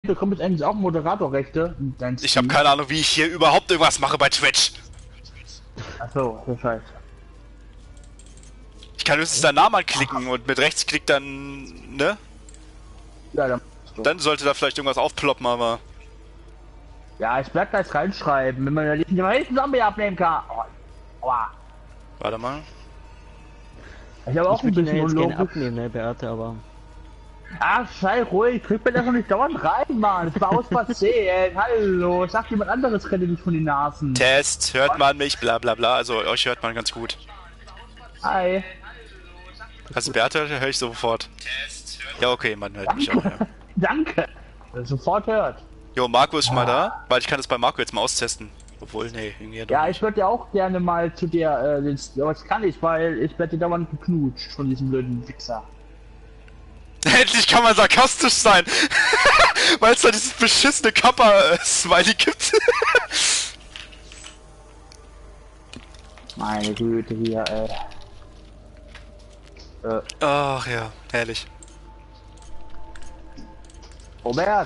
Du bekommst eigentlich auch Moderatorrechte. Ich habe keine Ahnung, wie ich hier überhaupt irgendwas mache bei Twitch. Achso, das heißt. Ich kann höchstens deinen Namen anklicken und mit Rechtsklick dann, ne? Ja, Dann sollte da vielleicht irgendwas aufploppen, aber... Ja, ich bleib gleich reinschreiben, wenn man ja nicht einen Zombie abnehmen kann. Oh. Aua. Warte mal. Ich habe auch ein bisschen jetzt gerne unlogisch. abnehmen, ne, Beate, aber... Ach, sei ruhig, krieg mir das doch nicht dauernd rein, Mann. Das war aus Versehen. Hallo, sag jemand anderes kennt dich von den Nasen. Test, hört man mich, bla bla bla, also euch hört man ganz gut. Hi. Also Beate höre ich sofort. Ja, okay, man hört mich auch, ja. Danke. Dass sofort hört. Jo, Marco ist schon mal da, weil ich kann das bei Marco jetzt mal austesten. Obwohl, nee, irgendwie doch Ja, nicht. ich würde ja auch gerne mal zu dir, das kann ich, weil ich werde dir dauernd geknutscht von diesem blöden Wichser. Endlich kann man sarkastisch sein! Weil es da dieses beschissene Kappa-Smiley gibt. Meine Güte, hier, ey. Ach ja, herrlich. Robert!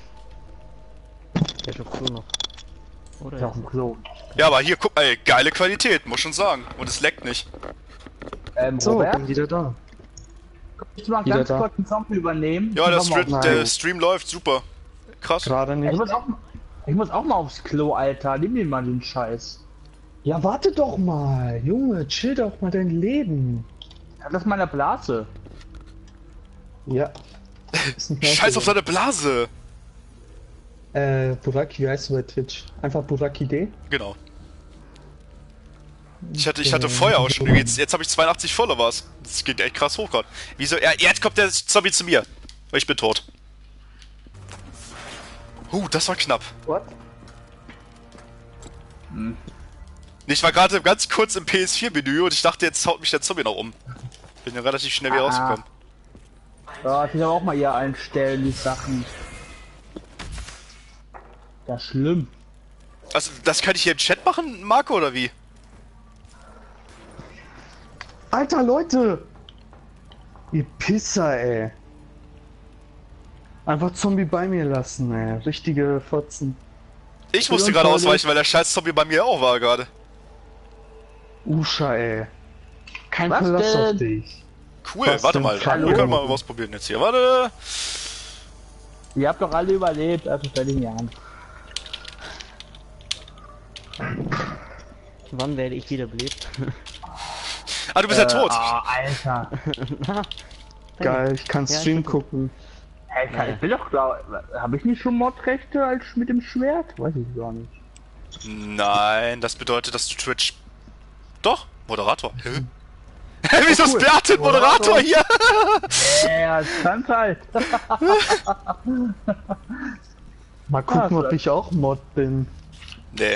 Der ist auf Klo noch. Oder? Ist auf dem Klo. Ja, aber hier, guck mal, ey, geile Qualität, muss schon sagen. Und es leckt nicht. So, Robert, bin wieder da. kannst du mal wieder ganz da. kurz einen Zombie übernehmen? Ja, Ich muss auch der Stream läuft, super. Krass. Gerade mal- nicht. ich muss auch mal aufs Klo, Alter. Nimm mir mal den Scheiß. Ja, warte doch mal. Junge, chill doch mal dein Leben. Das ist meine Blase. Ja. Ist nicht Scheiß auf seine Blase! Buraki, wie heißt du bei Twitch? Einfach Buraki D? Genau. Ich hatte vorher auch schon, jetzt habe ich 82 Followers. Das geht echt krass hoch gerade. Wieso? Ja, jetzt kommt der Zombie zu mir. Ich bin tot. Das war knapp. What? Ich war gerade ganz kurz im PS4-Menü und ich dachte, jetzt haut mich der Zombie noch um. Bin ja relativ schnell wieder rausgekommen. Ja, ich will auch mal hier einstellen, die Sachen. Das ist schlimm. Also, das kann ich hier im Chat machen, Marco, oder wie? Alter, Leute! Ihr Pisser, ey. Einfach Zombie bei mir lassen, ey. Richtige Fotzen. Ich musste gerade ausweichen, weil der scheiß Zombie bei mir auch war gerade. Usha, ey. Kein Was Verlass denn? auf dich. Cool, Was warte denn? mal. Hallo? Wir können mal was probieren jetzt hier. Warte. Ihr habt doch alle überlebt, also stell ich mir an. Wann werde ich wiederbelebt? Ah, du bist ja tot. Alter. Geil, ich kann Ja, Stream ich- gucken. Alter, ich will doch klar. Habe ich nicht schon Modrechte als mit dem Schwert? Weiß ich gar nicht. Nein, das bedeutet, dass du Twitch... Doch, Moderator. Wieso ist cool. Beate ein Moderator hier? Ja, das kann halt. Mal gucken, Ja, ob ich auch Mod bin. Nee.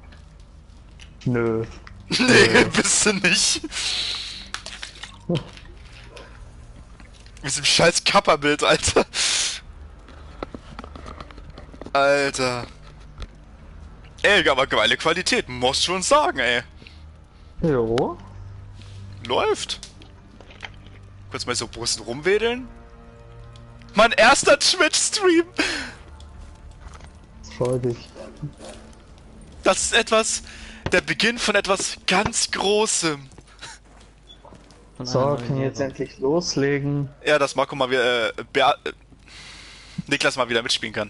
Nö. Nee, bist du nicht. Mit diesem scheiß Kappa-Bild, Alter. Alter. Ey, aber geile Qualität, muss schon sagen, ey. Jo. Läuft. Kurz mal so ein bisschen rumwedeln. Mein erster Twitch-Stream. Freu dich. Das ist etwas, der Beginn von etwas ganz Großem. Von So, einer können neuen wir jetzt Sache. endlich loslegen. Ja, dass Marco mal wieder, Niklas mal wieder mitspielen kann.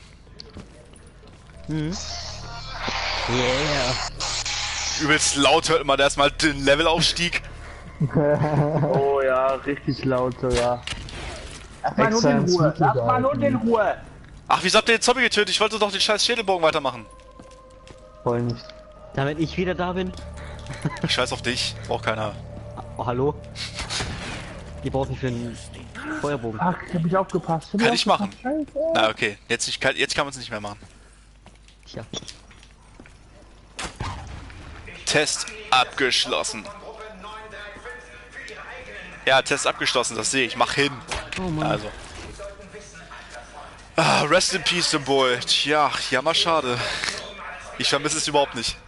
Yeah! Übelst laut hört man erstmal den Levelaufstieg. Oh ja, richtig laut sogar. Lass mal nur Extra in ins Ruhe. Mittel Lass mal nur in gehalten. Ruhe. Ach, wieso habt ihr den Zombie getötet? Ich wollte doch den scheiß Schädelbogen weitermachen. Voll nicht. Damit ich wieder da bin. Ich scheiß auf dich, braucht keiner. Oh, hallo? Die braucht mich für einen Feuerbogen. Ach, ich hab nicht aufgepasst. Kann ich machen. Na, okay. Jetzt kann man es nicht mehr machen. Tja. Test abgeschlossen. Ja, Test abgeschlossen, das sehe ich. Mach hin. Oh Mann. Also. Ah, Rest in Peace, Symbol. Tja, jammer schade. Ich vermisse es überhaupt nicht.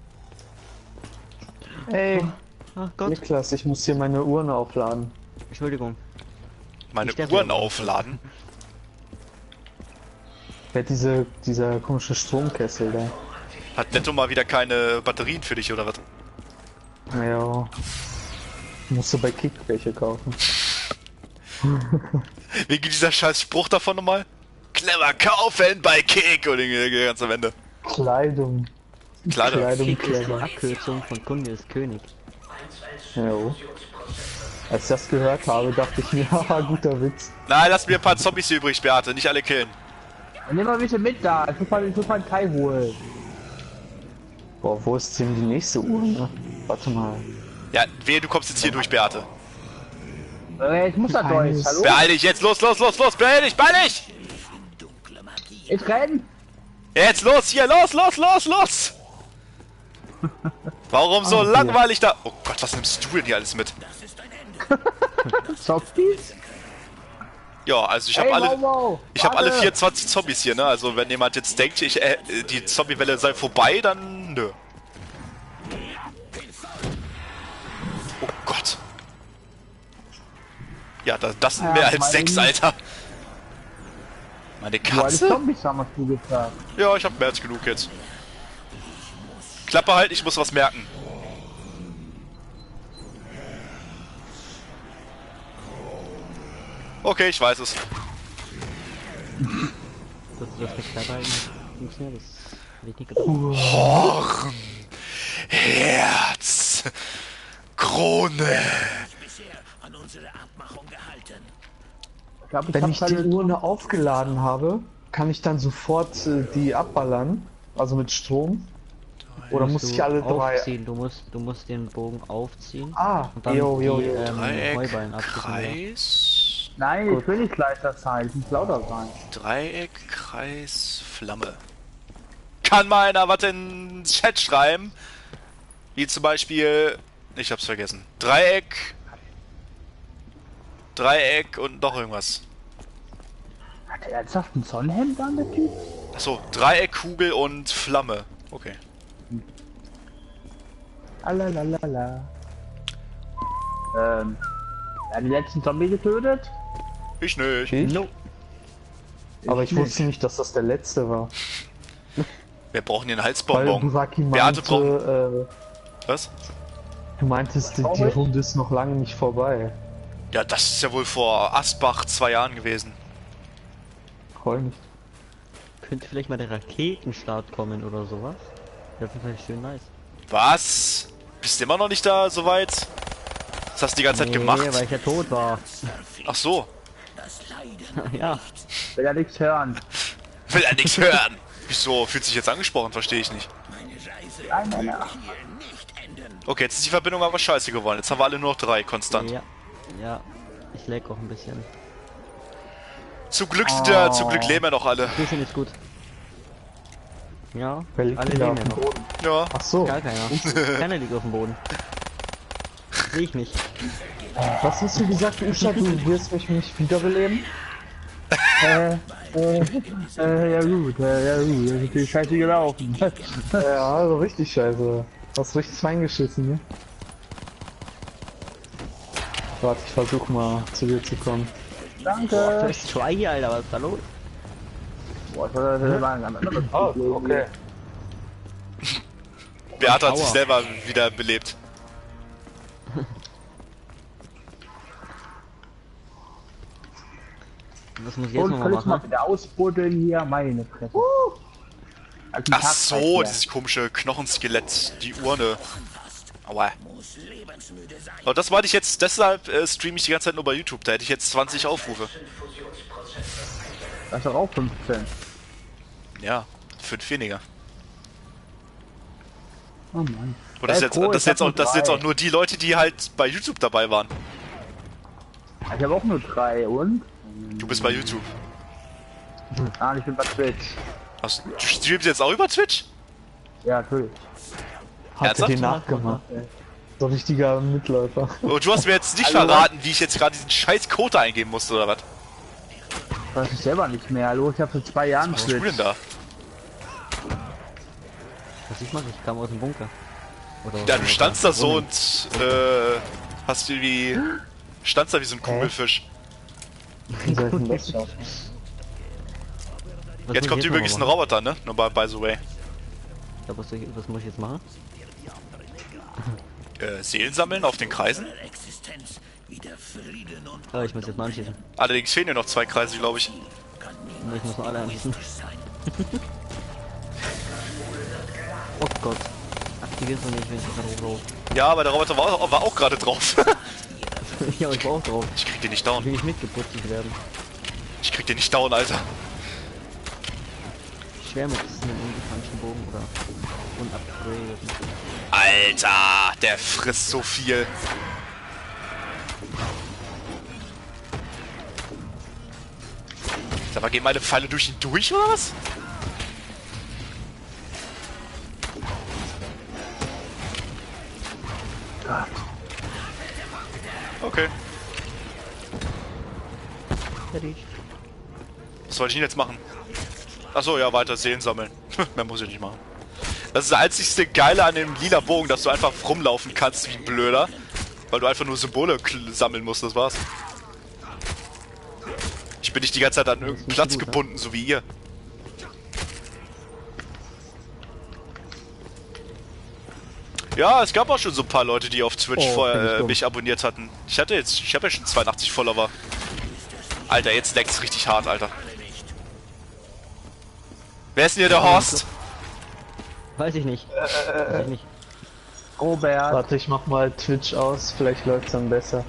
Ey, Ach Gott. Niklas, ich muss hier meine Uhren aufladen. Entschuldigung. Meine Ich darf Uhren ja- aufladen. Wer hat dieser komische Stromkessel da? Hat Netto mal wieder keine Batterien für dich oder was? Ja. Musst du bei Kick welche kaufen. Wegen dieser scheiß Spruch davon nochmal? Clever kaufen bei Kick und die ganze Wende. Kleidung. Kleidung. Kick ist Clever. eine Abkürzung von Kunde ist König. Ja. Als ich das gehört habe, dachte ich mir, haha, guter Witz. Nein, lass mir ein paar Zombies hier übrig, Beate, nicht alle killen. Dann nimm mal bitte mit da. Ich muss mal einen Kai holen. Boah, wo ist denn die nächste Uhr? Warte mal. Ja, wehe, du kommst jetzt hier durch, Beate. Ich muss da durch. Hallo? Beeil dich, jetzt los, beeil dich, Ich renn. Jetzt los, hier, los! Warum so hier. langweilig da? Oh Gott, was nimmst du denn hier alles mit? Zombies? Ja, also ich habe alle 24 Zombies hier, ne? Also wenn jemand jetzt denkt, die Zombie-Welle sei vorbei, dann nö. Oh Gott. Ja, das sind mehr als 6, Alter. Meine Du alle Katze? Zombies haben du gefragt. Ja, ich hab mehr als genug jetzt. Klappe halt, ich muss was merken. Okay, ich weiß es. Das mit Klappe halten funktioniert, das hätte ich nicht gedacht. Horn, Herz, Krone. Ich glaub, Wenn ich hab die keine- Urne aufgeladen habe, kann ich dann sofort die abballern? Also mit Strom? Oder muss ich alle drei? aufziehen. Du musst den Bogen aufziehen. Ah, und dann jo. die Dreieck, Heuballen abschießen. Kreis, Nein, ich will nicht leiser sein, ich muss lauter sein. Dreieck, Kreis, Flamme. Kann mal einer was in den Chat schreiben? Wie zum Beispiel, ich hab's vergessen. Dreieck und noch irgendwas. Hat er ernsthaft einen Sonnenhemd an, der Typ? Achso, Dreieck, Kugel und Flamme. Okay. Alalalala. Ja, die letzten Zombie getötet? Ich nicht. Ich? No. Aber ich wusste nicht, dass das der letzte war. Wir brauchen hier einen Weil Halsbonbon. Buraki Beate braucht... meinte, Was? du meintest, die Runde ist noch lange nicht vorbei. Ja, das ist ja wohl vor Asbach 2 Jahren gewesen. Freu mich. Könnte vielleicht mal der Raketenstart kommen oder sowas. Das wäre vielleicht schön nice. Was? Bist du immer noch nicht da soweit? Das hast du die ganze Zeit gemacht. weil ich ja tot war. Ach so. Ja. Will ja nichts hören. Will er nichts hören. Wieso? Fühlt sich jetzt angesprochen? Verstehe ich nicht. Nein. Okay, jetzt ist die Verbindung aber scheiße geworden. Jetzt haben wir alle nur noch 3 konstant. Ja. Ich lag auch ein bisschen. Zum Glück leben ja noch alle. Ein bisschen ist gut. Ja, Wer liegt alle denn da leben auf ja dem noch. Boden? Ja. Ach so, Gar keiner. Keiner liegt auf dem Boden. Sehe ich nicht. was hast du gesagt, Usha? Du wirst mich wiederbeleben? Ja gut, das ist natürlich scheiße gelaufen. Ja, also richtig scheiße. Hast richtig reingeschissen, ne? Warte, ich versuch mal zu dir zu kommen. Danke. First try hier, Alter, was ist da los? Boah, das war ein ganz anderes Oh, Problem. okay. Beate hat sich Aua. selber wieder belebt. Was muss ich jetzt Und nochmal kann ich mal machen? wieder ausbuddeln hier, meine Fresse. Also Ach so, dieses komische Knochenskelett, die Urne. Aua. Aber das wollte ich jetzt, deshalb streame ich die ganze Zeit nur bei YouTube. Da hätte ich jetzt 20 Aufrufe. Das ist doch auch 15. Ja, 5 weniger. Oh Mann. Und das, Ey, ist cool, jetzt, ich hab das nur sind jetzt auch drei. nur die Leute, die halt bei YouTube dabei waren. Ich habe auch nur 3 und? Du bist bei YouTube. Ah, ich bin bei Twitch. Ach, du streamst jetzt auch über Twitch? Ja, natürlich. Hat er Ernsthaft? den nachgemacht? So richtiger Mitläufer. Und du hast mir jetzt nicht Hallo? verraten, wie ich jetzt gerade diesen scheiß Code da eingeben musste, oder was? Das ist selber nicht mehr. Hallo, ich habe vor 2 Jahren Was machst du denn da? Was ich mache? Ich kam aus dem Bunker. Oder Ja, du standst da so und hast irgendwie... Standst da wie so ein Kugelfisch. Wie soll ich denn das schaffen? Was Jetzt muss kommt ich übrigens ein nochmal machen? Roboter, ne? Nur by the way. Ja, was muss ich jetzt machen? Seelen sammeln auf den Kreisen? Ah, ich muss jetzt mal anschießen. Allerdings fehlen ja noch 2 Kreise, glaube ich. Ich muss noch alle anschießen. Oh Gott. Aktivierst du nicht, wenn ich gerade hochlaufe. Ja, aber der Roboter war auch gerade drauf. Ja, aber ich war auch drauf. Ich krieg den nicht down. Will ich mitgeputzelt werden. Ich krieg den nicht down, Alter. Schwer mit einem ungepanchten Bogen oder unupgraded. Alter, der frisst so viel. Sag mal, gehen meine Pfeile durch ihn durch, oder was? Okay. Fertig. Was soll ich denn jetzt machen? Achso, ja, weiter Seelen sammeln. Mehr muss ich nicht machen. Das ist das einzigste Geile an dem lila Bogen, dass du einfach rumlaufen kannst wie ein Blöder. Weil du einfach nur Symbole sammeln musst, das war's. Ich bin nicht die ganze Zeit an irgendeinen Platz gebunden, so wie ihr. Ja, es gab auch schon so ein paar Leute, die auf Twitch vorher mich abonniert hatten. Ich habe ja schon 82 Follower. Alter, jetzt leckt's richtig hart, Alter. Wer ist denn hier der Horst? Weiß ich nicht. Weiß ich nicht. Robert. Warte, ich mach mal Twitch aus, vielleicht läuft's dann besser.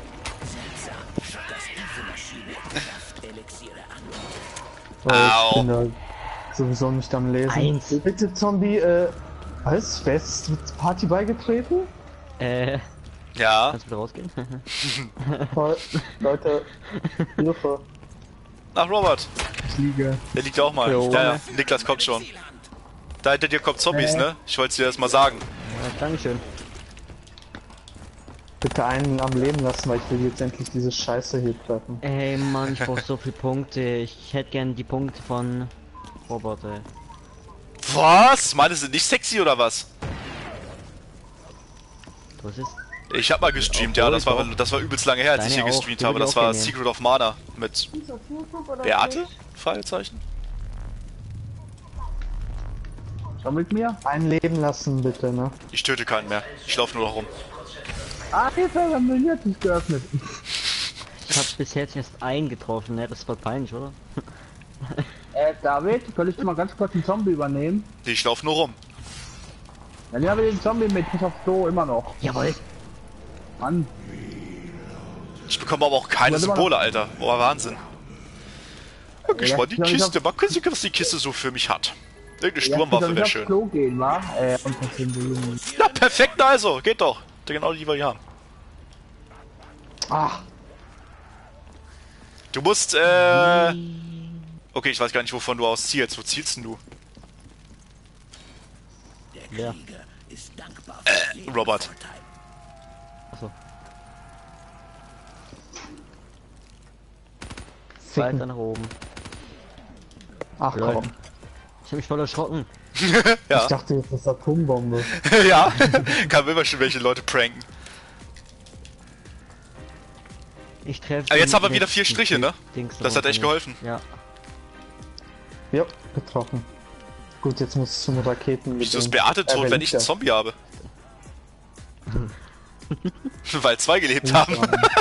Ich bin da sowieso nicht am Lesen. Eins. Bitte Zombie, was? Wer ist zur Party beigetreten? Ja. Kannst du wieder rausgehen? Toll. Leute, Hilfe. Ach, Robert. Ich liege. Der liegt auch mal. Jo. Ja, Niklas kommt schon. Da hinter dir kommt Zombies, ne? Ich wollte dir das mal sagen. Ja, Dankeschön. Bitte einen am Leben lassen, weil ich will jetzt endlich diese Scheiße hier treffen. Ey Mann, ich brauch so viele Punkte. Ich hätte gern die Punkte von Robert, ey. Was? Meine sind nicht sexy oder was? Was ist? Ich hab mal gestreamt, ja, das war übelst lange her, als ich hier Deine auch, gestreamt die habe. will ich Das auch war gerne Secret of Mana mit Beate? Fragezeichen. Komm mit mir. Einen leben lassen, bitte, ne? Ich töte keinen mehr. Ich laufe nur noch rum. Ah, Hilfe, der Menü hat sich geöffnet. Ich hab bisher jetzt erst einen getroffen, ne? Das ist voll peinlich, oder? David, soll ich dir mal ganz kurz einen Zombie übernehmen? Ich laufe nur rum. Dann haben wir den Zombie mit, bis auf so immer noch. Jawohl. Mann. Ich bekomme aber auch keine Warte mal. Symbole, Alter. Boah, Wahnsinn. Wirklich Ja, mal die soll ich Kiste. Mal gucken, was die Kiste so für mich hat. Irgendeine Sturmwaffe wäre schön. Klo gehen, wa? Und das sind die... Ja, perfekt also. Geht doch. Genau die wir hier haben. Ach, Du musst, okay, ich weiß gar nicht, wovon du aus zielst. Wo zielst denn du? Ja. Robert. Achso. ficken. Weiter nach oben. Ach Leute. komm. Ich hab mich voll erschrocken. Ja. Ich dachte jetzt, das ist Atombombe. Ja. Kann immer schon welche Leute pranken. Ich treffe. Aber jetzt haben wir wieder 4 Striche, ne? Das hat echt geholfen. Ja. Ja, getroffen. Gut, jetzt muss es zum Raketen mit Wieso ist den- Beate tot, wer wenn liegt ich einen da? Zombie habe? Weil 2 gelebt haben.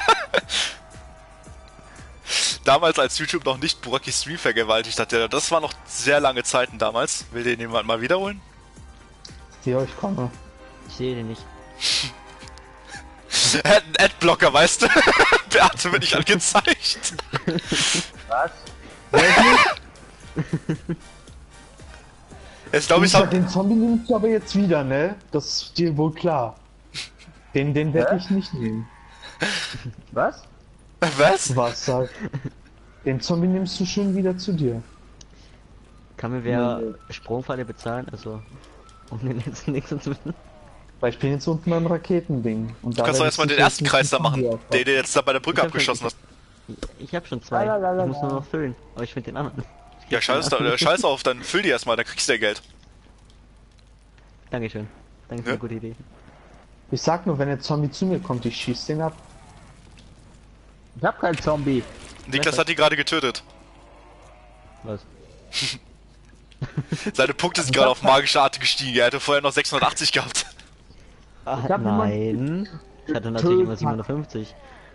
Damals, als YouTube noch nicht Buraki Stream vergewaltigt hat, das war noch sehr lange Zeiten damals. Will den jemand mal wiederholen? Ja, ich komme. Ich sehe den nicht. Er hat einen Adblocker, weißt du? Beate wird nicht angezeigt. Was? Jetzt glaube ich, Den Zombie nimmst du aber jetzt wieder, ne? Das ist dir wohl klar. Den werde ich nicht nehmen. Was? was? Was sag? Den Zombie nimmst du schon wieder zu dir. Kann mir wer Sprungfalle bezahlen? Also, um den letzten nächsten zu finden? Weil ich bin jetzt unten am Raketending. Und Du kannst doch erstmal den ersten Kreis da machen, den du jetzt da bei der Brücke Ich hab abgeschossen hast. Ich hab schon 2. Lalalala. Ich muss nur noch füllen. Aber ich finde den anderen. Ja, scheiß auf, dann füll die erstmal, dann kriegst du ja Geld. Dankeschön. Danke für Ja. eine gute Idee. Ich sag nur, wenn der Zombie zu mir kommt, ich schieß den ab. Ich hab keinen Zombie. Niklas hat die gerade getötet. Was? Seine Punkte sind gerade auf magische Art gestiegen. Er hatte vorher noch 680 gehabt. Ah, hab nein. Ich hatte natürlich immer 750.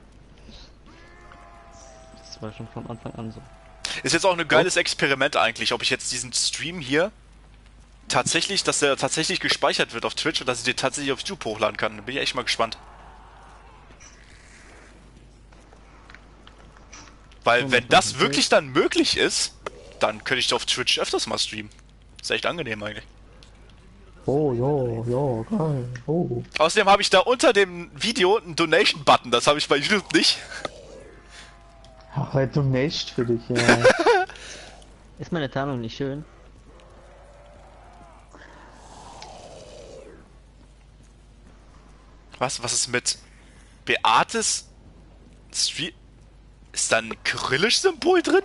Das war schon von Anfang an so. Ist jetzt auch ein geiles Experiment eigentlich, ob ich jetzt diesen Stream hier tatsächlich, dass der tatsächlich gespeichert wird auf Twitch und dass ich den tatsächlich auf YouTube hochladen kann. Da bin ich echt mal gespannt. Weil wenn das wirklich dann möglich ist, dann könnte ich auf Twitch öfters mal streamen. Ist echt angenehm eigentlich. Oh, ja, geil. Oh. Außerdem habe ich da unter dem Video einen Donation-Button, das habe ich bei YouTube nicht. Ach, weil du nicht für dich, ja. Ist meine Tarnung nicht schön? Was ist mit Beates Stream? Ist da ein Kyrillisch-Symbol drin?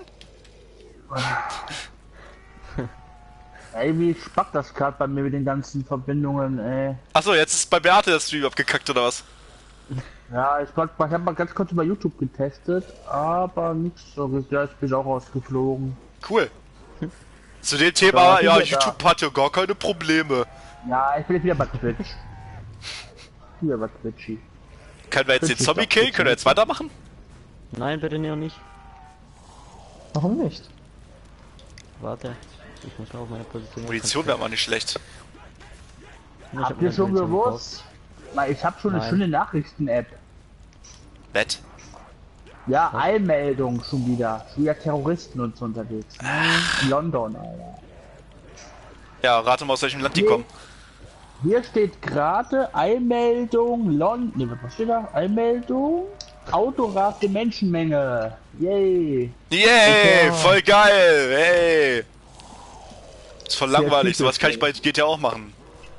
Ey, wie spackt das gerade bei mir mit den ganzen Verbindungen, ey. Achso, jetzt ist bei Beate der Stream abgekackt oder was? Ja, ich habe mal ganz kurz über YouTube getestet, aber nichts so richtig. Ja, ich bin auch rausgeflogen. Cool. Zu dem Thema, ja, wieder YouTube hat ja gar keine Probleme. Ja, ich bin jetzt wieder bei Twitch. Wieder bei Twitchy. Können wir jetzt den Zombie killen? Können wir jetzt weitermachen? Nein, bitte noch nicht. Warum nicht? Warte. Ich muss mal auf meine Position. Munition wäre mal nicht schlecht. Ich hab Habt ihr meine schon Munition gewusst? Weil ich habe schon eine Nein. schöne Nachrichten-App. Bett. Ja, Eilmeldung schon wieder. Schon wieder Terroristen und so unterwegs. In London, Alter. Ja, rate mal, aus welchem Land die kommen. Hier steht gerade Eilmeldung London. Ne, was steht da? Eilmeldung? Autorate Menschenmenge. Yay. Yay, Ja. voll geil, hey. Ist voll langweilig, typisch, sowas kann ich ey. bei GTA auch machen.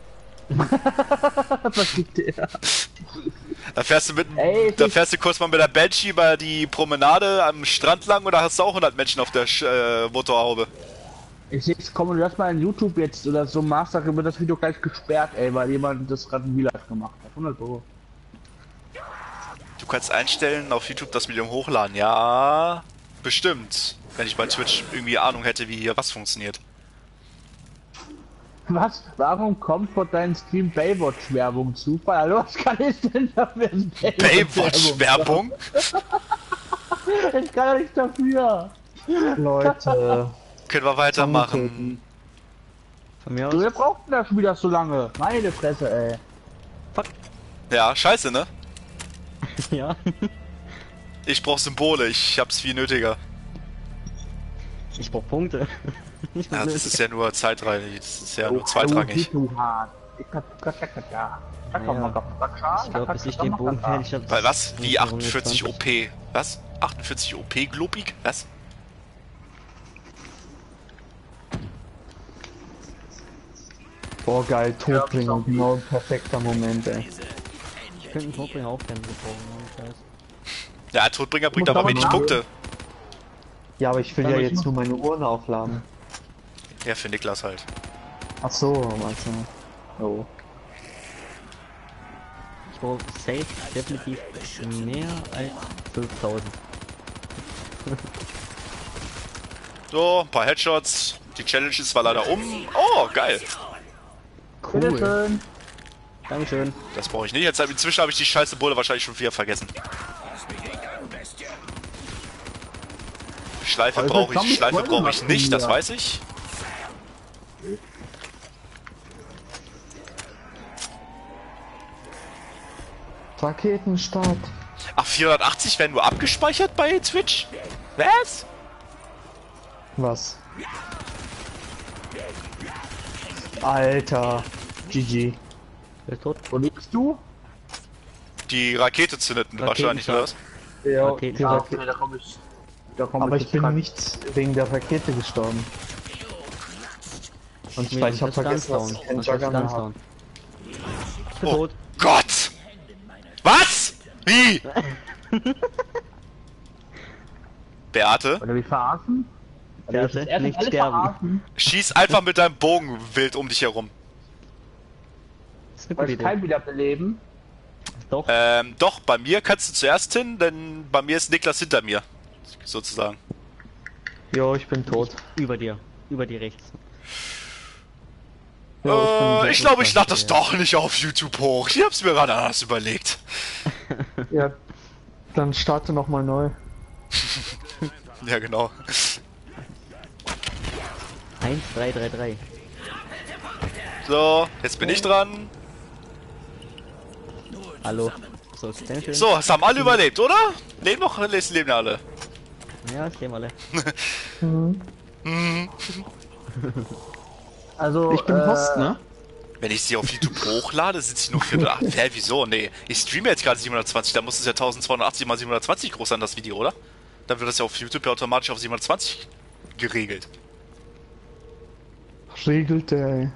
Was gibt der? Da fährst du Ey, da fährst du kurz mal mit der Banshee über die Promenade am Strand lang und da hast du auch 100 Menschen auf der Motorhaube. Ich jetzt komme du das mal in YouTube jetzt oder so machst, dann wird das Video gleich gesperrt, ey, weil jemand das gerade in Real Life gemacht hat. 100 Euro. Du kannst einstellen auf YouTube das Video hochladen, ja, bestimmt. Wenn ich bei Twitch irgendwie Ahnung hätte, wie hier was funktioniert. Was? Warum kommt vor deinem Stream Baywatch-Werbung Zufall? Hallo, was kann ich denn dafür? Baywatch-Werbung? Ich kann ja nichts dafür. Leute. Können wir weitermachen. Von mir Du, aus. wir brauchten das schon wieder so lange. Meine Fresse, ey. Ja, scheiße, ne? Ja. Ich brauch Symbole, ich hab's viel nötiger. Ich brauch Punkte. Ja, das ist ja nur zweitrangig, das ist ja nur zweitrangig. Ich glaube, bis ich den Bogen fertig habe. Weil was? Wie 48 OP? Was? 48 OP Globig? Was? Boah, geil, Todbringer, genau ein perfekter Moment, ey. Ich könnte einen Todbringer auch gerne gebrauchen, ohne Scheiß. Ja, Todbringer bringt Muss aber aber wenig nach- Punkte. Ja, aber ich will Aber ja ich jetzt muss- nur meine Uhren aufladen. Ja, für Niklas halt. Ach so, meinst du? Oh. Ich brauche safe definitiv mehr als 5000. So, ein paar Headshots. Die Challenge ist zwar leider um. Oh, geil. Cool. Bitteschön. Dankeschön. Das brauche ich nicht. Jetzt inzwischen habe ich die scheiße Bulle wahrscheinlich schon wieder vergessen. Schleife Also, brauche komm, ich, ich Schleife wollte brauche was ich von nicht, das dir. weiß ich. Raketenstart. Ach, 480 werden nur abgespeichert bei Twitch? Was? Was? Alter. GG. Wer ist tot? Wo liegst du? Die Rakete zündeten wahrscheinlich, oder was? Ja, Raketen- die Ja, Rakete. okay, da komm ich. Da komm Aber ich jetzt bin grad. nicht wegen der Rakete gestorben. Und Nee, weil ich habe das ist vergessen, dass ganz ich down. keinen Das ist Juggernaut ganz habe. down. Ich bin Oh tot. Gott! Was? Wie? Beate, Oder wie verarschen? Beate, Das erste nicht alle sterben. verarschen, schieß einfach mit deinem Bogen wild um dich herum. Das ist eine weil gute ich kein Idee. Wiederbeleben. Doch. Doch, bei mir kannst du zuerst hin, denn bei mir ist Niklas hinter mir. Sozusagen. Jo, ich bin tot. Über dir. Über dir rechts. Ja, Ich glaube, ich lade das doch nicht auf YouTube hoch. Ich hab's mir gerade anders überlegt. Ja, dann starte nochmal neu. Ja, genau. 1, 3, 3, 3. So, jetzt bin ich dran. Hallo. So, sehr schön. So, es haben alle überlebt, oder? Leben noch, leben alle. Ja, ich lebe alle. Also, Ich bin Host, ne? Wenn ich sie auf YouTube hochlade, sind sie nur für... Ach, hä, wieso? Nee, ich streame jetzt gerade 720, da muss es ja 1280 mal 720 groß sein, das Video, oder? Dann wird das ja auf YouTube ja automatisch auf 720 geregelt. Regelt der, ey.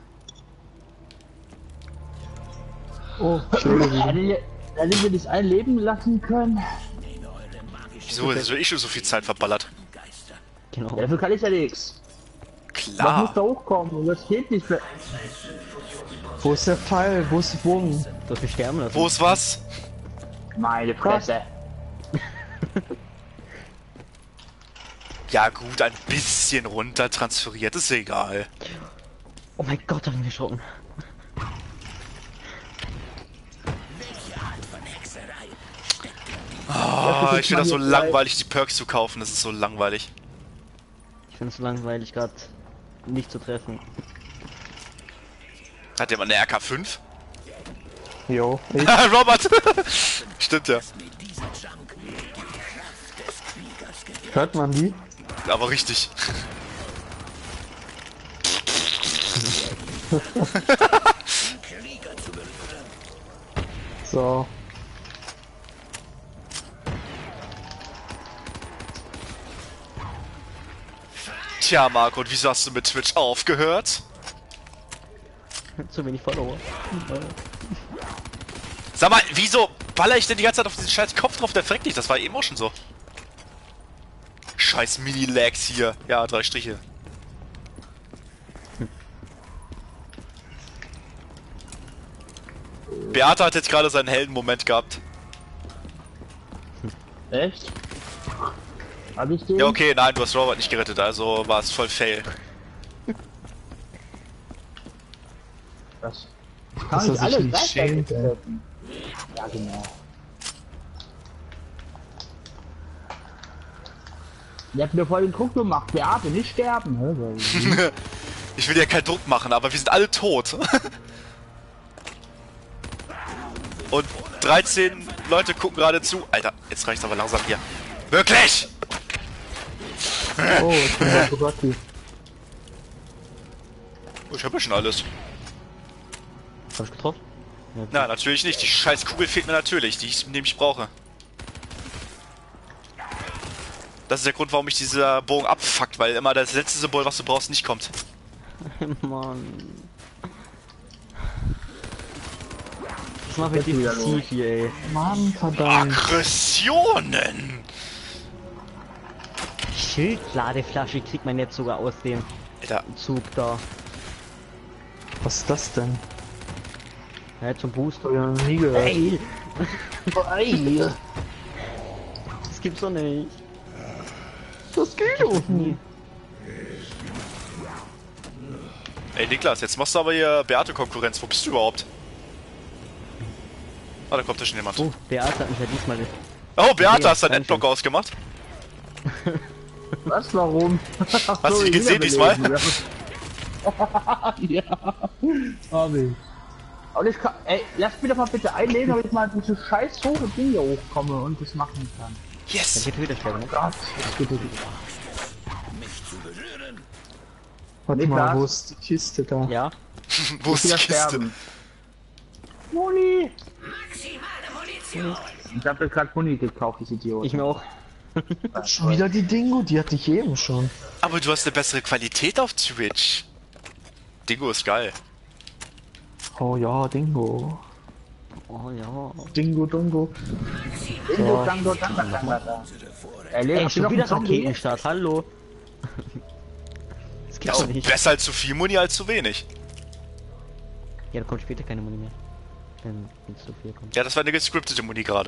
Oh, ich lebe wieder. Hätten wir nicht ein Leben lassen können? Wieso ist ich schon so viel Zeit verballert? Genau. Dafür kann ich ja nichts. Was muss da Klar. hochkommen? Das geht nicht mehr. Wo ist der Pfeil? Wo ist die Bogen? Du hast mich sterben lassen. Wo ist was? Meine Fresse. Ja gut, ein bisschen runter transferiert, ist egal. Oh mein Gott, hab ich mich erschrocken. Oh, ich finde das so langweilig, die Perks zu kaufen, das ist so langweilig. Ich finde es so langweilig, gerade nicht zu treffen. Hat der mal eine RK5? Jo, ich. Robert! Stimmt ja. Hört man die? Aber richtig. So. Tja, Marco, und wieso hast du mit Twitch aufgehört? Zu wenig Follower. Sag mal, wieso baller ich denn die ganze Zeit auf diesen scheiß Kopf drauf? Der freckt nicht, das war eben auch schon so. Scheiß Mini-Lags hier. Ja, 3 Striche. Beate hat jetzt gerade seinen Heldenmoment gehabt. Echt? Hab ich den? Ja, okay, nein, du hast Robert nicht gerettet, also war es voll fail. Das Dass kann er ich sich alle nicht gleichzeitig schämt, ey. treffen. Ja, genau. Ihr habt mir voll den Druck gemacht. Beate, nicht sterben. Hä? Ich will dir keinen Druck machen, aber wir sind alle tot. Und 13 Leute gucken gerade zu. Alter, jetzt reicht's aber langsam hier. Wirklich! Oh, ich bin der Bugatti. Ich hab ja schon alles. Hab ich getroffen? Ja, Na, natürlich nicht. Die scheiß Kugel fehlt mir natürlich, die ich nämlich brauche. Das ist der Grund, warum mich dieser Bogen abfuckt, weil immer das letzte Symbol, was du brauchst, nicht kommt. Mann. Das macht mich wieder defensiv hier, ey. Mann, verdammt. Aggressionen! Schildladeflasche kriegt man jetzt sogar aus dem Alter, Zug da. Was ist das denn? Ja, zum Booster. Hab ich noch nie gehört. Ey, Ey. das gibt's doch nicht. Das geht doch nie. ey Niklas, jetzt machst du aber hier Beate-Konkurrenz. Wo bist du überhaupt? Ah, da kommt ja schon jemand. Oh, Beate hat mich ja diesmal nicht. Oh, Beate, Ja, hast du deinen danke. Adblock ausgemacht? Was, warum? Hast du die gesehen diesmal? Ja. Hab ich. Und ich kann, ey, lass mich doch mal bitte einlegen, damit ich mal diese scheiß hohe Ding hier hochkomme und das machen kann. Dann Yes! geht wieder sterben, ne? Gott, das geht nicht. Warte Niklas? mal, wo ist die Kiste da? Ja. Wo ist die Wieder Kiste? sterben. Muni! Ich hab mir gerade Muni gekauft, ich Idiot. Ich mir auch. Schon wieder die Dingo, die hatte ich eben schon. Aber du hast eine bessere Qualität auf Twitch. Dingo ist geil. Oh ja, Dingo. Oh ja. Dingo, Dungo. Ingo, Dango, Dango. Ey, schon wieder Raketenstart, hallo. Das gibt's Also doch nicht. besser zu viel Muni als zu wenig. Ja, da kommt später keine Muni mehr. Wenn zu viel kommt. Ja, das war eine gescriptete Muni gerade.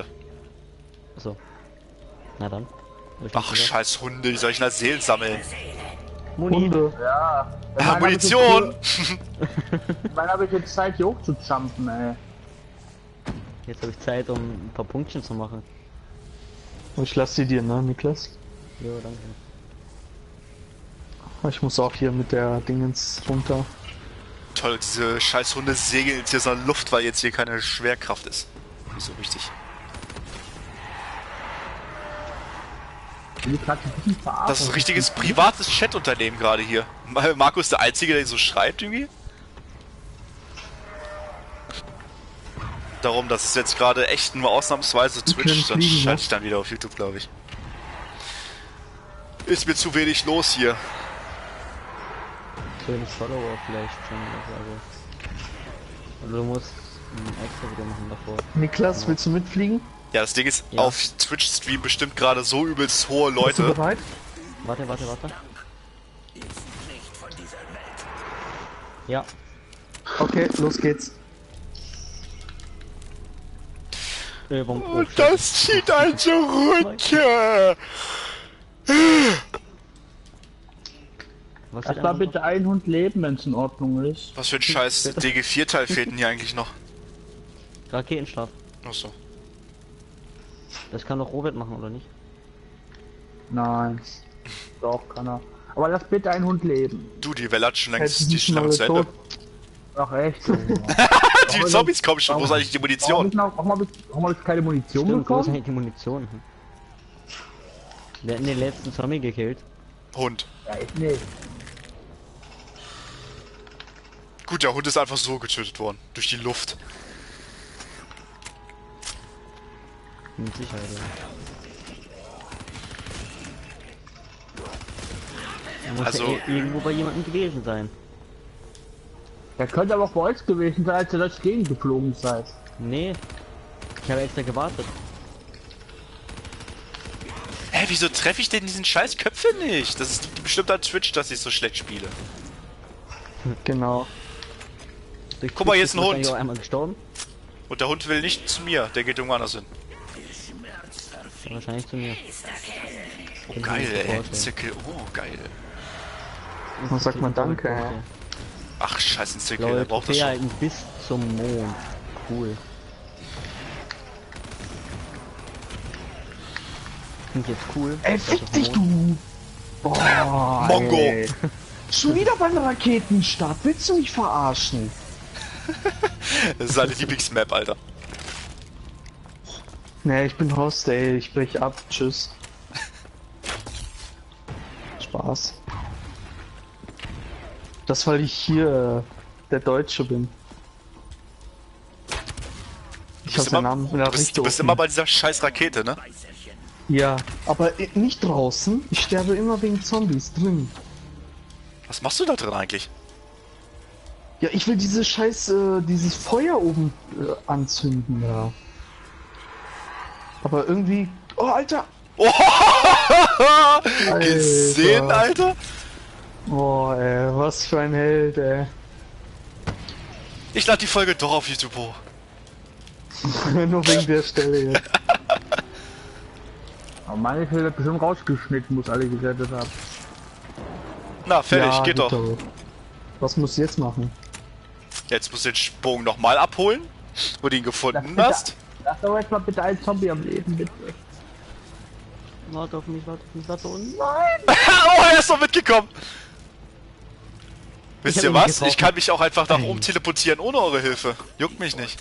Achso. Na dann. Hab ich Ach, nicht gesagt. scheiß Hunde, wie soll ich denn da Seelen sammeln? Muni. Hunde. Ja. Ah, Munition! Wann habe ich jetzt Zeit, hier hochzujumpen, ey? Jetzt habe ich Zeit, um ein paar Punktchen zu machen. Ich lasse sie dir, ne, Niklas? Jo, danke. Ich muss auch hier mit der Dingens runter. Toll, diese scheiß Hunde segeln jetzt hier so in der Luft, weil jetzt hier keine Schwerkraft ist. Nicht so wichtig. Ich bin gerade ein bisschen verarscht. Das ist ein richtiges privates Chat-Unternehmen gerade hier. Marco ist der Einzige, der so schreibt irgendwie. Darum, das ist jetzt gerade echt nur ausnahmsweise Twitch, dann fliegen, schalte ich dann wieder auf YouTube, glaube ich. Ist mir zu wenig los hier. Schönes Follower vielleicht schon. Also du musst ein extra Video machen davor. Niklas, willst du mitfliegen? Ja, das Ding ist, Ja. auf Twitch-Stream bestimmt gerade so übelst hohe Bist du Leute. bereit? Warte. Ja. Okay, los geht's. Übung. Oh, Und das zieht also runter. Was Lass mal bitte ein Hund leben, wenn es in Ordnung ist. Was für ein scheiß DG4-Teil fehlt denn hier eigentlich noch? Raketenstart. Achso. Das kann doch Robert machen, oder nicht? Nein. Doch, kann er. Aber lass bitte ein Hund leben. Du, die Welle hat schon Jetzt längst, die sind ist schon schon lange alle zu Ende. tot. Ach echt? Die Zombies kommen schon, wo ist eigentlich die Munition? Warum hab ich keine Munition Stimmt, wo ist bekommen? eigentlich die Munition? Wir hatten den letzten Zombie gekillt. Hund. Ja, ich nicht. Gut, der Hund ist einfach so getötet worden. Durch die Luft. Mit Sicherheit. Ja. Er muss Also- ja irgendwo bei jemandem gewesen sein. Der könnte aber auch bei euch gewesen sein, als ihr das gegengeflogen seid. Nee. Ich habe extra gewartet. Hä, wieso treffe ich denn diesen scheiß Köpfe nicht? Das ist bestimmt an Twitch, dass ich so schlecht spiele. Genau. Durch Guck mal, hier Twitch ist ein wahrscheinlich Hund. auch einmal gestorben. Und der Hund will nicht zu mir, der geht irgendwo anders hin. Ja, wahrscheinlich zu mir. Oh Kann ich geil, mir nicht ey. vorstellen. Zirkel. Oh geil. Was sagt man danke, ey? Ach scheiß ein Zirkel, der Leute, braucht das Trophäe schon. halten bis zum Mond. Cool. Klingt jetzt cool. Ey, dass das fick dich, Mond- du! Boah, Mongo. ey. Schon wieder beim Raketenstart, willst du mich verarschen? Das ist seine Lieblingsmap, Alter. Nee, ich bin Host, ey, ich brech ab, tschüss. Spaß. Das, weil ich hier der Deutsche bin. Ich hab den Namen in der du bist Richtung. immer bei dieser scheiß Rakete, ne? Ja, aber nicht draußen. Ich sterbe immer wegen Zombies drin. Was machst du da drin eigentlich? Ja, ich will diese scheiß, dieses Feuer oben anzünden, ja. Aber irgendwie... Oh, Alter! Gesehen, Alter? Oh, ey, was für ein Held, ey. Ich lade die Folge doch auf YouTube hoch. Nur wegen der Stelle jetzt. Aber meine Fehler bestimmt rausgeschnitten, muss alle gerettet haben. Na, fertig, Ja, geht doch. Was musst du jetzt machen? Jetzt musst du den Sprung nochmal abholen, wo du ihn gefunden bitte- hast. Lass doch jetzt mal bitte einen Zombie am Leben, bitte. Warte auf mich, warte. Oh nein! Oh, er ist doch mitgekommen. Wisst hab ihr ihn was? getroffen. Ich kann mich auch einfach nach oben teleportieren ohne eure Hilfe. Juckt mich nicht.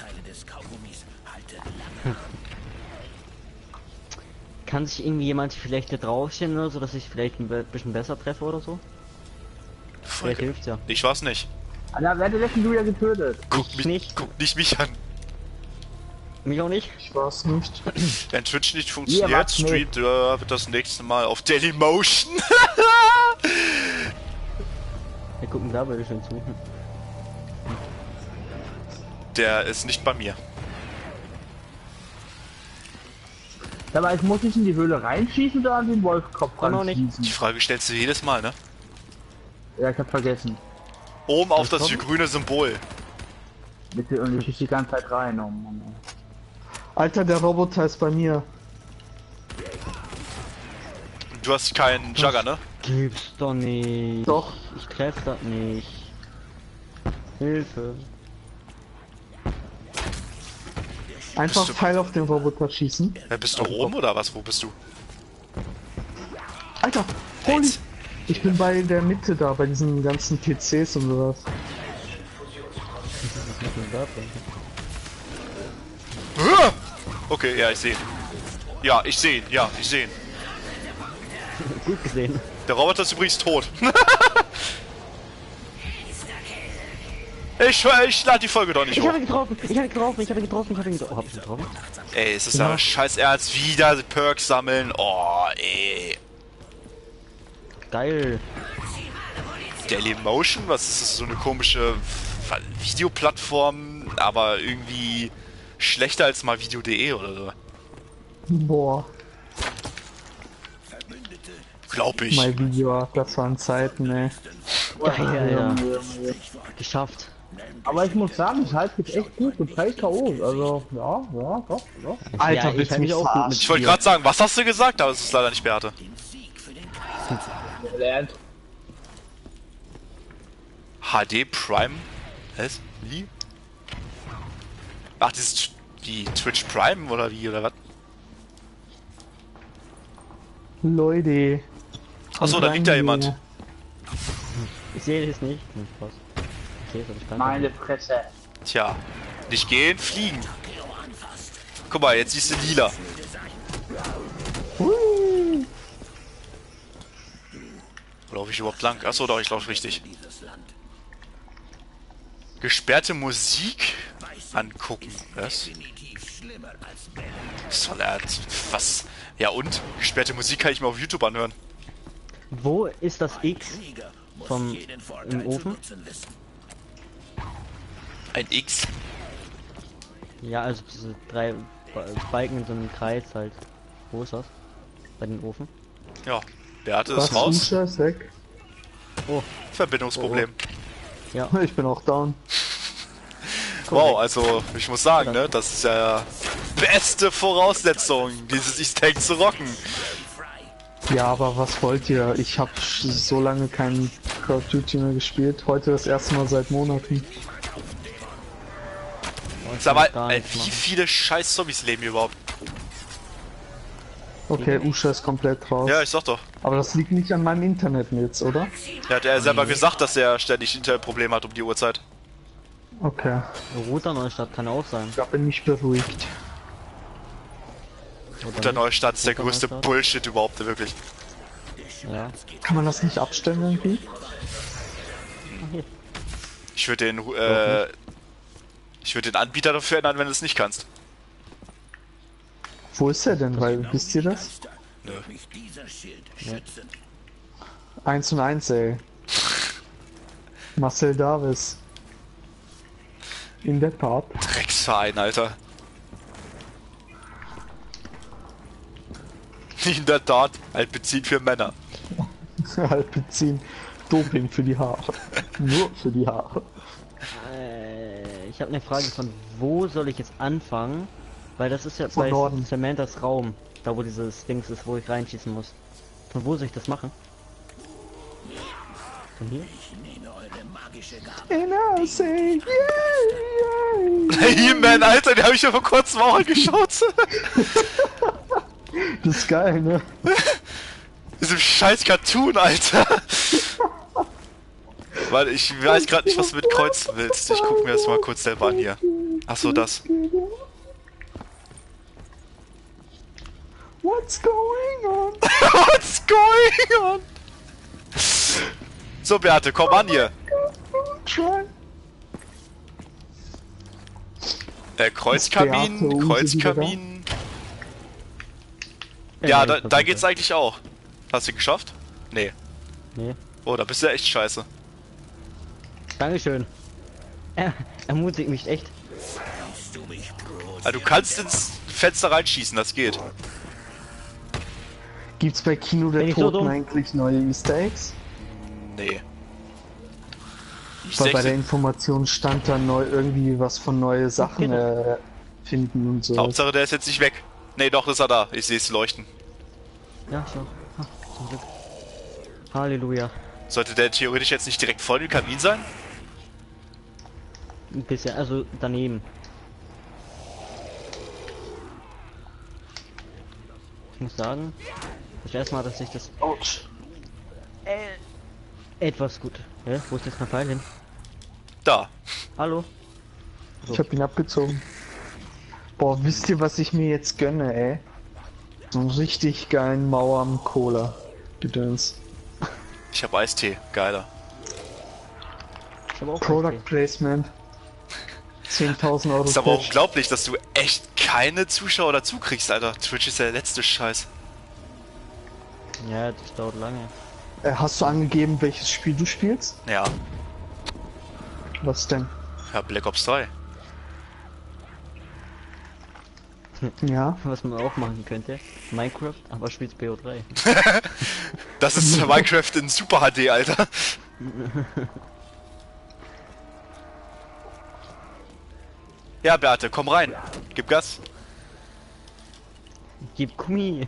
Kann sich irgendwie jemand vielleicht hier draufstellen oder so, dass ich vielleicht ein bisschen besser treffe oder so? Vielleicht hilft's ja. Ich war's nicht. Alter, wer hat denn du ja getötet? Ich nicht. Guck nicht mich an. Mich auch nicht? Ich weiß nicht. Wenn Twitch nicht Ihr funktioniert, wart's nicht. streamt wird das nächste Mal auf Dailymotion. Wir gucken da bitte schön zu. Der ist nicht bei mir. Aber ich muss nicht in die Höhle reinschießen oder an den Wolfkopf Auch noch nicht. ranschießen? Die Frage stellst du jedes Mal, ne? Ja, ich hab vergessen. Oben auf Was das kommt? grüne Symbol. Bitte, und ich schieße die ganze Zeit rein. Oh Mann. Alter, der Roboter ist bei mir. Du hast keinen Jugger, ne? Gibt's doch nicht. Doch. Ich treff das nicht. Hilfe. Einfach Bist du- Pfeil auf den Roboter schießen. Bist du oben oder was? Wo bist du? Alter, holy. Jetzt. Ich bin bei der Mitte da, bei diesen ganzen PCs und sowas. Ah! Okay, ja, ich sehe ihn. Ja, ich sehe ihn. Ja, ich sehe ihn. Gut gesehen. Der Roboter ist übrigens tot. ich lade die Folge doch nicht Ich hoch. habe ihn getroffen, ich habe ihn getroffen, ich habe ihn getroffen, ich habe ihn getroffen. Oh, hab ich ihn getroffen? Ey, es ist aber scheiß Ernst. Wieder Perks sammeln. Oh, ey. Geil. Dailymotion? Was ist das? So eine komische Videoplattform, aber irgendwie schlechter als mal Video.de oder so. Boah, Glaub ich. mein Video, das waren Zeiten, ey. Geil, ja. Geschafft. Aber ich muss sagen, ich halte jetzt echt gut mit 3 KOs. Also, ja, doch. Alter, Ja, ich willst du halt mich mich auch gut verarschen? mit- Ich wollte gerade sagen, was hast du gesagt? Aber es ist leider nicht Beate. Lernt. HD Prime? Was? Wie? Ach, dieses wie Twitch Prime oder wie oder was? Leute. Achso, da liegt ja jemand. Ich sehe das nicht. Hm, Spaß. Okay, das hab ich gar Meine Fresse. Tja, nicht gehen, fliegen. Guck mal, jetzt siehst du lila. Hui. Wo laufe ich überhaupt lang? Achso, doch, ich laufe richtig. Gesperrte Musik angucken. Was? Soll er... Was? Ja und? Gesperrte Musik kann ich mir auf YouTube anhören. Wo ist das X vom im Ofen? Ein X. Ja, also diese 3 Balken in so einem Kreis halt. Wo ist das? Bei den Ofen? Ja, Beate Was, ist raus. Usha ist weg? Verbindungsproblem. Ja. Ich bin auch down. Wow, also ich muss sagen, ne, das ist ja beste Voraussetzung, dieses Easter Egg zu rocken. Ja, aber was wollt ihr? Ich habe so lange kein Call of Duty mehr gespielt. Heute das erste Mal seit Monaten. Sag mal, Gar nichts wie machen. viele scheiß Zombies leben hier überhaupt? Okay, Usha ist komplett raus. Ja, ich sag doch. Aber das liegt nicht an meinem Internetnetz, oder? Er hat ja selber gesagt, dass er ständig Internetprobleme hat um die Uhrzeit. Okay, Router Neustadt kann auch sein. da bin ich beruhigt. Oder Guter nicht? Neustadt ist der Guter größte Neustadt. Bullshit überhaupt, wirklich. Ja. Kann man das nicht abstellen irgendwie? Ach, hier. Ich würde den Anbieter dafür ändern, wenn du es nicht kannst. Wo ist er denn? Weil, wisst ihr das? Nö. 1 und 1, ey. Marcel Davis. In der Tat. Drecksverein, Alter. In der Tat, halt Benzin für Männer. Halt beziehen. Doping für die Haare. Nur für die Haare. Ich habe eine Frage von wo soll ich jetzt anfangen? Weil das ist ja Von bei Norden. Samanthas Raum, da wo dieses Dings ist, wo ich reinschießen muss. Von wo soll ich das machen? Von hier? And I say, yeah, He-Man, Alter, den habe ich ja vor kurzem auch angeschaut. Das ist geil, ne? Diesem scheiß Cartoon, Alter. Weil ich weiß gerade nicht, was du mit Kreuz willst. Ich guck mir das mal kurz selber an hier. Achso, das. What's going on? What's going on? So, Beate, komm an hier. Try. Kreuzkamin, Beate, Use Kreuzkamin. Ja, da geht's eigentlich auch. Hast du ihn geschafft? Nee. Nee. Oh, da bist du ja echt scheiße. Dankeschön. Er ermutigt mich echt. Also, du kannst ins Fenster reinschießen, das geht. Gibt's bei Kino Bin der ich so Toten dumm? eigentlich neue Easter Eggs? Nee. Ich Weil bei der sech, Information stand da neu irgendwie was von neue Sachen finden und so. Hauptsache, der ist jetzt nicht weg. Nee, doch, ist er da. Ich sehe es leuchten. Ja, schon. Ha, zum Glück. Halleluja. Sollte der theoretisch jetzt nicht direkt vor dem Kamin sein? Ein bisschen, also daneben. Ich muss sagen, das erste Mal, dass ich das Autsch. etwas gut. Ja, wo ist jetzt mein Pfeil hin? Da. Hallo? Ich hab ihn abgezogen. Boah, wisst ihr, was ich mir jetzt gönne, ey? So einen richtig geilen Mauer am Cola. Gedöns. Ich habe Eistee. Geiler. Ich habe auch Product Eistee. Placement. 10.000 Euro. Ist aber auch Cash. unglaublich, dass du echt keine Zuschauer dazu kriegst, Alter. Twitch ist der letzte Scheiß. Ja, das dauert lange. Hast du angegeben, welches Spiel du spielst? Ja. Was denn? Ja, Black Ops 3. Ja. Was man auch machen könnte. Minecraft, aber spielt BO3. Das ist Minecraft in Super HD, Alter. Ja, Beate, komm rein. Gib Gas. Gib Gummi.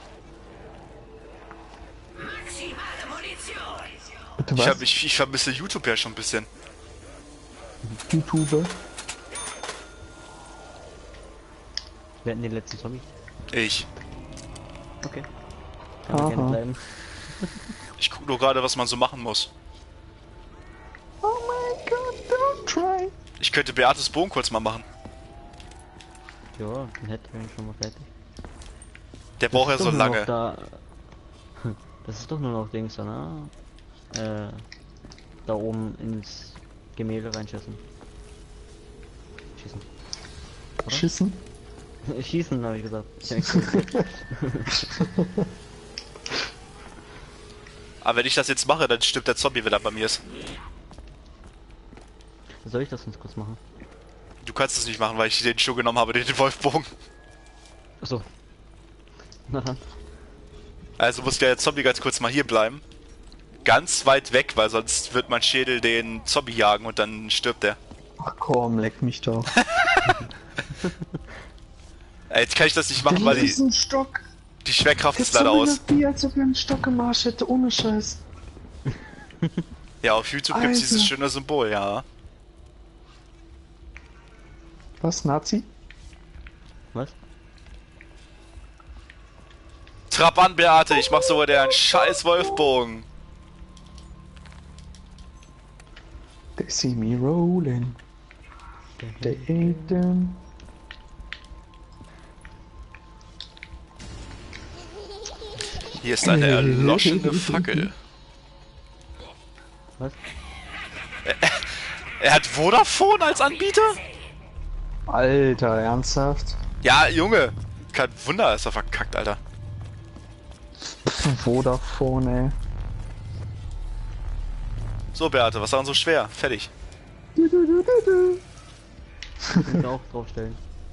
Bitte was? Ich vermisse YouTube ja schon ein bisschen. YouTube. Wir hatten den letzten Zombie. Ich. Okay. Kann man Aha. gerne bleiben. Ich guck nur gerade, was man so machen muss. Oh my god, don't try. Ich könnte Beates Bogen kurz mal machen. Ja, dann hätten wir ihn schon mal fertig. Der braucht ja Das ist so doch nur lange. noch Da... Das ist doch nur noch Dings, ne? Da oben ins Gemälde reinschießen. Schießen. Oder? Schissen? Schießen, habe ich gesagt. Aber wenn ich das jetzt mache, dann stirbt der Zombie, wenn er bei mir ist. Soll ich das uns kurz machen? Du kannst es nicht machen, weil ich den schon genommen habe, den Wolfbogen. Achso. Na dann. Also muss der Zombie ganz kurz mal hier bleiben. Ganz weit weg, weil sonst wird mein Schädel den Zombie jagen und dann stirbt er. Ach komm, leck mich doch. Jetzt kann ich das nicht machen, weil Diesen Stock. die Schwerkraft ist Jetzt leider so aus. wie, als ob er einen Stock im Arsch hätte, ohne Scheiß. Ja, auf YouTube gibt es dieses Alter. schöne Symbol, ja. Was, Nazi? Was? Trapp an, Beate, ich mach sogar der einen scheiß Wolfbogen. They see me rolling. They ate them. Hier ist eine erloschene Fackel. Was? Er hat Vodafone als Anbieter? Alter, ernsthaft? Ja, Junge. Kein Wunder, ist er verkackt, Alter. Vodafone, ey. So, Beate, was war denn so schwer? Fertig. Können wir auch draufstellen.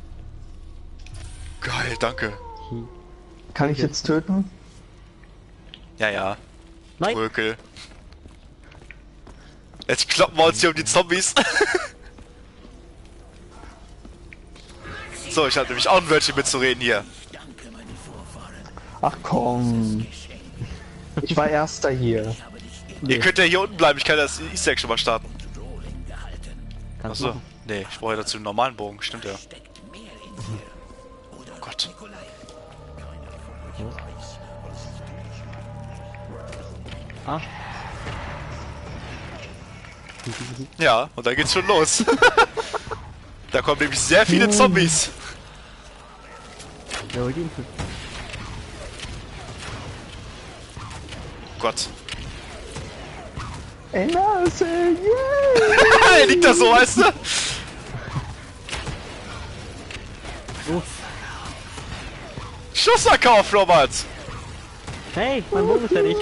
Geil, danke. Kann ich jetzt töten? Ja, ja. Nein! Brökel. Jetzt kloppen wir uns hier um die Zombies. So, ich hatte nämlich auch ein Wörtchen mitzureden hier. Ach komm. Ich war erster hier. Ihr könnt ja hier unten bleiben, ich kann das Easter Egg schon mal starten. Kannst du Achso. machen. Nee, ich brauche ja dazu einen normalen Bogen, stimmt ja. Oh Gott. Ah, Ja, und dann geht's schon los. Da kommen nämlich sehr viele Zombies. ja, hol ihn. Oh Gott. Ey, Nase, yeah! Er liegt da so, weißt du? Oh. Schussverkauf, Robert. Hey, mein Bogen ist fertig.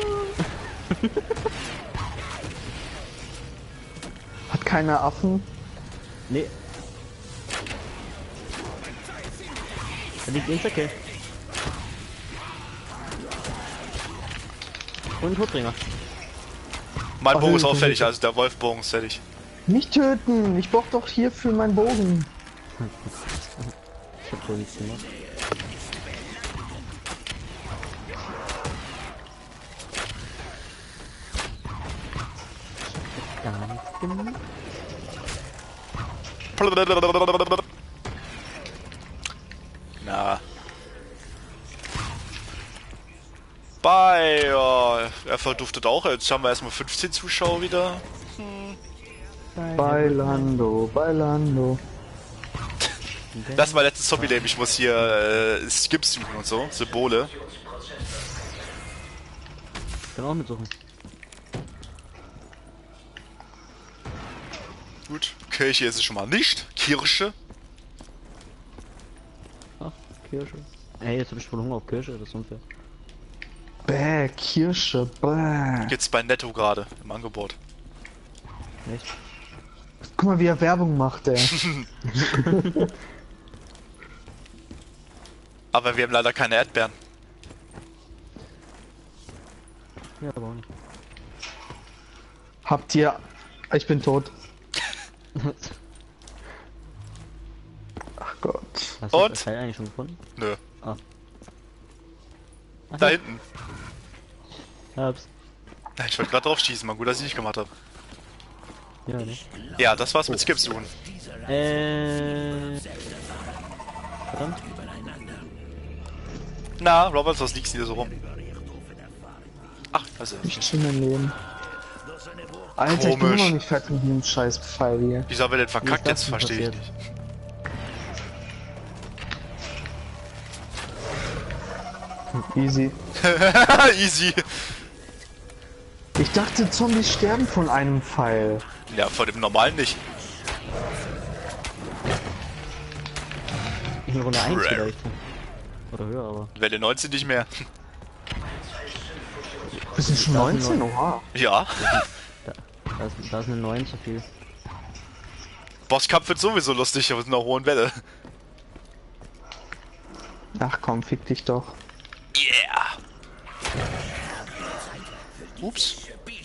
Hat keiner Affen? Nee. Da liegt Instakill. Und ein Todbringer. Mein Bogen ist auch Hilfe, fertig, Hilfe. also der Wolfbogen ist fertig. Nicht töten! Ich brauch doch hier für meinen Bogen. Ich hab wohl nichts gemacht. bin. Na. Ja, er verduftet auch. Jetzt haben wir erstmal 15 Zuschauer wieder. Bailando, bailando. Das war letztes Zombie-Leben. Ich muss hier Skips suchen und so. Symbole. Kann auch mitsuchen. Gut. Kirche ist es schon mal nicht. Kirche. Ach, Kirsche. Ey, jetzt hab ich voll Hunger auf Kirsche, das ist unfair. Bäh, Kirsche, bäh. Jetzt bei Netto gerade im Angebot. Echt? Guck mal, wie er Werbung macht, ey. Aber wir haben leider keine Erdbeeren. Ja, aber auch nicht. Habt ihr... Ich bin tot. Ach Gott. Hast du Und? das Teil eigentlich schon gefunden? Nö. Ah. Ach, Da ja. hinten. Hab's. Ja, ich wollte gerade drauf schießen. Mal gut, dass ich nicht gemacht habe. Ja, ne? Ja, das war's mit Skips suchen. Verdammt. Na, Robert, was liegst du hier so rum? Ach, also. Ich chill mein Leben. Alter, ich bin Komisch. immer noch nicht fertig mit dem scheiß Pfeil hier. Wieso haben wir denn verkackt Wie ist jetzt? das denn Verstehe ich passiert? nicht. Easy. Easy. Ich dachte, Zombies sterben von einem Pfeil. Ja, von dem normalen nicht. In Runde 1 Rare. vielleicht. Oder höher, aber. Welle 19 nicht mehr. Wir sind schon 19, oha. Ja. Da ist eine 9 zu viel. Bosskampf wird sowieso lustig auf einer hohen Welle. Ach komm, fick dich doch. Yeah. Ups.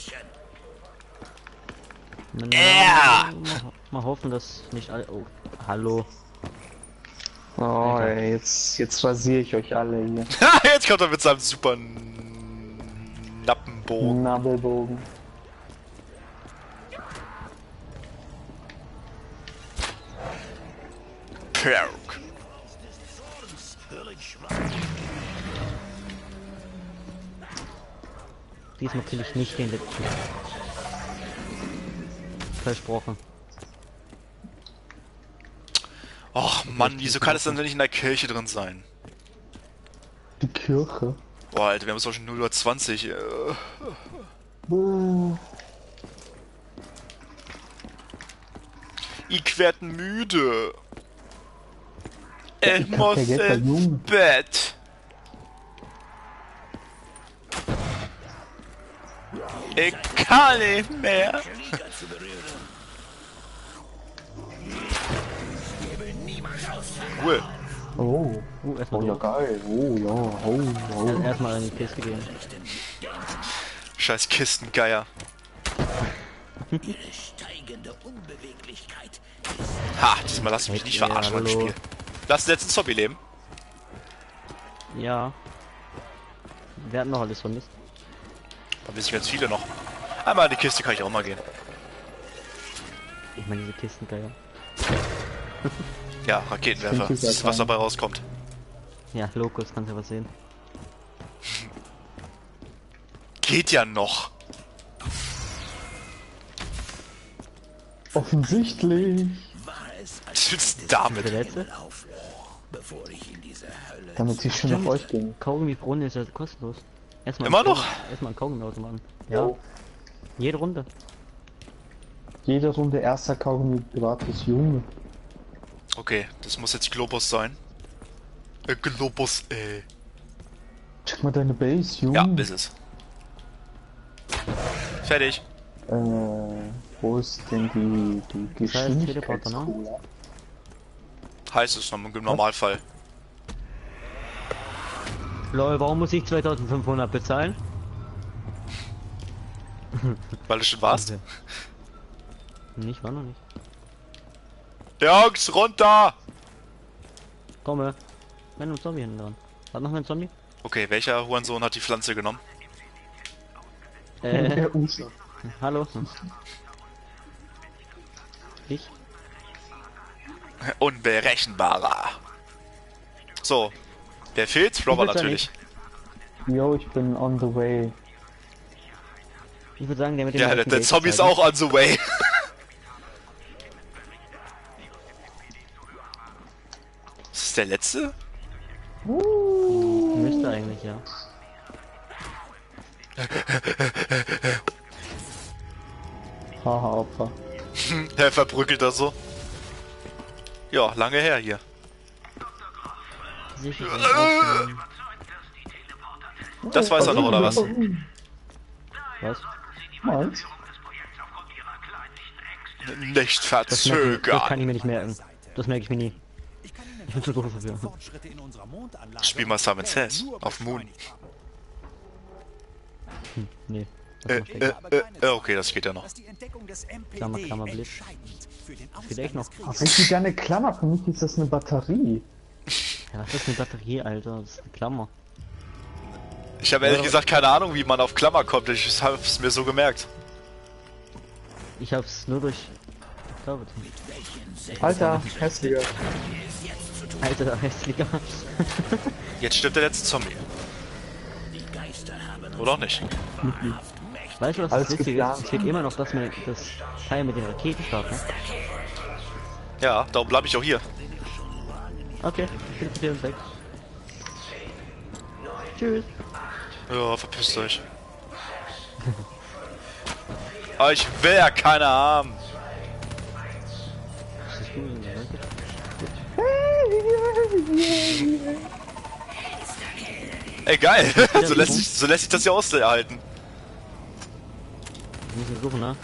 Ja. Mal hoffen, dass nicht alle. Oh, hallo. Oh, ey, jetzt rasiere ich euch alle hier. Jetzt kommt er mit seinem super Nappenbogen. Nabelbogen. Perk. Diesmal kill ich nicht den letzten. Versprochen. Och Mann, wieso kann es dann nicht in der Kirche drin sein? Die Kirche. Boah, Alter, wir haben es auch schon 0:20 Uhr. Ich werd müde. Ich muss ins Bett. Ich kann nicht mehr. Cool. Oh, Erstmal ja geil. Oh ja, erstmal in die Kiste gehen. Scheiß Kistengeier. Ha, diesmal lass ich mich nicht Ja, verarschen beim hallo. Spiel. Lass uns jetzt ein Zombie leben. Ja. Wir hatten noch alles vermisst. Da wissen ganz viele noch. Einmal in die Kiste kann ich auch mal gehen. Ich meine diese Kisten geil. Ja, Raketenwerfer. Stimmt, Das ist, was dabei rauskommt. Ja, Lokus, kannst du was sehen. Geht ja noch. offensichtlich. Was willst du damit? Der letzte? Damit sie schon auf euch gehen. Kaugummi Brunnen ist ja kostenlos. Erstmal Immer noch? Erstmal ein Kaugummi-Automaten. Ja. Jo. Jede Runde. Jede Runde erster Kaugummi gratis, Junge. Okay, das muss jetzt Globus sein. Globus, ey. Check mal deine Base, Junge. Ja, ist es. Fertig. Wo ist denn die Das heißt Teleporter, ne? Geschwindigkeitscola? Heißt es im Normalfall. Lol, warum muss ich 2500 bezahlen? Weil du schon warst. Okay. Nicht, war noch nicht. Jungs, runter! Komme. Wenn ein Zombie hinten dran. Hat noch ein Zombie? Okay, welcher Hurensohn hat die Pflanze genommen? Äh, Der Usa. hallo. Ich? Unberechenbarer. So. Wer fehlt? Robber würd sagen, natürlich. Yo, ich bin on the way. Ich würde sagen, der mit dem Ja, leichten der Gate Zombie ist zeigen. auch on the way. Ist das der letzte? Müsste eigentlich, ja. Haha, Opfer. Der verbrückelt das so. Ja, lange her hier. Sicher. aufstellen. Das weiß er noch, oder was? Was? Was? Nicht Das kann verzögern. ich mir nicht merken. Das merke ich mir nie. Ich bin zu doof dafür. Spiel mal Simon Says auf Moon. Nee. Das macht er nicht. Okay, das geht ja noch. Klammer, Blitz. Vielleicht noch. Was ist die deine Klammer? Für mich ist das eine Batterie. Ja, was ist eine Batterie, Alter? Das ist eine Klammer. Ich habe ehrlich gesagt keine Ahnung, wie man auf Klammer kommt. Ich habe es mir so gemerkt. Ich hab's nur durch... Ich glaube, Alter, hässlicher. Alter, hässlicher. Jetzt stirbt der letzte Zombie. Oder auch nicht. Weißt du, was Alles das Witzige geplant. ist? Es steht immer noch, dass man das Teil mit den Raketen starten. Ne? Ja, darum bleibe ich auch hier. Okay, ich bin hier und weg. Tschüss. Ja, verpisst euch. Aber ich will ja keine haben. Das ist gut, danke. Ey, geil. So lässt sich das ja aushalten. Ich muss ihn suchen, ne?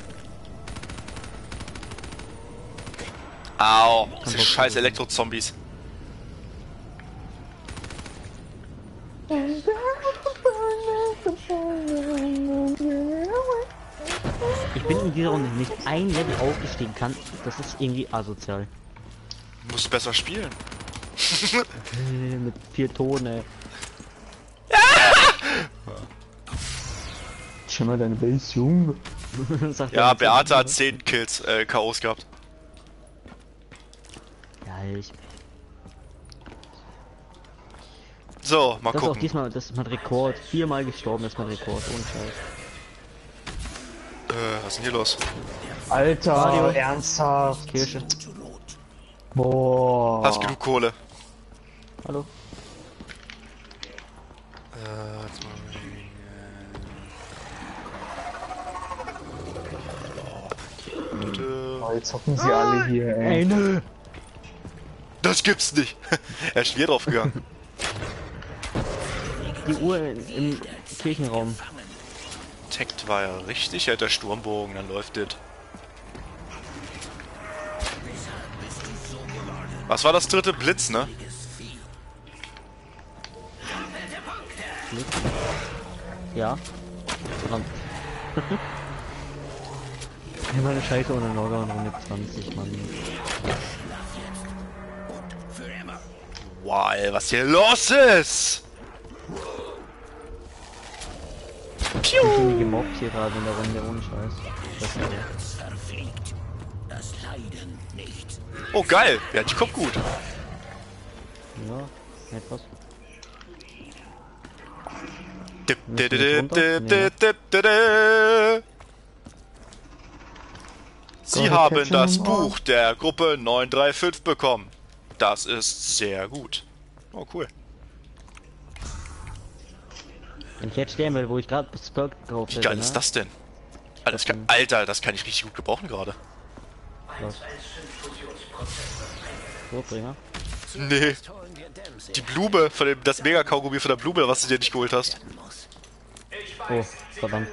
Au, diese scheiß Elektro-Zombies. Ich bin in dieser Runde nicht ein Level aufgestiegen kann. Das ist irgendwie asozial. Du musst besser spielen. Mit 4 Tonen, ey. Schau mal deine Base, Junge. Sagt Ja, er Beate hat 10 Kills, K.O.s gehabt. Ja, ich. So, mal Das ist auch gucken. diesmal, das ist mein Rekord. 4-mal gestorben ist mein Rekord, ohne Scheiß. Was ist denn hier los? Alter, Radio. ernsthaft. Kirsche. Boah. Hast genug Kohle? Hallo? Oh, jetzt hocken sie alle hier, ey. nö! Das gibt's nicht. Er ist schwer drauf gegangen. Die Uhr im Kirchenraum. Takt war ja richtig, er hat der Sturmbogen, dann läuft das. Was war das dritte? Blitz, ne? Ja. Verdammt. Immer eine Scheiße ohne Logger und Runde 20, Mann. Wow, ey, was hier los ist! Ich bin ziemlich gemobbt hier gerade in der Runde, ohne Scheiß. Das ist Oh, geil! Ja, die kommt gut. ja, etwas. Dip, dip, dip, dip, dip, dip, dip, dip. Sie Gott, haben Kätzchen das im Ohr. Buch der Gruppe 935 bekommen. Das ist sehr gut. Oh, cool. Wenn ich jetzt sterben will, wo ich gerade das Perk gekauft Wie hätte, geil ne? ist das denn? Alter, das kann ich richtig gut gebrauchen gerade. Was? Vorbringer? Nee. Die Blume von dem, das Mega-Kaugummi von der Blume, was du dir nicht geholt hast. Oh, verdammt.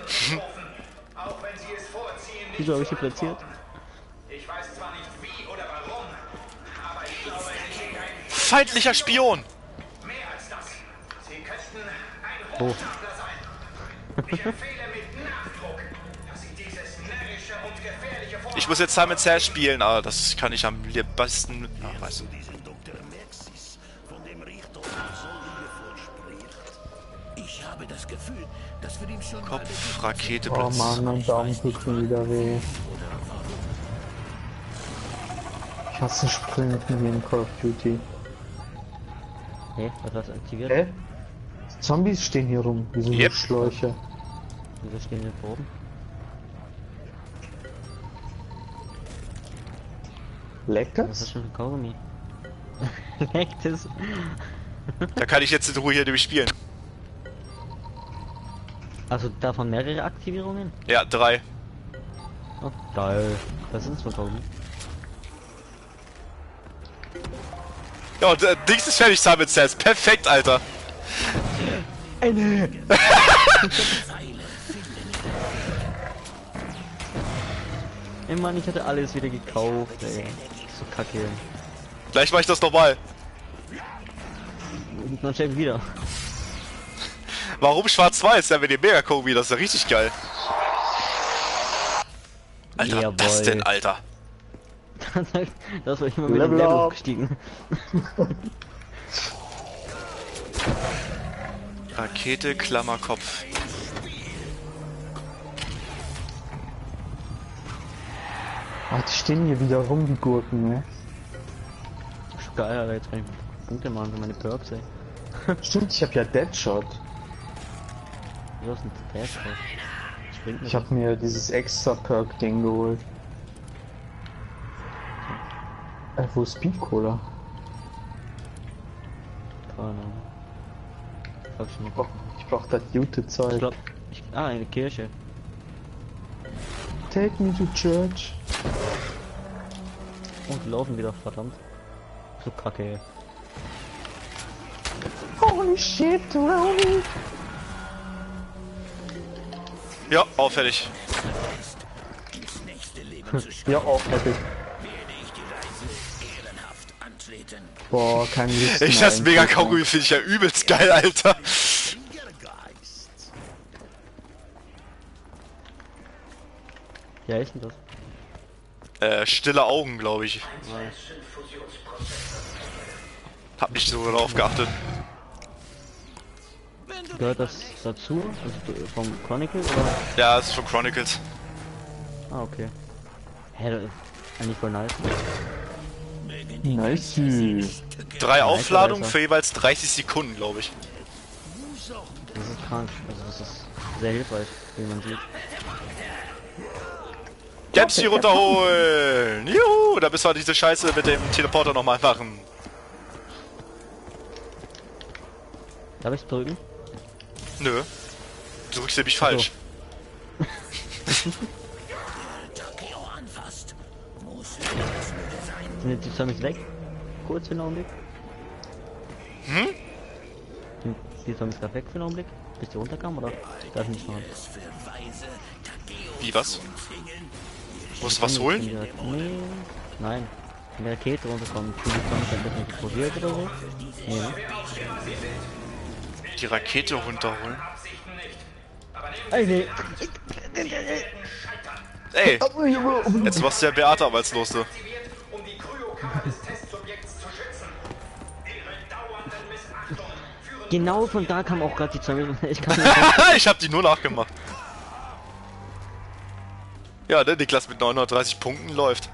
Wieso habe ich hier platziert? Feindlicher Spion! Oh. Ich muss jetzt Simon Says spielen, aber das kann ich am besten... Ach, weißt du. Kopf, Rakete, Oh Blitz. Mann, mein Daumen tut mir wieder weh. Ich hasse Sprinten wie in Call of Duty. Hä? Was hast du aktiviert? Hä? Zombies stehen hier rum, wie so Yep. Schläuche. Wieso stehen wir da oben? Leckt Was ist das? schon für Kaugummi? Leckt es? Da kann ich jetzt in Ruhe hier durchspielen. Also davon mehrere Aktivierungen? Ja, 3. Oh, geil. Was sind das für Kaugummi? Ja, und Dings ist fertig, Simon Says. Perfekt, Alter. Eine! Ey Mann, ich hatte alles wieder gekauft, ey. So kacke. Gleich mach ich das nochmal. Und dann schnell wieder. Warum schwarz-weiß? Ja, wenn ihr mega Kobi, das ist ja richtig geil. Alter, Jawohl. was denn, Alter? Das war ich mal mit dem Level Level up. hochgestiegen. Rakete, Klammerkopf. Ah, die stehen hier wieder rum, die Gurken, ne? Ist geil, Alter, jetzt kann ich Punkte machen für meine Perks, ey. Stimmt, ich habe ja Deadshot. Du hast einen Test, Springt Ich habe mir dieses extra Perk-Ding geholt. Wo ist Speed Cola? keine Ahnung. Hab ich schon Oh, ich brauch das gute Ich Zeug. glaub, eine Kirche. Take me to church. Und die laufen wieder, verdammt. So kacke, ey. Holy shit, Roni! Ja, fertig. Ja, auch fertig. Boah, kein Lust Ich mehr das mega eigentlich, Kaugummi finde ich ja übelst geil, Alter. Ja, ist denn das? Stille Augen, glaube ich. Hab nicht so darauf geachtet. Gehört das dazu? Also vom Chronicle oder? Ja, es ist von Chronicles. Ah, okay. Hä, das ist eigentlich voll nice. Nice. 3 Aufladungen besser. für jeweils 30 Sekunden, glaube ich. Das ist krank. Also das ist sehr hilfreich, wie man sieht. Jetzt hier runterholen! Juhu! Da müssen wir diese Scheiße mit dem Teleporter nochmal machen. Darf ich drücken? Nö. Du drückst nämlich falsch. Sind jetzt die Zombies weg? Kurz für einen Augenblick. Sind die Zombies gerade weg für einen Augenblick? Bis die runterkamen oder? Darf ich nicht machen? Wie, was? Musst du was holen? Nee, nein. Wenn die Rakete runterkommt, sind die Zombies ein bisschen explodiert oder so? Nee, ne? Die Rakete runterholen? Ey, nee. Ey! Jetzt machst du ja Beate arbeitslos, du. Genau von da kam auch gerade die Zombies. Ich kann nicht. Ich hab die nur nachgemacht. Ja, der Niklas mit 930 Punkten läuft.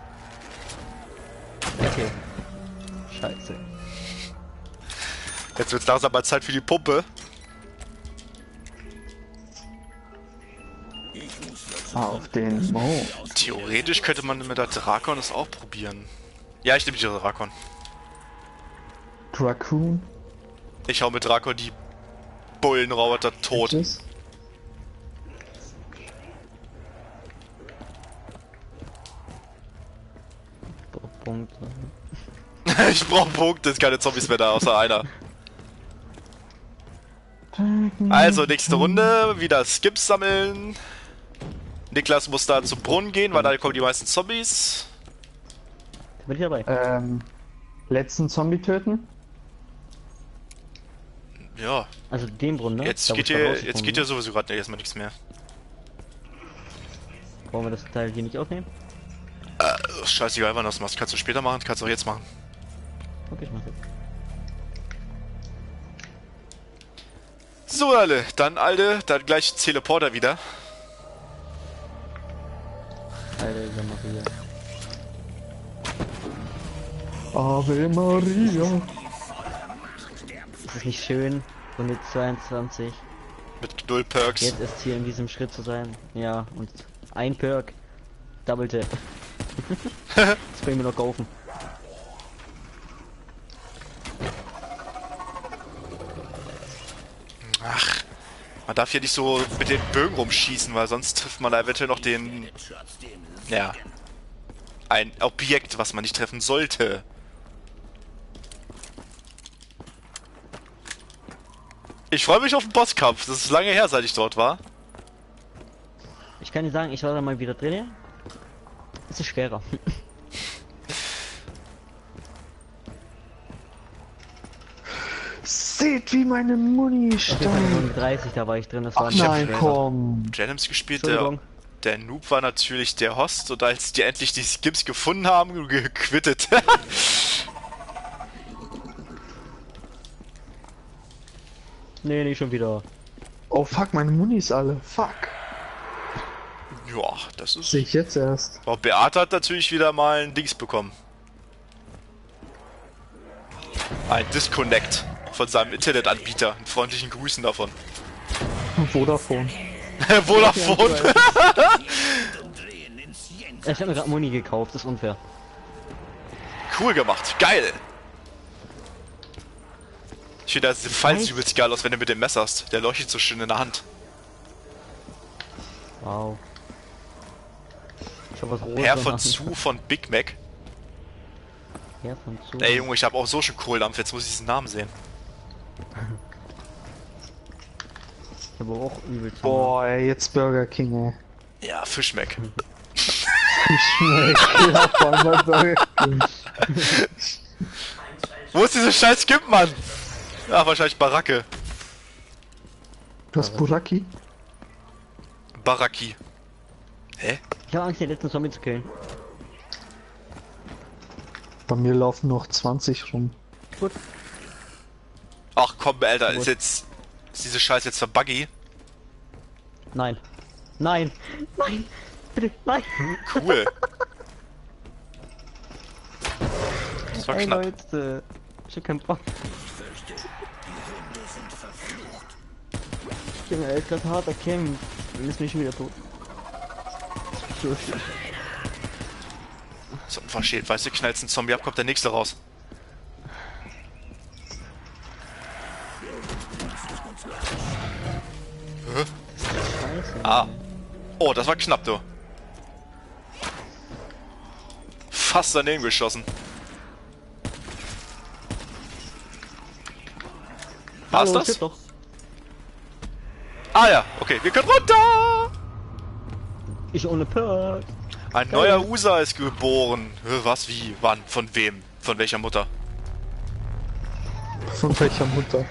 Okay. Scheiße. Jetzt wird's langsam mal Zeit für die Pumpe. Auf den Mo. Theoretisch könnte man mit der Drakon das auch probieren. Ja, ich nehme die Drakon. Dracoon. Ich hau mit Drakon die Bullenroboter tot. Ist es? Punkt. Ich brauch Punkte, es sind keine Zombies mehr da, außer einer. Also, nächste Runde, wieder Skips sammeln. Niklas muss da zum Brunnen gehen, weil da kommen die meisten Zombies. Bin ich dabei? Letzten Zombie töten? Ja, Also den Brunnen, ne? jetzt Da, wo geht ich da hier, rausgekommen jetzt geht ja sowieso gerade erstmal nichts mehr. bin. Wollen wir das Teil hier nicht aufnehmen? Scheißegal, wann du das machst. Kannst du später machen, kannst du auch jetzt machen. Okay, ich mach das. So, alle, dann dann gleich Teleporter wieder. Alter, Maria. Ave Maria. Ist es nicht schön, Runde 22. Mit 0 Perks. Jetzt ist hier in diesem Schritt zu sein. Ja, und ein Perk. Double Tap. Das können wir noch kaufen. Ach, man darf hier nicht so mit den Bögen rumschießen, weil sonst trifft man da eventuell noch den... Ja. Ein Objekt, was man nicht treffen sollte. Ich freue mich auf den Bosskampf. Das ist lange her, seit ich dort war. Ich kann dir sagen, ich war da mal wieder drin. Es ist schwerer. Seht, wie meine Muni Auf jeden Fall stand. Runde 30, da war ich drin. Das war Ach ein bisschen nein, schwerer. komm. Janims gespielt, Entschuldigung. der Noob war natürlich der Host und als die endlich die Skips gefunden haben, gequittet. Nee, nicht schon wieder. Oh fuck, meine Muni ist alle. Fuck. Ja, das ist... Sehe ich jetzt erst. Oh, Beate hat natürlich wieder mal ein Dings bekommen. Ein Disconnect von seinem Internetanbieter. Einen freundlichen Grüßen davon. Vodafone. Vodafone. Ich habe mir gerade Muni gekauft, das ist unfair. Cool gemacht. Geil. Ich finde, das Fall sieht übelst geil aus, wenn du mit dem Messer hast. Der leuchtet so schön in der Hand. Wow. Ich hab was Rotes. Herr von Zu von Big Mac. Herr von Zu. Ey Junge, ich habe auch so schon Kohldampf. Jetzt muss ich diesen Namen sehen. Ich habe auch übel zu. Boah, ey, jetzt Burger King, ey. Ja, Fischmeck. Schmeckt. Ja, vor allem bei Burger King. Wo ist diese scheiß Skip, Mann? Ach, wahrscheinlich Baracke. Du hast Buraki? Baraki. Hä? Ich habe Angst, den letzten Zombie zu killen. Bei mir laufen noch 20 rum. Gut. Ach komm, Alter, Gut. ist diese Scheiße jetzt für Buggy? Nein. Nein. Nein. Bitte. Nein. Cool. Das war Ey knapp. Leute. Ich hab keinen Bock. Junge, er ist gerade hart erkämpft. Dann ist mich schon wieder tot. So schön. So unverschämt, weißt du, knallst einen Zombie ab, kommt der nächste raus. Hä? Scheiße. Ah. Oh, das war knapp, du. Fast daneben geschossen. War's Hallo, das? stimmt doch. Ah ja, okay, wir können runter! Ich ohne Perk. Ein neuer User ist geboren. Was, wie, wann, von wem, von welcher Mutter? Von welcher Mutter?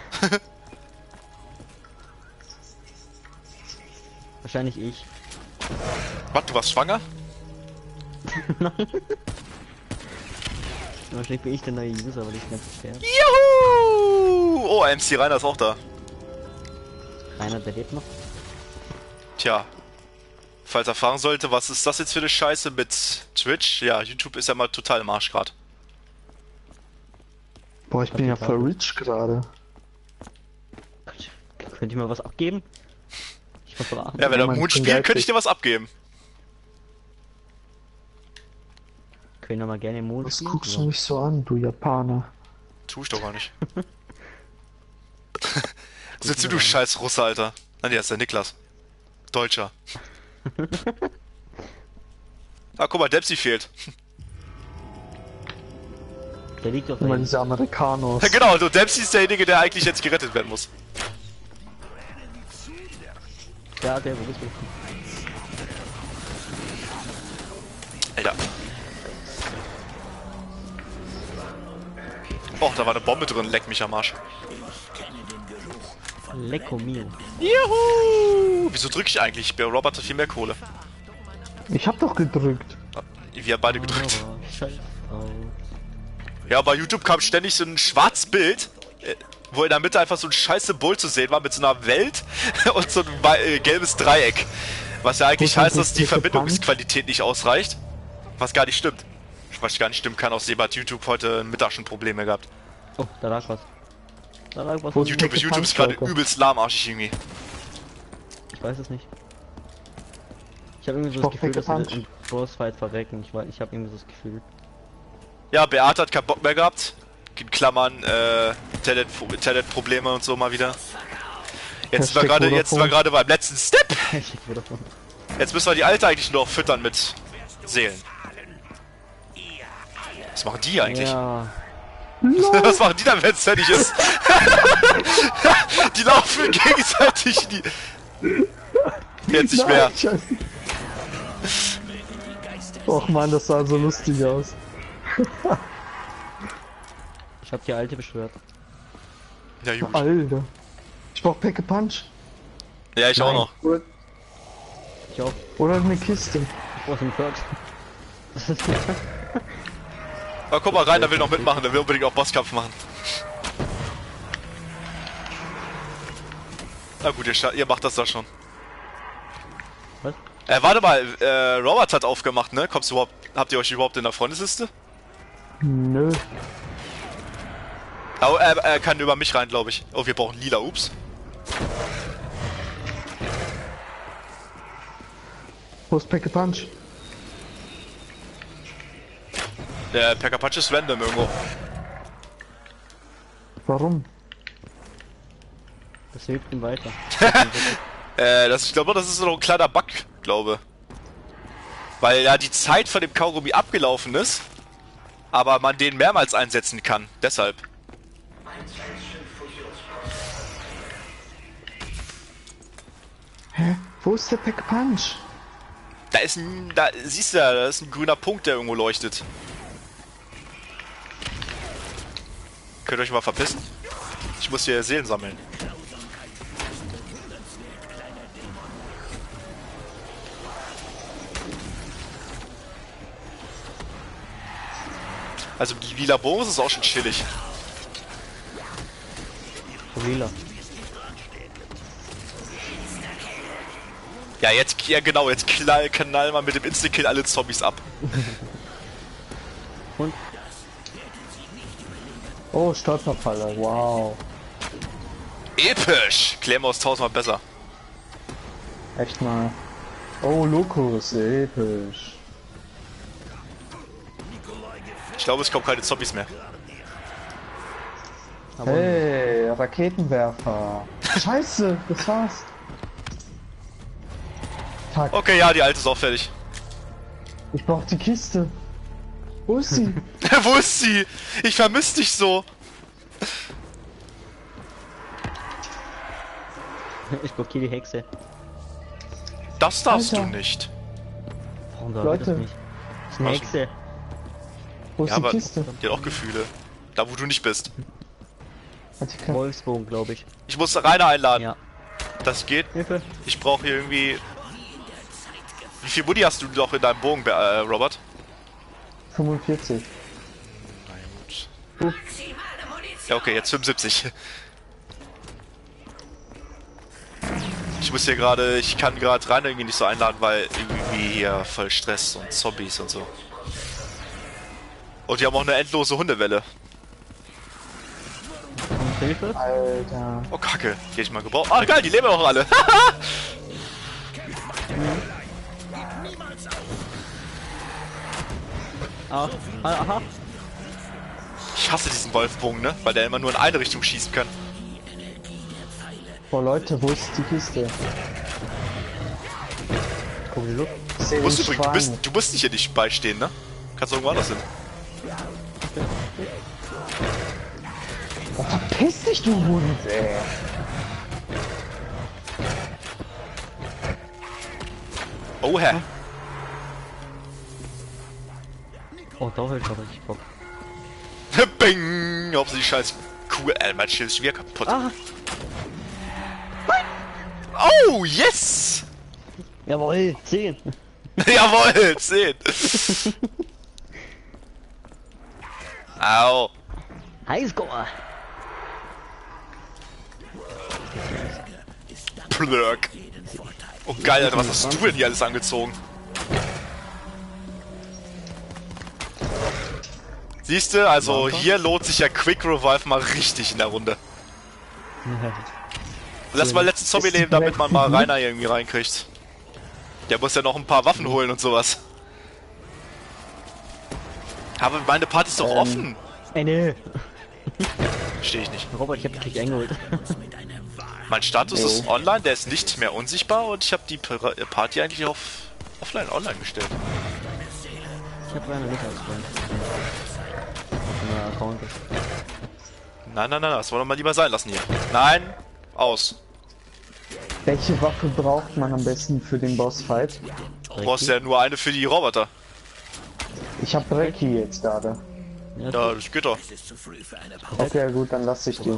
Wahrscheinlich ich. Was, du warst schwanger? Wahrscheinlich bin ich der neue User, weil ich ganz fair. Juhu! Oh, MC Rainer ist auch da. Einer, der lebt noch. Tja. Falls er fragen sollte, was ist das jetzt für eine Scheiße mit Twitch? Ja, YouTube ist ja mal total im Arsch grad. Boah, ich bin ja voll rich gerade. Könnt ihr mal was abgeben? Ich verbrauche. Ja, wenn er Mann, Mut ich bin spielt, geil könnte ich dir was abgeben. Können wir mal gerne Mond Was spielen? guckst du mich so an, du Japaner? Tu ich doch gar nicht. Sitzt du scheiß Russe, Alter. Nein, der ist der Niklas. Deutscher. Ah, guck mal, Dempsey fehlt. Der liegt doch Immer da. diese Amerikanos. Ja, genau, so Dempsey ist derjenige, der eigentlich jetzt gerettet werden muss. Ja, der wo bist du? Alter. Oh, da war eine Bombe drin, leck mich am Arsch. Lecco mio. Juhu! Wieso drücke ich eigentlich? Der Robert hat viel mehr Kohle. Ich hab doch gedrückt. Wir haben beide gedrückt. Oh, scheiße. Oh. Ja, bei YouTube kam ständig so ein Schwarzbild, wo in der Mitte einfach so ein scheiß Symbol zu sehen war mit so einer Welt und so ein gelbes Dreieck. Was ja eigentlich Wo ist heißt, das dass die nicht Verbindungsqualität nicht ausreicht. Was gar nicht stimmt. Was gar nicht stimmen kann, auch Seba hat YouTube heute Mittag schon Probleme gehabt. Oh, da lag was. Da lag was. Wo ist YouTube Packe ist gerade Punch, Leute? übelst lahmarschig irgendwie. Ich weiß es nicht. Ich habe irgendwie so brauch das Gefühl, dass wir Pack-a-Punch. im Bossfight verrecken. Ich habe irgendwie so das Gefühl. Ja, Beate hat keinen Bock mehr gehabt. In Klammern, Talent-Probleme und so mal wieder. Jetzt war gerade beim letzten Step. Ich wurde davon. Jetzt müssen wir die Alte eigentlich nur noch füttern mit Seelen. Was machen die eigentlich? Ja. Was machen die dann, wenn es fertig ist? Die laufen gegenseitig die. Jetzt nicht mehr. Nein, Scheiße. Och man, das sah so lustig aus. Ich habe die Alte beschwört. Ja, gut. Alter. Ich brauch Packe Punch. Ja, ich auch noch. Ich auch. Oder eine Kiste. Ich brauch einen Perk. Aber guck mal rein, der will noch mitmachen, der will unbedingt auch Bosskampf machen. Na gut, ihr macht das da schon. Was? Warte mal, Robert hat aufgemacht, ne? Habt ihr euch überhaupt in der Freundesliste? Nö. Oh, er kann über mich rein, glaube ich. Oh, wir brauchen lila, ups. Wo ist Packe Punch? Der Pack-a-Punch ist random irgendwo. Warum? Das hilft ihm weiter. Ich glaube, das ist so ein kleiner Bug, glaube. Weil ja die Zeit von dem Kaugummi abgelaufen ist, aber man den mehrmals einsetzen kann. Deshalb. Hä? Wo ist der Packe Punch? Da siehst du ja, da ist ein grüner Punkt, der irgendwo leuchtet. Könnt ihr euch mal verpissen? Ich muss hier Seelen sammeln. Also die lila Bogen ist auch schon chillig. Lila. Ja, ja genau, jetzt knall mal mit dem Insta-Kill alle Zombies ab. Und? Oh, Stolperfalle, wow. Episch! Claymore ist 1000-mal besser. Echt mal. Oh, Lokus, episch. Ich glaube, es kommen keine Zombies mehr. Aber Hey, Raketenwerfer. Scheiße, das war's. Fuck, Okay, ja, die alte ist auch fertig. ich brauch die Kiste. Wo ist sie? Wo ist sie? Ich vermisse dich so. ich blockiere die Hexe. Das darfst Alter. du nicht. Warum darf Leute. ich das nicht? Das ist eine Was? Hexe. Wo ist Ja, die aber Kiste? die hat auch Gefühle. Da, wo du nicht bist. Hat die keine- Wolfsbogen, glaube ich. Ich muss Rainer einladen. Ja. Das geht. Hilfe. Ich brauche hier irgendwie... Wie viel Buddy hast du noch in deinem Bogen, Robert? 45. Ja, okay, jetzt 75. Ich kann gerade Rainer irgendwie nicht so einladen, weil irgendwie hier voll Stress und Zombies und so. Und die haben auch eine endlose Hundewelle. Und Hilfe. Alter. Oh, Kacke. Die hätte ich mal gebraucht. Ah, geil, die leben auch alle. Aha. Ich hasse diesen Wolfbogen, ne? Weil der immer nur in eine Richtung schießen kann. Boah, Leute, wo ist die Kiste? Komm, die Luft. Du musst übrigens, du musst nicht hier nicht beistehen, ne? Kannst irgendwo anders hin. Oh, verpiss dich, du Hund, ey. Oh, hä? Oh, da hält aber nicht Bock. Bing! Ob sie die scheiß Kuh... mein Schild ist schon wieder kaputt. Ah! Oh, yes! Jawohl, 10. Jawohl, 10. Au. Highscore. Plurk. Oh geil, Alter, was hast du denn hier alles angezogen? Siehst du, also hier lohnt sich ja Quick Revive mal richtig in der Runde. Lass mal letzten Zombie nehmen, damit man mal Rainer irgendwie reinkriegt. Der muss ja noch ein paar Waffen holen und sowas. Aber meine Party ist doch offen. Nö. Verstehe ich nicht. Robert, ich hab dich eingeholt. Mein Status ist online, der ist nicht mehr unsichtbar und ich habe die Party eigentlich auf online gestellt. Ich hab Rainer nicht als Freund. Auf Account ist. Nein, das wollen wir mal lieber sein lassen hier. Nein, aus. Welche Waffe braucht man am besten für den Bossfight? Du brauchst ja nur eine für die Roboter. Ich hab Brecki jetzt gerade. Ja, das geht doch. Okay, gut, dann lass ich die.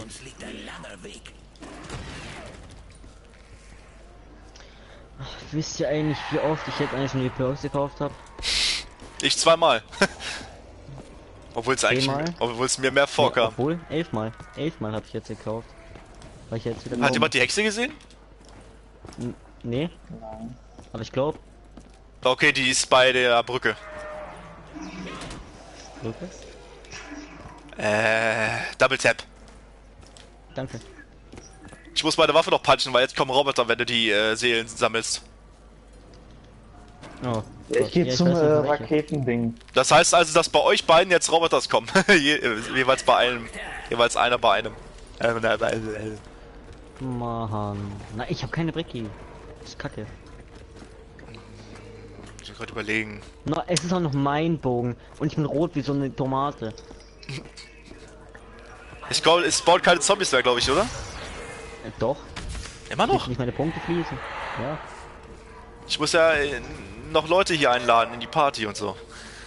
Wisst ihr eigentlich, wie oft ich jetzt eigentlich schon die Perks gekauft habe? Ich zweimal. Obwohl es eigentlich, Zehnmal? obwohl es mir mehr vorkam. Obwohl, 11 Mal. 11 Mal habe ich jetzt gekauft. Weil ich jetzt wieder Hat jemand die Hexe gesehen? Nee. Nein. Aber ich glaube. Okay, die ist bei der Brücke. Wirklich? Double Tap. Danke. Ich muss meine Waffe noch punchen, weil jetzt kommen Roboter, wenn du die Seelen sammelst. Oh. Ich gehe Ja, zum weiß nicht, welche. Raketending. Das heißt also, dass bei euch beiden jetzt Roboters kommen. Jeweils bei einem. Jeweils einer bei einem. Mann. Na, ich habe keine Brecki. Das ist kacke. Ich muss gerade überlegen. Na, es ist auch noch mein Bogen. Und ich bin rot wie so eine Tomate. Es spawnt keine Zombies mehr, glaube ich, oder? Doch. Immer noch? Nicht meine Punkte fließen. Ja. Ich muss ja noch Leute hier einladen in die Party und so.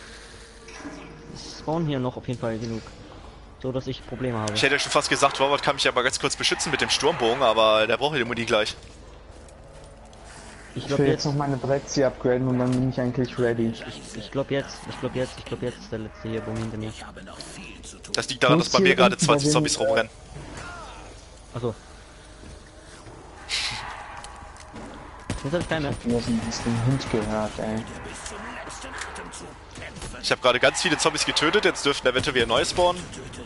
Es spawnen hier noch auf jeden Fall genug. So, dass ich Probleme habe. Ich hätte ja schon fast gesagt, Robert kann mich aber ganz kurz beschützen mit dem Sturmbogen, aber der braucht ja die Muni gleich. Ich Ich glaube will jetzt. jetzt noch meine Bretzi upgraden und dann bin ich eigentlich ready. Ich glaube jetzt ist der letzte hier Bogen hinter mir. Das liegt daran, dass bei mir gerade 20 Zombies rumrennen. Achso. Jetzt hab ich keine. Du hast den Hund gehört, ey. Ich habe gerade ganz viele Zombies getötet, jetzt dürften eventuell wieder neu spawnen.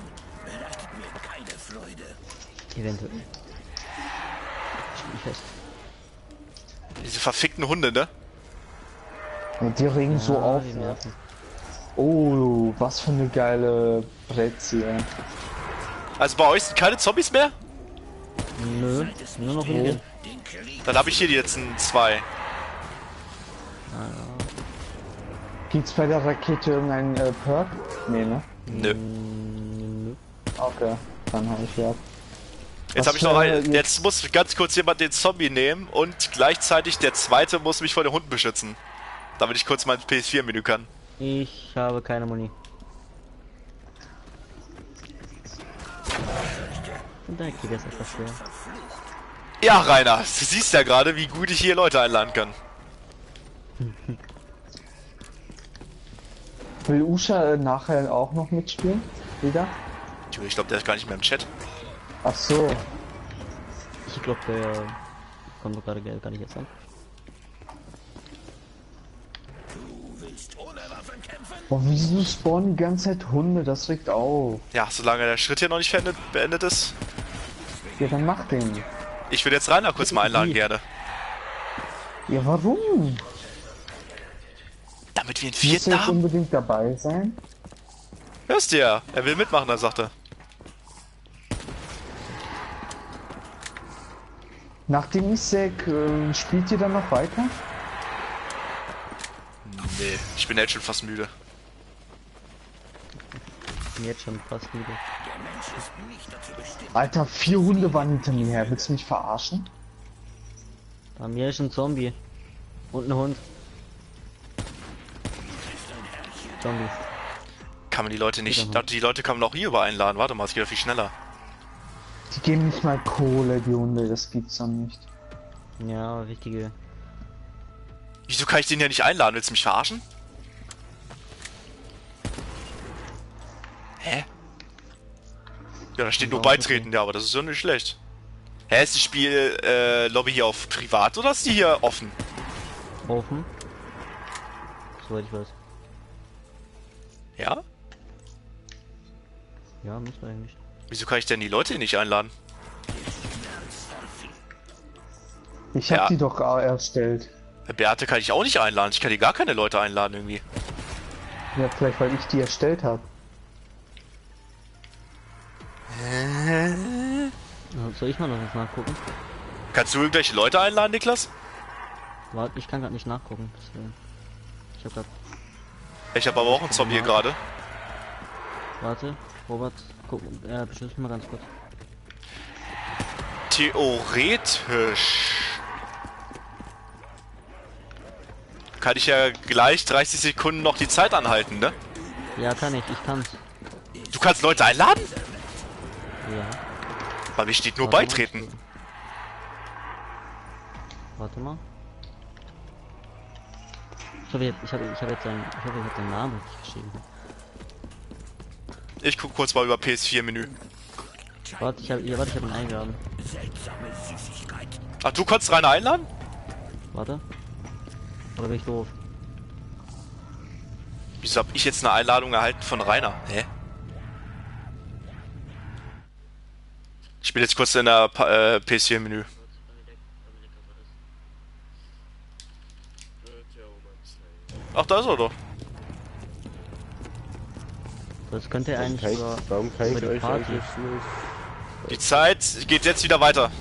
Eventuell. Ich bin fest. Diese verfickten Hunde, ne? Und die regen so auf. die nerven. Oh, was für eine geile Bretzi, ey. Also bei euch sind keine Zombies mehr? Nö, nur noch wenige. Dann habe ich hier jetzt einen 2. Gibt's bei der Rakete irgendeinen Perk? Nee, ne? Nö. Okay, dann habe ich ja. Jetzt habe ich noch einen. Jetzt muss ganz kurz jemand den Zombie nehmen und gleichzeitig der zweite muss mich vor den Hunden beschützen. Damit ich kurz mein PS4-Menü kann. Ich habe keine Muni. Und da geht es etwas schwer. Ja, Rainer, du siehst ja gerade, wie gut ich hier Leute einladen kann. Will Usha nachher auch noch mitspielen? Wieder? Ich glaube, der ist gar nicht mehr im Chat. Ach so. Ich glaube, der kommt doch gerade gar nicht jetzt an. Boah, wieso spawnen die ganze Zeit Hunde? Das regt auf. Ja, solange der Schritt hier noch nicht beendet ist. Ja, dann mach den. Ich würde jetzt Rainer kurz mal einladen gerne. Ja, warum? Damit wir einen Muss vierten er jetzt haben? unbedingt dabei sein? Hörst du ja, er will mitmachen, da sagt er. Nach dem Isaac spielt ihr dann noch weiter? Nee, ich bin jetzt schon fast müde. Ich bin jetzt schon fast müde. Alter, 4 Hunde waren hinter mir her. Willst du mich verarschen? Bei mir ist ein Zombie. Und ein Hund. Zombies. Kann man die Leute nicht... Ich dachte, die Leute kann man auch hier über einladen. Warte mal, es geht ja viel schneller. Die geben nicht mal Kohle, die Hunde. Das gibt's doch nicht. Ja, wichtige. Wieso kann ich den ja nicht einladen? Willst du mich verarschen? Hä? Ja, da steht nur beitreten, ja, aber das ist ja nicht schlecht. Hä, ist die Spiel-Lobby hier auf privat oder ist die hier offen? Offen. Soweit ich weiß. Ja? Ja, müsste eigentlich. Wieso kann ich denn die Leute nicht einladen? Ich hab Ja. die doch erstellt. Beate kann ich auch nicht einladen. Ich kann hier gar keine Leute einladen irgendwie. Ja, vielleicht weil ich die erstellt habe. Soll ich mal noch was nachgucken? Kannst du irgendwelche Leute einladen, Niklas? Warte, ich kann gerade nicht nachgucken. Deswegen. Ich hab grad. Ich habe aber auch einen Zombie hier gerade. Warte, Robert, guck, beschützt mich mal ganz kurz. Theoretisch kann ich ja gleich 30 Sekunden noch die Zeit anhalten, ne? Ja, kann ich kann's. Du kannst Leute einladen? Ja. Bei mir steht nur Warte mal. beitreten. Warte mal. Ich hoffe, ich hab jetzt seinen, ich hoffe, ich hab den Namen richtig geschrieben. Ich guck kurz mal über PS4-Menü. Warte, ich hab ihn eingeladen. Ach, du kannst Rainer einladen? Warte. Oder bin ich doof? Wieso hab ich jetzt eine Einladung erhalten von Rainer? Hä? Ich bin jetzt kurz in der PS4-Menü. Ach, da ist er doch. Das könnte er eigentlich über, Warum kann über ich die euch Party. eigentlich nicht? Die Zeit geht jetzt wieder weiter.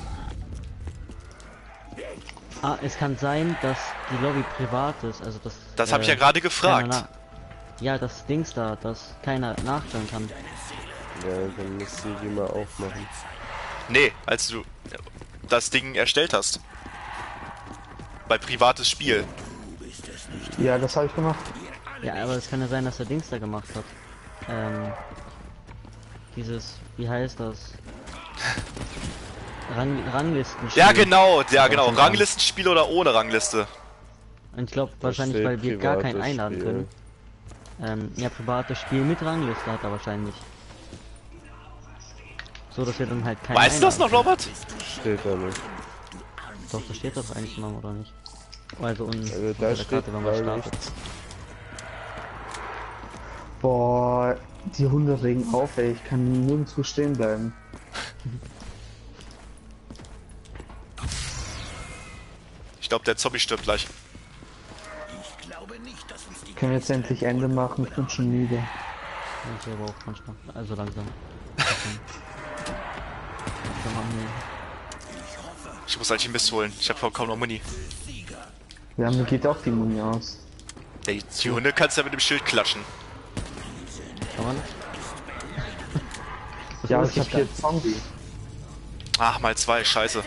Ah, es kann sein, dass die Lobby privat ist, also dass... Das habe ich ja gerade gefragt. keiner ja, das Dings da, dass keiner nachstellen kann. Ja, dann müsst ihr die mal aufmachen. Nee, als du das Ding erstellt hast. Bei privates Spiel. Ja, das habe ich gemacht. Ja, aber es kann ja sein, dass der Dings da gemacht hat. Dieses, wie heißt das? Ranglisten. Ja genau, Ranglistenspiel oder ohne Rangliste. Und ich glaube wahrscheinlich, steht weil wir gar keinen privates einladen Spiel. können. Ja, privates Spiel mit Rangliste hat er wahrscheinlich. So, dass wir dann halt keinen Weißt du das noch, einladen Robert? Steht da nicht. können. Doch, das steht doch eigentlich noch, oder nicht? Also, Also unter da der steht Karte, wenn man gar startet. nichts. Boah, die Hunde regen auf, ey. Ich kann nirgendwo stehen bleiben. Ich glaube, der Zombie stirbt gleich. Können wir jetzt endlich Ende machen? Ich bin schon müde. Ja, ich aber auch manchmal. Also langsam. Ich muss eigentlich ein Mist holen. Ich habe kaum noch Muni. Ja, mir geht auch die Muni aus. Die Hunde kannst du ja mit dem Schild klatschen. Kann man? Ja, ist ich hab hier Zombie. Ach, mal zwei, scheiße.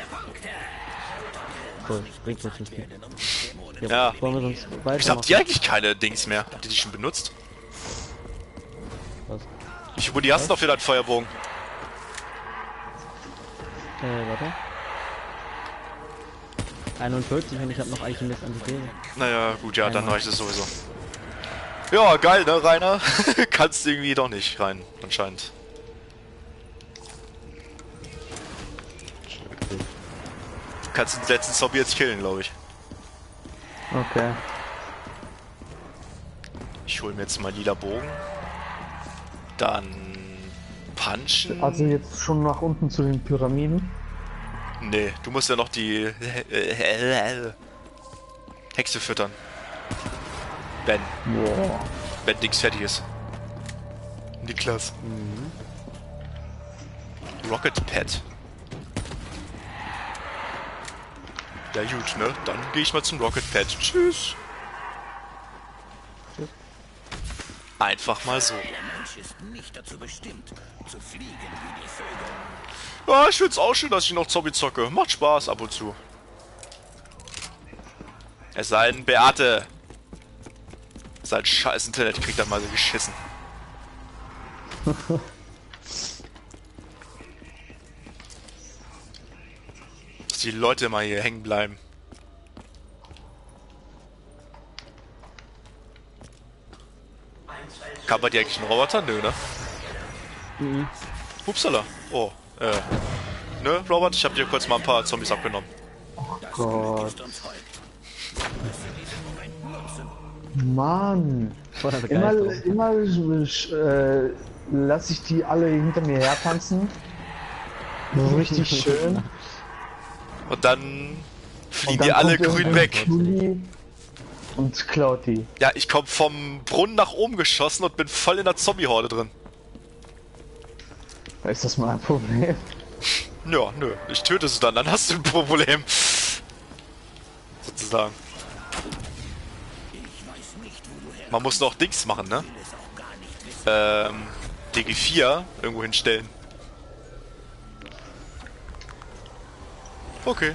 So, bringt uns nicht viel. Ja. Wollen wir sonst Wieso weitermachen? habt ihr eigentlich keine Dings mehr? Habt ihr die schon benutzt? Was? Wie viele Muni hast du noch für deinen Feuerbogen? Warte. 41 und ich habe noch Alchemist Antithese. Naja, gut, ja, dann reicht es sowieso. Ja, geil, ne, Rainer? Kannst irgendwie doch nicht rein, anscheinend. Du kannst den letzten Zombie jetzt killen, glaube ich. Okay. Ich hole mir jetzt mal lila Bogen. Dann punchen. Also jetzt schon nach unten zu den Pyramiden. Nee, du musst ja noch die Hexe füttern. Boah. Wenn Dings fertig ist. Niklas. Rocket Pad. Ja gut, ne? Dann gehe ich mal zum Rocket Pad. Tschüss. Einfach mal so. Ja, ich find's auch schön, dass ich noch Zombie zocke. Macht Spaß ab und zu. Es sei denn, Beate. Sein scheiß Internet kriegt dann mal so geschissen. Dass die Leute mal hier hängen bleiben. Kam bei dir eigentlich ein Roboter? Nö, ne? Mhm. Upsala. Oh, ne, Robert? Ich hab dir kurz mal ein paar Zombies abgenommen. Gott. Mann. Voller Begeisterung. Immer lasse ich die alle hinter mir her tanzen. So richtig schön. Und dann fliegen Und die dann alle kommt grün irgendein weg. Juli und klaut die. Ja, ich komm vom Brunnen nach oben geschossen und bin voll in der Zombie-Horde drin. Ist das mal ein Problem? Ja, nö. Ich töte sie dann hast du ein Problem. Sozusagen. Man muss noch Dings machen, ne? DG4 irgendwo hinstellen. Okay.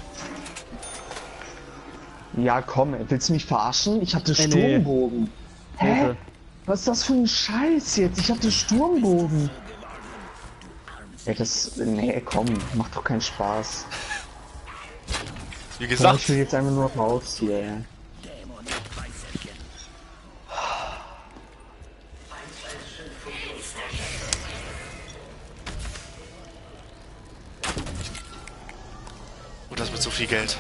Ja, komm, willst du mich verarschen? Ich hatte Nee. Sturmbogen. Hä? Hilfe. Was ist das für ein Scheiß jetzt? Ich hatte Sturmbogen. Ja, nee, komm, macht doch keinen Spaß. Wie Ja, gesagt, ich will jetzt einfach nur raus hier, ja. oh, das wird so viel Geld.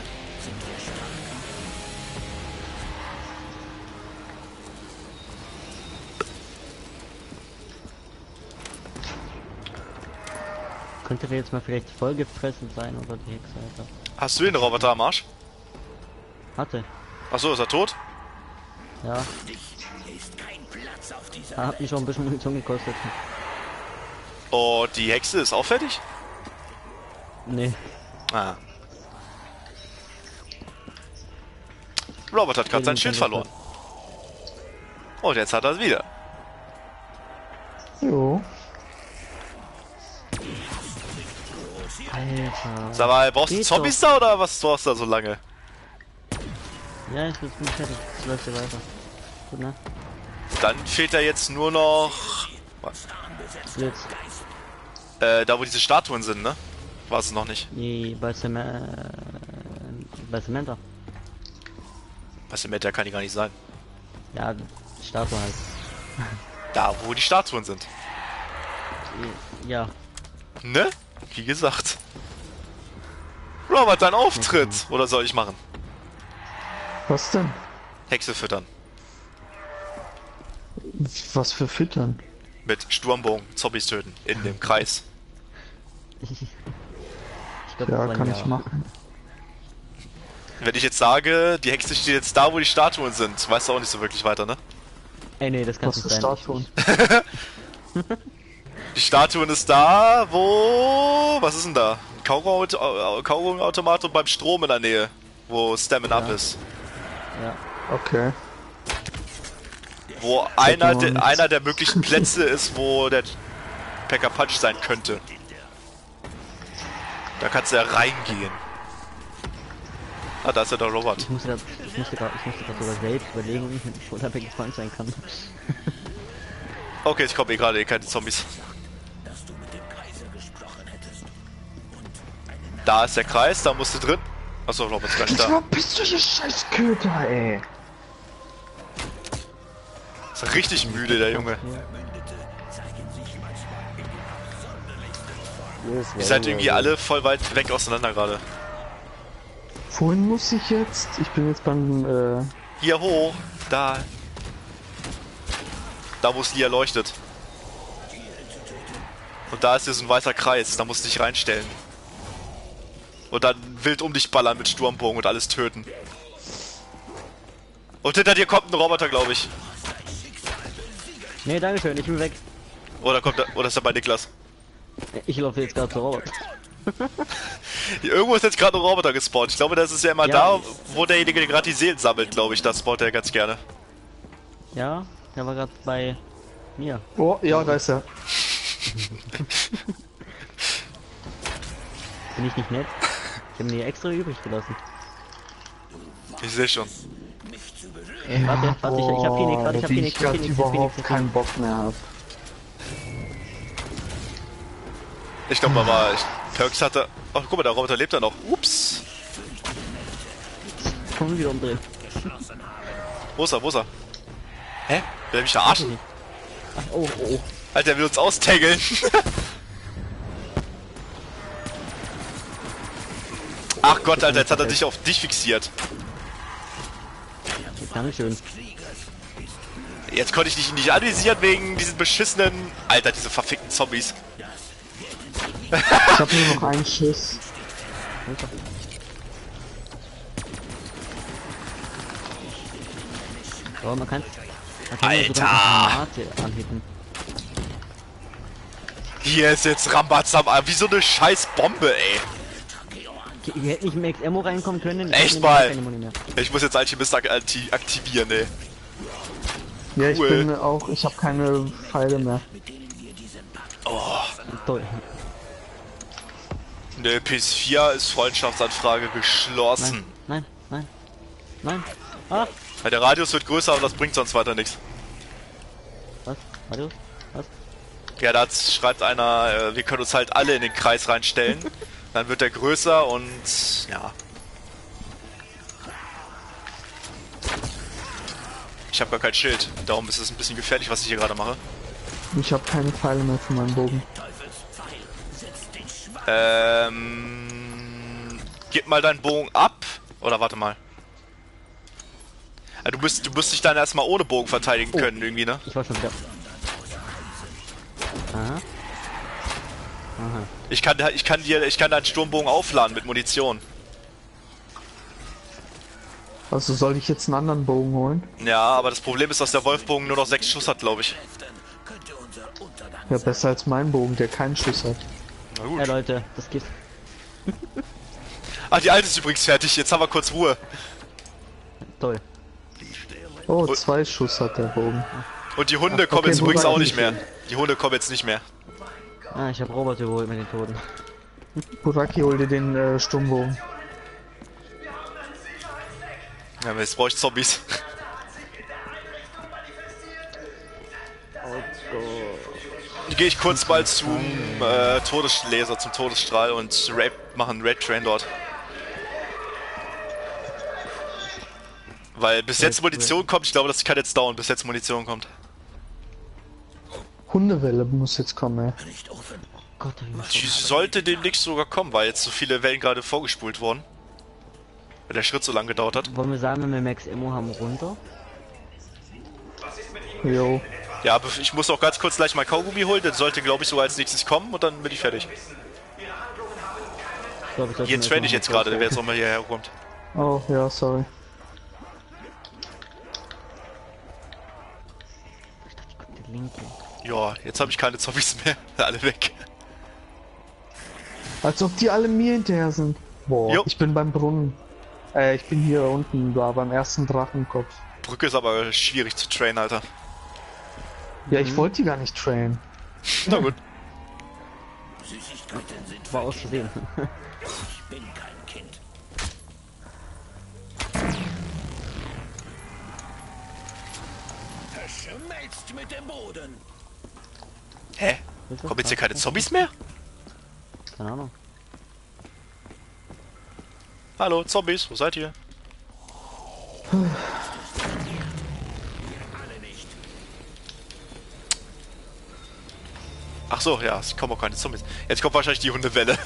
Könnte wir jetzt mal vielleicht vollgefressen sein oder die Hexe, Alter. Hast du den Roboter am Arsch? Hatte. Achso, ist er tot? Ja. Hat mich schon ein bisschen Munition gekostet. Oh, die Hexe ist auch fertig? Nee. Ah. Robert hat gerade sein Schild verloren. Und jetzt hat er es wieder. Jo. Alter. Sag mal, brauchst du Geht Zombies da oder was brauchst du da so lange? Ja, ich bin fertig. Es läuft hier weiter. Gut, ne? Dann fehlt da jetzt nur noch... Blitz. Da wo diese Statuen sind, ne? War es noch nicht. Nee, bei Samantha. Was im Meta kann die gar nicht sein. Ja, Statue halt. Da wo die Statuen sind. Ja. Ne? Wie gesagt. Robert, dein Auftritt! Oder soll ich machen? Was denn? Hexe füttern. Was für Füttern? Mit Sturmbogen, Zombies töten. In dem Kreis. Ich glaub, Ja, das war kann ein ich Ja. machen. Wenn ich jetzt sage, die Hexe steht jetzt da, wo die Statuen sind, weißt du auch nicht so wirklich weiter, ne? Ey, nee, das kann Was nicht für sein. Statuen? Die Statuen ist da, wo... Was ist denn da? Ein Kaugummiautomat und beim Strom in der Nähe. Wo Stamina Up ist. Ja. Okay. Wo einer der möglichen Plätze ist, wo der Packer Punch sein könnte. Da kannst du ja reingehen. Ah, da ist ja der Robot. Ich musste gerade sogar selbst überlegen, wo der Pack Punch sein kann. Okay, ich komme gerade keine Zombies. Da ist der Kreis, da musst du drin. Achso, Robot ist gar nicht da. Ja, bist du hier Scheißköter, ey? Ist richtig müde, der Junge. Ihr seid irgendwie alle voll weit weg auseinander gerade. Wohin muss ich jetzt? Ich bin jetzt beim, Hier hoch, da. Da wo es Lia leuchtet. Und da ist hier so ein weißer Kreis, da musst du dich reinstellen. Und dann wild um dich ballern mit Sturmbogen und alles töten. Und hinter dir kommt ein Roboter, glaube ich. Nee, dankeschön, ich bin weg. Oder ist er bei Niklas? Ich laufe jetzt gerade zur Robot. Hier, irgendwo ist jetzt gerade ein Roboter gespawnt. Ich glaube, das ist ja immer Ja. da, wo derjenige der gerade die Seelen sammelt, glaube ich. Das spawnt er ganz gerne. Ja, der war gerade bei mir. oh, ja, da ist er. Bin ich nicht nett? Ich habe ihn hier extra übrig gelassen. Ich sehe schon. Warte, ich hab hier nichts, warte, ich hab hier wie nichts, ich ich hab grad hier nichts, überhaupt keinen Bock mehr hab. Ich glaube Perks hatte... Ach, guck mal, der Roboter lebt da noch. Ups. Komm wieder umdrehen. Wo ist er? Wo ist er? Hä? Will er mich verarschen? Ach, oh, oh. Alter, der will uns austageln. Ach Gott, Alter, jetzt hat er dich auf dich fixiert. Dankeschön. Jetzt konnte ich dich nicht anvisieren wegen diesen beschissenen... Alter, diese verfickten Zombies. Ich hab nur noch einen Schuss. So, man kann Alter! anhitten. Hier ist jetzt Rambazam, wie so eine scheiß Bombe, ey. Wir hätten nicht mehr Ammo reinkommen können. Echt mal? Ich muss jetzt Alchemist aktivieren, ey. Ja, Cool. ich bin auch, ich habe keine Pfeile mehr. Oh. Toll. Ne, PS4 ist Freundschaftsanfrage geschlossen. Nein. Ah! Ja, der Radius wird größer, aber das bringt sonst weiter nichts. Was? Radius? Was? Ja, da schreibt einer, wir können uns halt alle in den Kreis reinstellen. Dann wird der größer und ja. Ich habe gar kein Schild, darum ist es ein bisschen gefährlich, was ich hier gerade mache. Ich habe keine Pfeile mehr für meinen Bogen. Gib mal deinen Bogen ab. Oder warte mal. Du musst dich dann erstmal ohne Bogen verteidigen können, irgendwie, ne? Ich war schon wieder. Aha. Ich kann deinen Sturmbogen aufladen mit Munition. Also soll ich jetzt einen anderen Bogen holen? Ja, aber das Problem ist, dass der Wolfbogen nur noch 6 Schuss hat, glaube ich. Ja, besser als mein Bogen, der keinen Schuss hat. Na gut. Ja, Leute, das geht. Ah, die alte ist übrigens fertig. Jetzt haben wir kurz Ruhe. Toll. Oh, 2 Schuss hat der Bogen. Und die Hunde Ach, kommen okay, jetzt übrigens wobei auch ich nicht mehr. Die Hunde kommen jetzt nicht mehr. Ah, ich habe Roboter geholt mit den Toten. Buraki, hol dir den Sturmbogen. Ja, jetzt brauche ich Zombies. Gehe ich kurz mal zum Todeslaser, zum Todesstrahl und machen Raid Train dort. Weil bis jetzt Munition kommt, ich glaube, das kann jetzt dauern, bis jetzt Munition kommt. Hundewelle muss jetzt kommen, ey. Gott, Die sollte demnächst sogar kommen, weil jetzt so viele Wellen gerade vorgespult wurden. Weil der Schritt so lange gedauert hat. wollen wir sagen, wenn wir Max Ammo haben, runter? Jo. Ja, aber ich muss auch ganz kurz gleich mal Kaugummi holen, das sollte, glaube ich, sogar als nächstes kommen und dann bin ich fertig. Ich glaub, ich sollte Hier mir train ich erstmal jetzt gerade, kurz- wer jetzt nochmal hierher kommt. Oh, ja, sorry. Die linke. Ja, jetzt habe ich keine Zombies mehr. Alle weg. Als ob die alle mir hinterher sind. Boah, Jo. ich bin beim Brunnen. Ich bin hier unten, da beim ersten Drachenkopf. Brücke ist aber schwierig zu trainen, Alter. Ja, ich wollte die gar nicht trainen. Na gut. War aus Versehen. Verschmilzt mit dem Boden. Hä? Kommen jetzt hier keine Zombies mehr? Keine Ahnung. Hallo, Zombies, wo seid ihr? Ach so, ja, es kommen auch keine Zombies. Jetzt kommt wahrscheinlich die Hundewelle.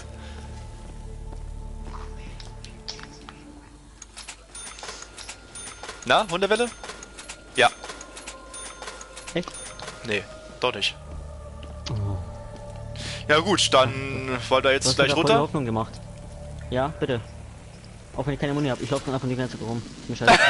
Na, Hundewelle? Ja. Echt? Nee, doch nicht. Ja gut, dann wollt ihr Du jetzt hast mir gleich da voll die runter? Hoffnung gemacht. Ja, bitte. Auch wenn ich keine Muni habe, ich laufe dann einfach die ganze Zeit rum. Ist mir scheiße.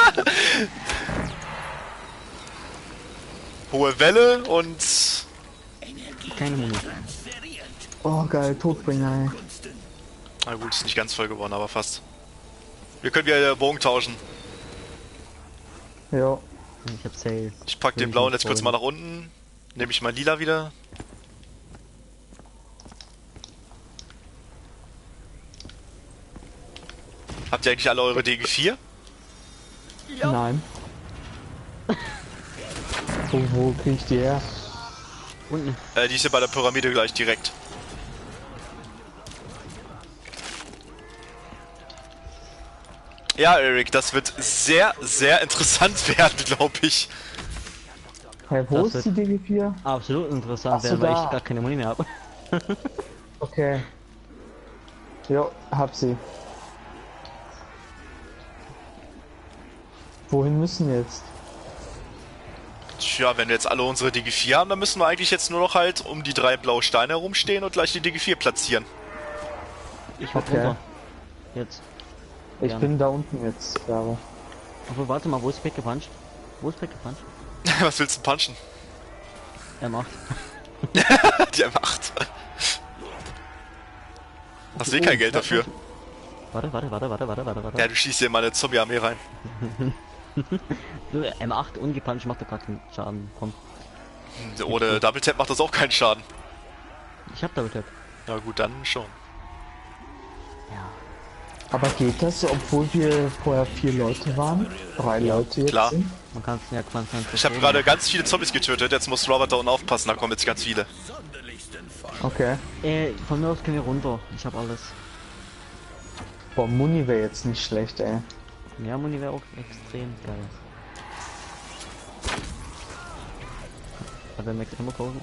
Hohe Welle und... Keine Muni. Oh, geil, Todbringer, ey. Na gut, ist nicht ganz voll geworden, aber fast. Wir können wieder Bogen tauschen. Ja. Ich hab Sale. Ich pack den blauen jetzt kurz mal nach unten. Nehme ich mal lila wieder. Habt ihr eigentlich alle eure DG4? Nein. Wo krieg ich die her? Unten. Die ist ja bei der Pyramide gleich direkt. Ja, Eric, das wird sehr, sehr interessant werden, glaube ich. Hey, wo Das ist die DG4? Absolut interessant Ach so, werden, weil da. ich gar keine Muni mehr habe. Okay. Jo, hab sie. Wohin müssen wir jetzt? Tja, wenn wir jetzt alle unsere DG4 haben, dann müssen wir eigentlich jetzt nur noch halt um die 3 blaue Steine herumstehen und gleich die DG4 platzieren. Ich will Okay. runter. Jetzt. Ich Ja. bin da unten jetzt, Jahre. Obwohl, warte mal, wo ist Pack gepuncht? Wo ist Pack gepuncht? Was willst du punchen? Er macht. Die M8. Hast du eh kein Geld dafür. Warte. Ja, du schießt hier in meine Zombie-Armee rein. M8 ungepuncht macht doch gar keinen Schaden. Komm. Ohne Double Tap macht das auch keinen Schaden. Ich hab Double Tap. Na gut, dann schon. Ja. Aber geht das, obwohl wir vorher 4 Leute waren? 3 Leute jetzt klar. sind? Man kann es ja quasi. Ich habe gerade ganz viele Zombies getötet, jetzt muss Robert da unten aufpassen, da kommen jetzt ganz viele. Okay. Von mir aus können wir runter. Ich hab alles. Boah, Muni wäre jetzt nicht schlecht, ey. Ja, Muni wäre auch extrem geil. Hat der Max immer kaufen?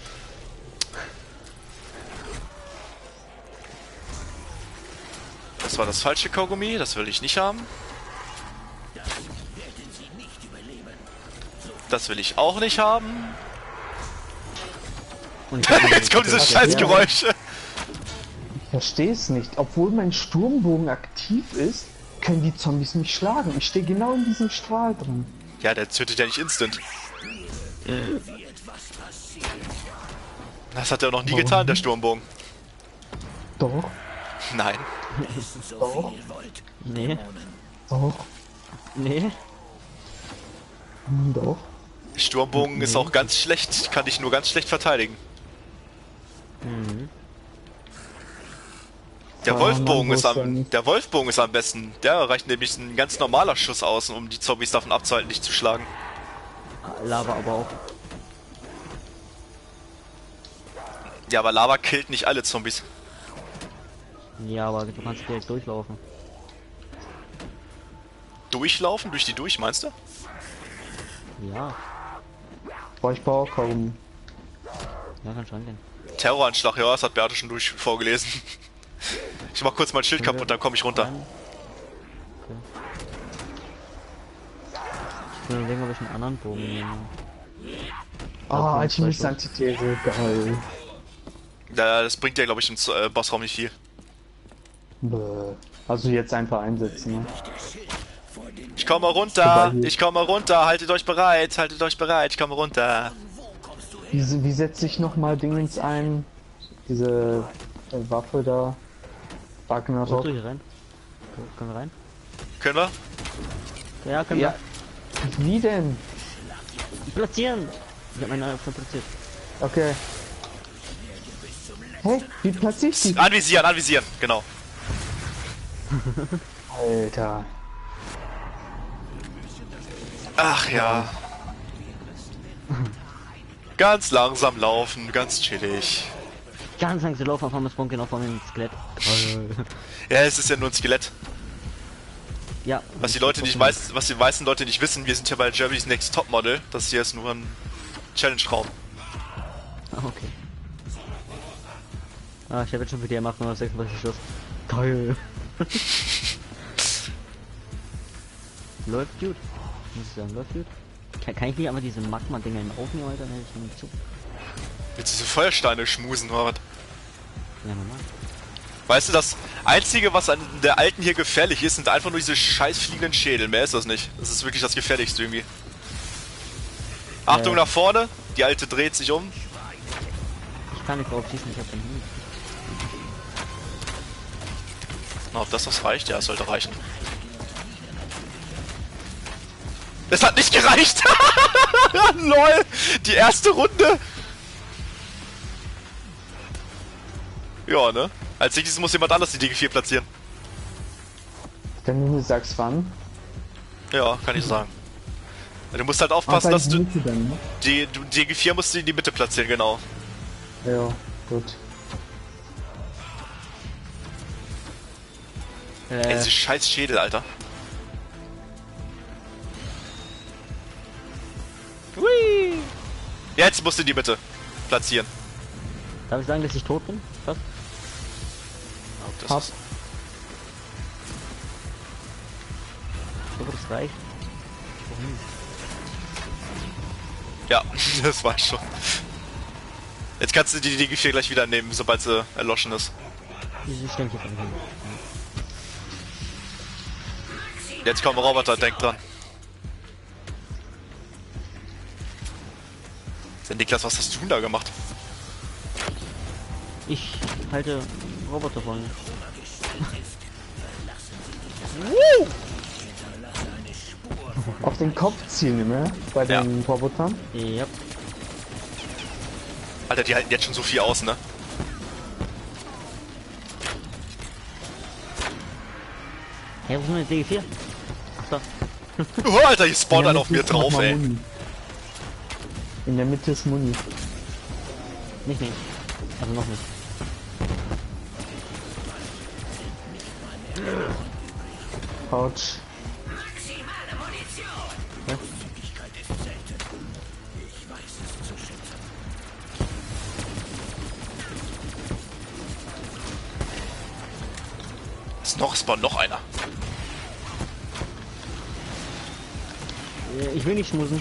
Das war das falsche Kaugummi, das will ich nicht haben. Das will ich auch nicht haben. Und ich Jetzt kommen diese Scheißgeräusche. Ich verstehe es nicht. Obwohl mein Sturmbogen aktiv ist, können die Zombies mich schlagen. Ich stehe genau in diesem Strahl drin. Ja, der tötet ja nicht instant. Das hat er noch nie getan, der Sturmbogen. Doch, Nein. doch, Nee, doch, nee. doch. Sturmbogen ist auch ganz schlecht, kann dich nur ganz schlecht verteidigen. Der Wolfbogen ist am besten. Der reicht nämlich ein ganz normaler Schuss aus, um die Zombies davon abzuhalten, dich zu schlagen. Lava aber auch. Ja, aber Lava killt nicht alle Zombies. Ja, aber du kannst direkt durchlaufen. Durchlaufen? Durch die durch, meinst du? Ja, Boah, ich baue kaum. ja, kann schon gehen. Terroranschlag, ja, das hat Beate schon vorgelesen. Ich mach kurz mein Schild kaputt, dann komme ich runter. Okay. Ich will überlegen, ob ich einen anderen Bogen nehme. Ah, Alchemist Antithese, geil. Das bringt ja, glaube ich, im Bossraum nicht viel. Bäh. Also jetzt einfach einsetzen, ne? Ich komme runter, haltet euch bereit, ich komme runter. Wie setze ich nochmal Dingens ein? Diese Waffe da. Willst Ragnarok. du hier rein? Können wir rein? Können wir? Ja, können Ja. Wie denn? wir. Platzieren! Ich hab meine schon platziert. Okay. Hey, wie platziere ich die? Anvisieren, genau. Alter. Ach ja. Ganz langsam laufen, ganz chillig. Ganz langsam laufen, auf einmal spawnt genau vor mir ein Skelett. Ja, es ist ja nur ein Skelett. Ja. Was die meisten Leute nicht wissen, wir sind ja bei Germany's Next Topmodel. Das hier ist nur ein Challenge-Raum. Ah, okay. Ah, ich habe jetzt schon für die M8 noch 36 Schuss. Geil. Läuft gut. Muss ich sagen, läuft gut. Kann ich nicht einfach diese Magma-Dinger aufnehmen, Alter? Dann hätte ich nicht zu. Willst du diese Feuersteine schmusen, oder was? Ja, normal. Weißt du, das Einzige, was an der alten hier gefährlich ist, sind einfach nur diese scheiß fliegenden Schädel. Mehr ist das nicht. Das ist wirklich das Gefährlichste irgendwie. Achtung nach vorne, die alte dreht sich um. Ich kann nicht drauf schießen, ich hab den Hund. Na, ob das reicht? Ja, es sollte reichen. Es hat nicht gereicht! LOL! Die erste Runde! Ja, ne? Als nächstes muss jemand anders die DG4 platzieren. Wenn du mir sagst wann. Ja, kann ich sagen. Du musst halt aufpassen, dass du... Dann, ne? Die DG4 musst du in die Mitte platzieren, genau. Ja, gut. Ey, diese scheiß Schädel, Alter. Hui! Jetzt musst du in die Mitte platzieren. Darf ich sagen, dass ich tot bin? Was? Ob das Hab. ist- Ich hoffe, das reicht. Ja, das war ich schon. Jetzt kannst du die DG4 gleich wieder nehmen, sobald sie erloschen ist. Ich denke jetzt nicht. Jetzt kommen Roboter, denk dran. Niklas, was hast du denn da gemacht? Ich halte Roboter von mir. Auf den Kopf zielen, ne? Bei Ja. den Robotern. Ja. Alter, die halten jetzt schon so viel aus, ne? Hey, wo ist meine DG4? Ach da. Oh, Alter, hier spawnt In der einer auf mir Mitte ist noch drauf, mal ey. Muni. In der Mitte ist Muni. Nicht. Also noch nicht. Autsch. Ist noch, spawnt noch einer. Ich will nicht schmusen.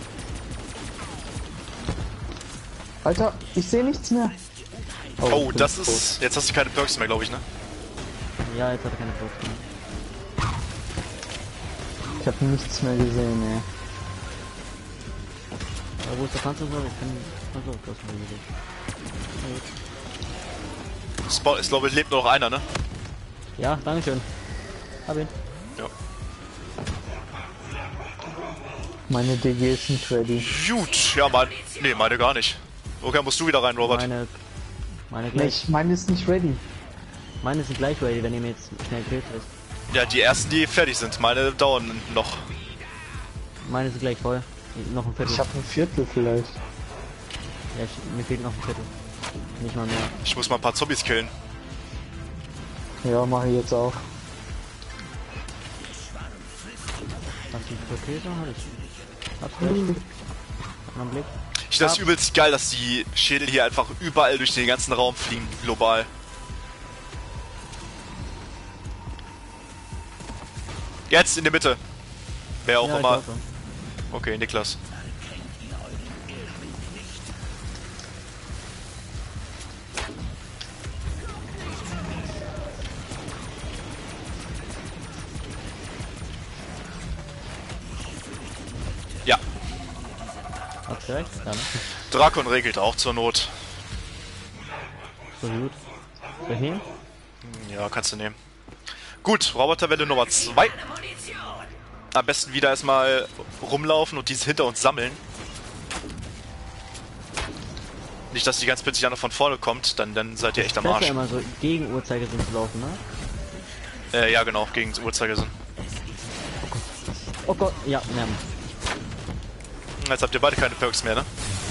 Alter, ich sehe nichts mehr. Oh, bin das tot. ist... Jetzt hast du keine Perks mehr, glaube ich, ne? Ja, jetzt hat er keine Post mehr. Ich habe nichts mehr gesehen, ey. Aber wo ist der Panzer? Ich kann... Achso, das ist mir gesehen. Spawn, ich glaube, lebt nur noch einer, ne? Ja, dankeschön. Hab ihn. Ja. Meine DG ist nicht ready. Gut, ja, nee, meine gar nicht. Okay, musst du wieder rein, Robert. Meine Nee, gleich. meine ist nicht ready. Meine sind gleich ready, wenn ihr mir jetzt schnell killt ist. Ja, die ersten, die fertig sind. Meine dauern noch. Meine sind gleich voll. Noch ein Viertel. Ich habe ein Viertel vielleicht. Ja, mir fehlt noch ein Viertel. Nicht mal mehr. Ich muss mal ein paar Zombies killen. Ja, mache ich jetzt auch. Was die für Kills noch habe ich? Hab's gleich. Hab noch einen Blick. Ich finde das übelst geil, dass die Schädel hier einfach überall durch den ganzen Raum fliegen, global. Jetzt in der Mitte. Wer auch Ja, ich immer. glaub schon. Okay, Niklas. Ja, Hab's direkt? Ja, ne? Drakon regelt auch zur Not. So gut. Soll ich nehmen? Ja, kannst du nehmen. Gut, Roboterwelle Nummer 2. Am besten wieder erstmal rumlaufen und diese hinter uns sammeln. Nicht, dass die ganz plötzlich einer von vorne kommt, dann seid ihr echt am Besser Arsch. immer so gegen Uhrzeigersinn zu laufen, ne? Ja, genau, gegen den Uhrzeigersinn. Oh Gott, ja, ne. Jetzt habt ihr beide keine Perks mehr, ne?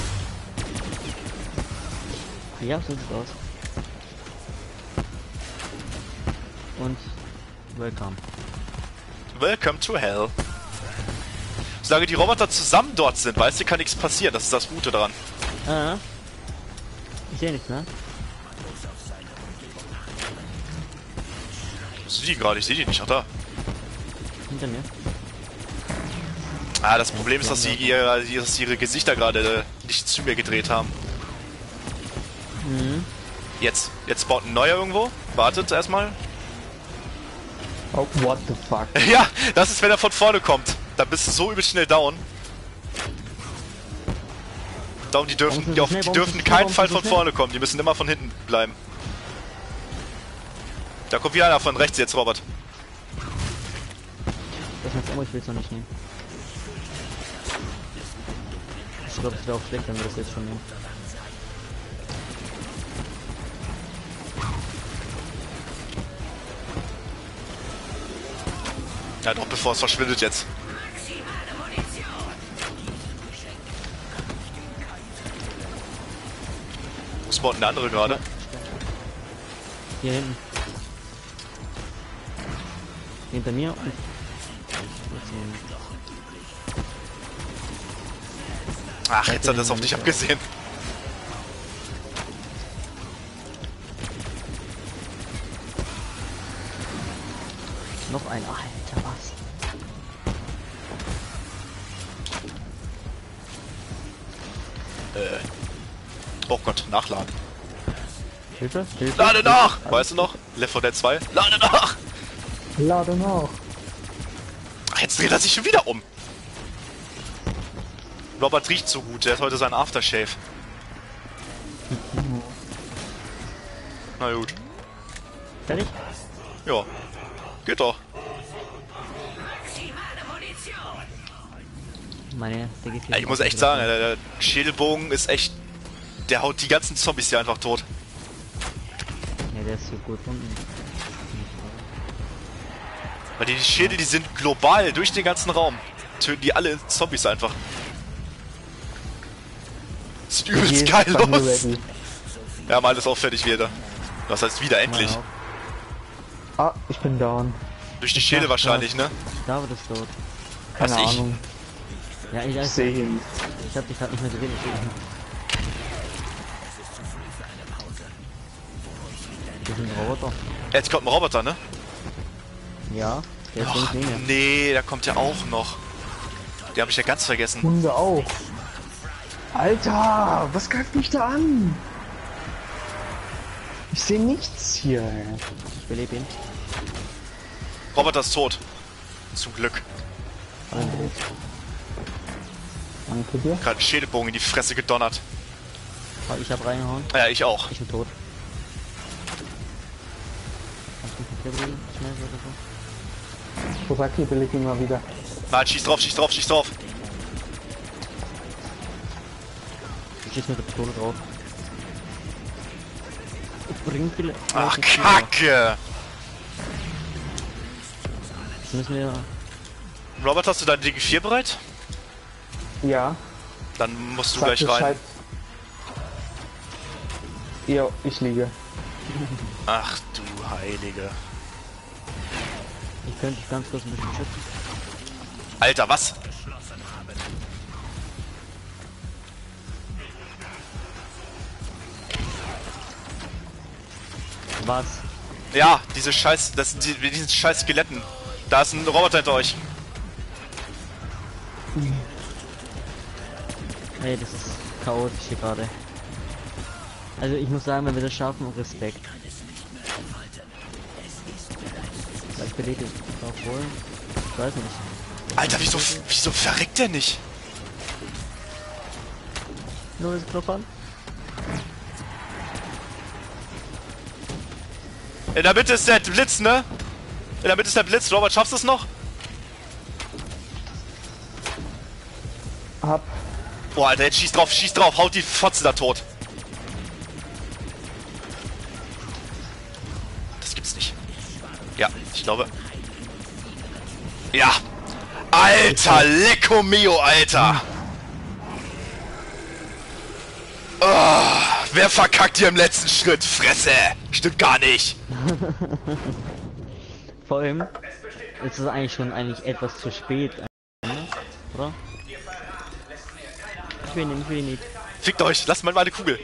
Ja, so sieht's aus. Und welcome. Welcome to Hell. Solange die Roboter zusammen dort sind, weißt du, kann nichts passieren. Das ist das Gute daran. Ich sehe nichts, ne? Wo sind die gerade? Ich sehe die nicht. Ach, da. Hinter mir. Ah, das Problem ist, dass sie ihre Gesichter gerade nicht zu mir gedreht haben. Jetzt spawnt ein neuer irgendwo. Wartet erstmal. Oh, what the fuck? Ja, das ist, wenn er von vorne kommt. Dann bist du so übel schnell down. Darum, die dürfen, Warum sind sie die schnell? dürfen Warum keinen sind Fall sie so von schnell? vorne kommen. Die müssen immer von hinten bleiben. Da kommt wieder einer von rechts jetzt, Robert. Das ist immer, ich will es noch nicht nehmen. Ich glaube, es wäre auch schlecht, wenn wir das jetzt schon nehmen. Ja, doch, bevor es verschwindet jetzt. Wo spawnt der andere gerade? Hier hinten. Hinter mir und... Ach, jetzt hat er es auf dich abgesehen. Noch ein. Alter, was? Oh Gott, nachladen. Hilfe, Hilfe. Lade nach! Weißt du noch? Left 4 Dead 2. Lade nach! Lade noch. Ach, jetzt dreht er sich schon wieder um. Robert riecht so gut, der hat heute sein Aftershave. Na gut. Fertig? Ja. Geht doch. Meine, der geht hier. Ja, ich muss echt sagen, der Schädelbogen ist echt... Der haut die ganzen Zombies hier einfach tot. Ja, der ist so gut unten. Weil die Schädel, die sind global durch den ganzen Raum. Töten die alle Zombies einfach. Sieht übelst geil aus. Wir haben alles auch fertig wieder. Was heißt wieder endlich? Wow. Ah, ich bin down. Durch die Schädel wahrscheinlich, ne? David ist tot. Keine Was, ich? Ahnung. Ja, Ich sehe ihn. Ich hab dich gerade nicht mehr gesehen. Das ist ein Roboter. Jetzt kommt ein Roboter, ne? Ja, der ist Och, nicht mehr. nee, da kommt ja auch noch. Die habe ich ja ganz vergessen. Hunde auch. Alter, was greift mich da an? Ich sehe nichts hier, ey. Ich belebe ihn. Roboter ist tot. Zum Glück. Danke dir. Gerade einen Schädelbogen in die Fresse gedonnert. Oh, ich hab reingehauen. Ja, ich auch. Ich bin tot. Kannst du mich nicht beleben? Schnell oder so? Kosaki billig immer wieder. Nein, schieß drauf, schieß drauf, schieß drauf. Ich schieß mit der Pistole drauf. Bringt viele. Ach, Kacke! Jetzt müssen wir. Robert, hast du deine DG4 bereit? Ja. Dann musst du Sag gleich rein. Bescheid. Jo, ich liege. Ach du Heilige. Ich könnte dich ganz kurz ein bisschen schützen. Alter, was? Was? Ja, diese Scheiß... Das sind diese scheiß Skeletten. Da ist ein Roboter hinter euch. Hey, das ist chaotisch hier gerade. Also ich muss sagen, wenn wir das schaffen, Respekt. Vielleicht belegt es auch wohl. Ich weiß nicht. Alter, wieso verreckt der nicht? Nur das Kloppern? In der Mitte ist der Blitz, ne? In der Mitte ist der Blitz. Robert, schaffst du es noch? Hab. Boah, Alter, jetzt schieß drauf. Haut die Fotze da tot. Das gibt's nicht. Ja, ich glaube. Ja. Alter, Lecco Mio, Alter. Oh, wer verkackt hier im letzten Schritt? Fresse. Stimmt gar nicht. Vor allem ist es eigentlich schon etwas zu spät, ne? Oder? Ich will ihn nicht. Fickt euch, lasst mal meine Kugel.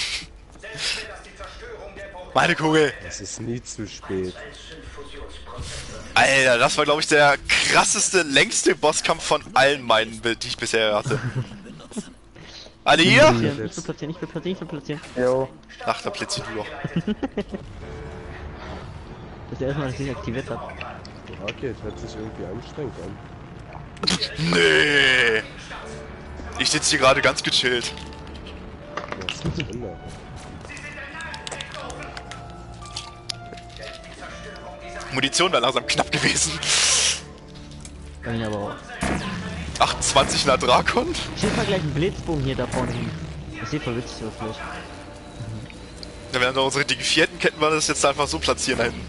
Meine Kugel. Es ist nie zu spät. Alter, das war glaube ich der krasseste, längste Bosskampf von allen meinen, die ich bisher hatte. Alle hier? Nicht zu platzieren, nicht zu platzieren. Jo. Ach, da platziert du doch. Das erste Mal, dass ich es aktiviert habe. Okay, das hört sich irgendwie anstrengend an. Nee. Ich sitze hier gerade ganz gechillt. Das ist wunderbar. Munition wäre langsam knapp gewesen. Bei mir aber auch. 28 nach Drakon? Ich hätte mal gleich einen Blitzbogen hier da vorne hin. Das sieht voll witzig aus gleich. Ja, während unsere vierten könnten wir das jetzt einfach so platzieren da hinten.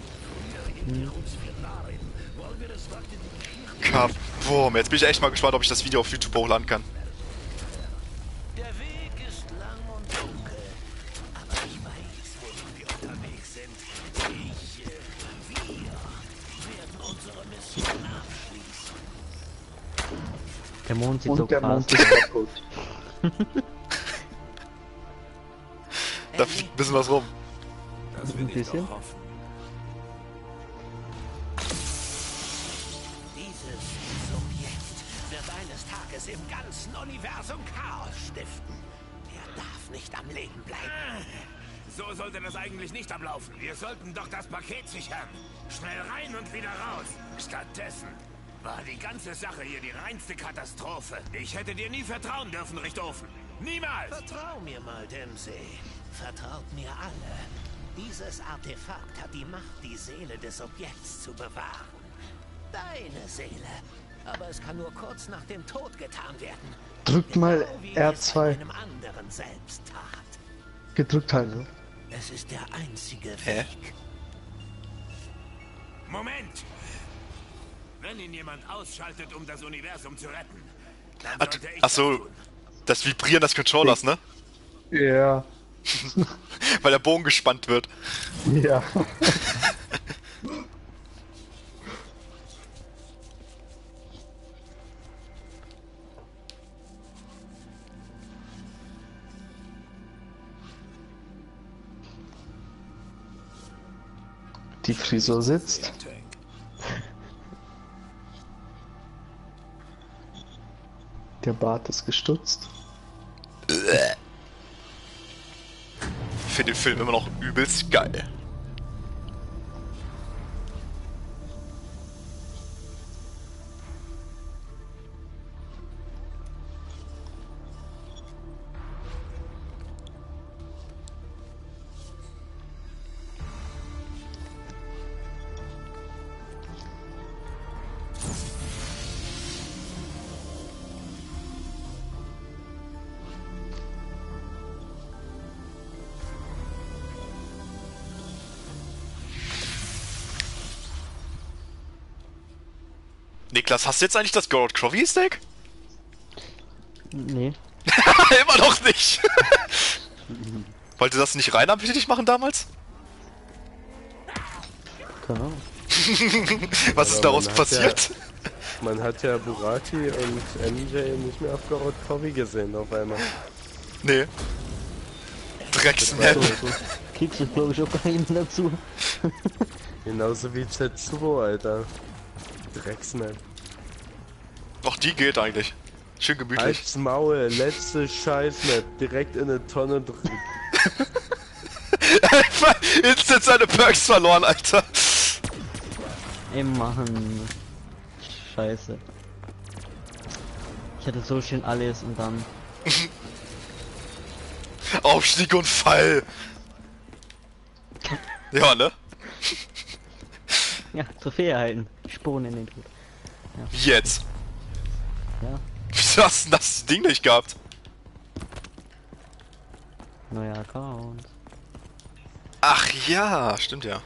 Kaboom. Jetzt bin ich echt mal gespannt, ob ich das Video auf YouTube hochladen kann. Der Weg ist lang und dunkel, aber ich weiß, wohin wir unterwegs sind. Wir werden unsere Mission abschließen. Der Mond sieht Und so der krass Mond ist kaputt. Da fliegt ein bisschen was rum. Das ein bisschen. Dieses Subjekt wird eines Tages im ganzen Universum Chaos stiften. Er darf nicht am Leben bleiben. So sollte das eigentlich nicht ablaufen. Wir sollten doch das Paket sichern. Schnell rein und wieder raus. Stattdessen war die ganze Sache hier die reinste Katastrophe. Ich hätte dir nie vertrauen dürfen, Richtofen. Niemals! Vertrau mir mal, Dempsey. Vertraut mir alle. Dieses Artefakt hat die Macht, die Seele des Objekts zu bewahren. Deine Seele. Aber es kann nur kurz nach dem Tod getan werden. Drückt mal Genau wie es R2. einem anderen selbst tat. Gedrückt halten. Es ist der einzige Hä? Weg. Moment! Wenn ihn jemand ausschaltet, um das Universum zu retten, dann Ach, sollte ich ach so, das tun. das Vibrieren des Controllers, ne? Ja. Weil der Bogen gespannt wird. Ja. Die Frisur sitzt. Der Bart ist gestutzt. Ich finde den Film immer noch übelst geil. Niklas, hast du jetzt eigentlich das Gorod Crovi Steak? Nee. Immer noch nicht! Wollte das nicht rein absichtlich machen damals? Keine Ahnung. Was ist Aber daraus man hat passiert? Man hat ja Burati und MJ nicht mehr auf Gorod Krovi gesehen auf einmal. Nee. Drecksmap. Kriegst du, glaube ich, auch gar nicht mehr dazu. Genauso wie Tetsuo, Alter. Drecksmap. Doch, die geht eigentlich. Schön gemütlich. Halt's Maul, letzte Scheißmap. Direkt in eine Tonne drücken. Instant seine Perks verloren, Alter. Immerhin. Scheiße. Ich hatte so schön alles und dann. Aufstieg und Fall. Ja, ne? Ja, Trophäe erhalten. Spuren in den Tod. Jetzt. Ja, Wieso hast du das Ding nicht gehabt? neuer Account. Ach ja, stimmt ja.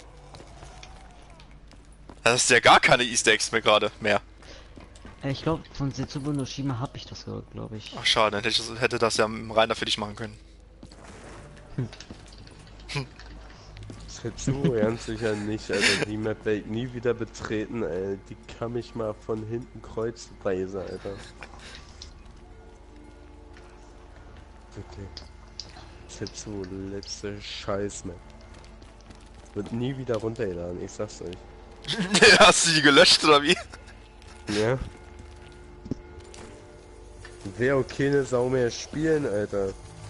Das ist ja gar keine Easter Eggs mehr gerade mehr. Ich glaube, von Setsubo no Shima habe ich das gehört, glaube ich. Ach schade, dann hätte das ja im Reiner für dich machen können. Tetsuo ganz sicher nicht, Alter. Die Map werde ich nie wieder betreten, ey. Die kann mich mal von hinten kreuzweise, Alter. Wirklich. Tetsuo, letzte Scheiß-Map. Wird nie wieder runtergeladen, ich sag's euch. Hast du die gelöscht oder wie? Ja. Wer auch keine Sau mehr spielen, Alter.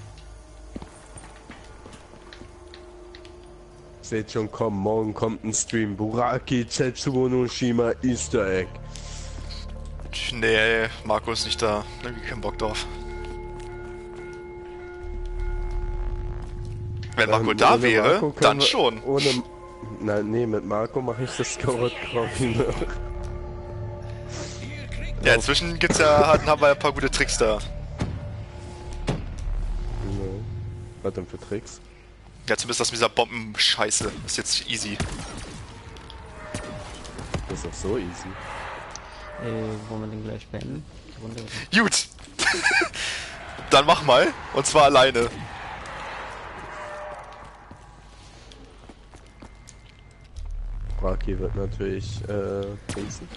Seht schon, komm, morgen kommt ein Stream. Buraki, Tetsuo no Shima, Easter Egg. Nee, Marco ist nicht da. Irgendwie keinen Bock drauf. Wenn Marco da ohne wäre, Marco können dann wir- schon. Ohne. Nein, nee, mit Marco mache ich das Gorod Krovi noch. Ja, inzwischen gibt's ja, haben wir ja ein paar gute Tricks da. Nee. Was denn für Tricks? Ja, zumindest das mit dieser Bomben-Scheiße ist jetzt easy. Das ist doch so easy. Wollen wir den gleich beenden? Die Runde. Gut. Dann mach mal. Und zwar alleine. Buraki wird natürlich, Dingsen.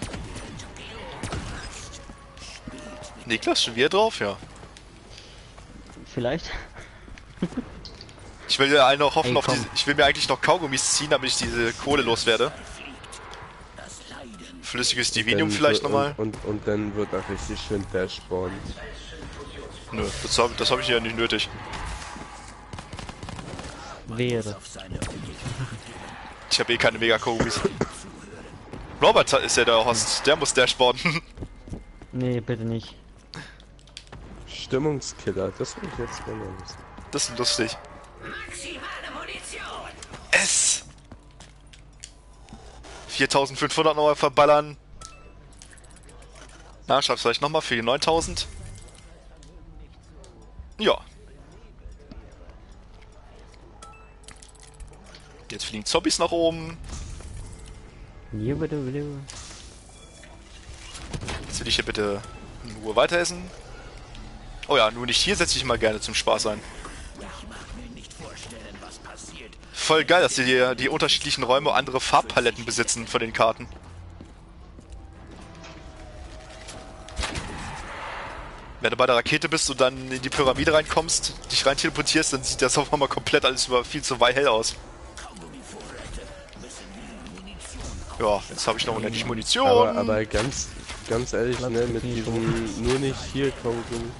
Niklas, schon wieder drauf? Ja. Vielleicht? Ich will ja noch hoffen Ey, auf komm. diese. Ich will mir eigentlich noch Kaugummis ziehen, damit ich diese Kohle loswerde. Flüssiges Divinium Dann vielleicht wird- nochmal. Und dann wird auch richtig schön Dashboard. Nö, das hab ich ja nicht nötig. Wäre. Ich habe eh keine Mega-Kogis. Robert ist ja der Host, der muss dashboarden. Nee, bitte nicht. Stimmungskiller, das will ich jetzt gerne wissen. Das ist lustig. Maximale Munition! Es! 4500 nochmal verballern. Na, schreib's vielleicht nochmal für die 9000. Ja. Jetzt fliegen Zombies nach oben. Hier bitte. Jetzt will ich hier bitte in Ruhe weiter essen. Oh ja, nur nicht hier, setze ich mal gerne zum Spaß ein. Voll geil, dass die unterschiedlichen Räume andere Farbpaletten besitzen von den Karten. Wenn du bei der Rakete bist und dann in die Pyramide reinkommst, dich rein teleportierst, dann sieht das auf einmal komplett alles über viel zu hell aus. Ja, jetzt habe ich noch unendlich Munition. Aber ganz ehrlich, ne, mit diesem nur nicht hier Kaugummi.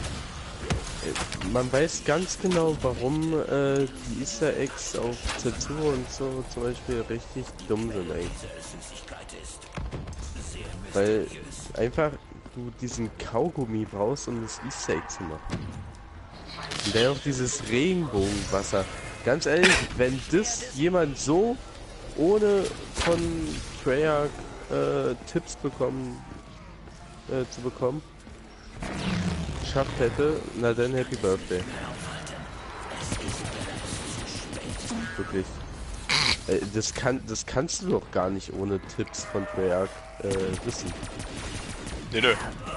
Man weiß ganz genau, warum die Easter Eggs auf Zensur und so zum Beispiel richtig dumm sind eigentlich. Weil einfach du diesen Kaugummi brauchst, um das Easter Egg zu machen. Und dann auch dieses Regenbogenwasser. Ganz ehrlich, wenn das jemand so ohne von Treyarch Tipps zu bekommen geschafft hätte, na dann Happy Birthday. Wirklich. Das kannst du doch gar nicht ohne Tipps von Treyarch wissen. Nee.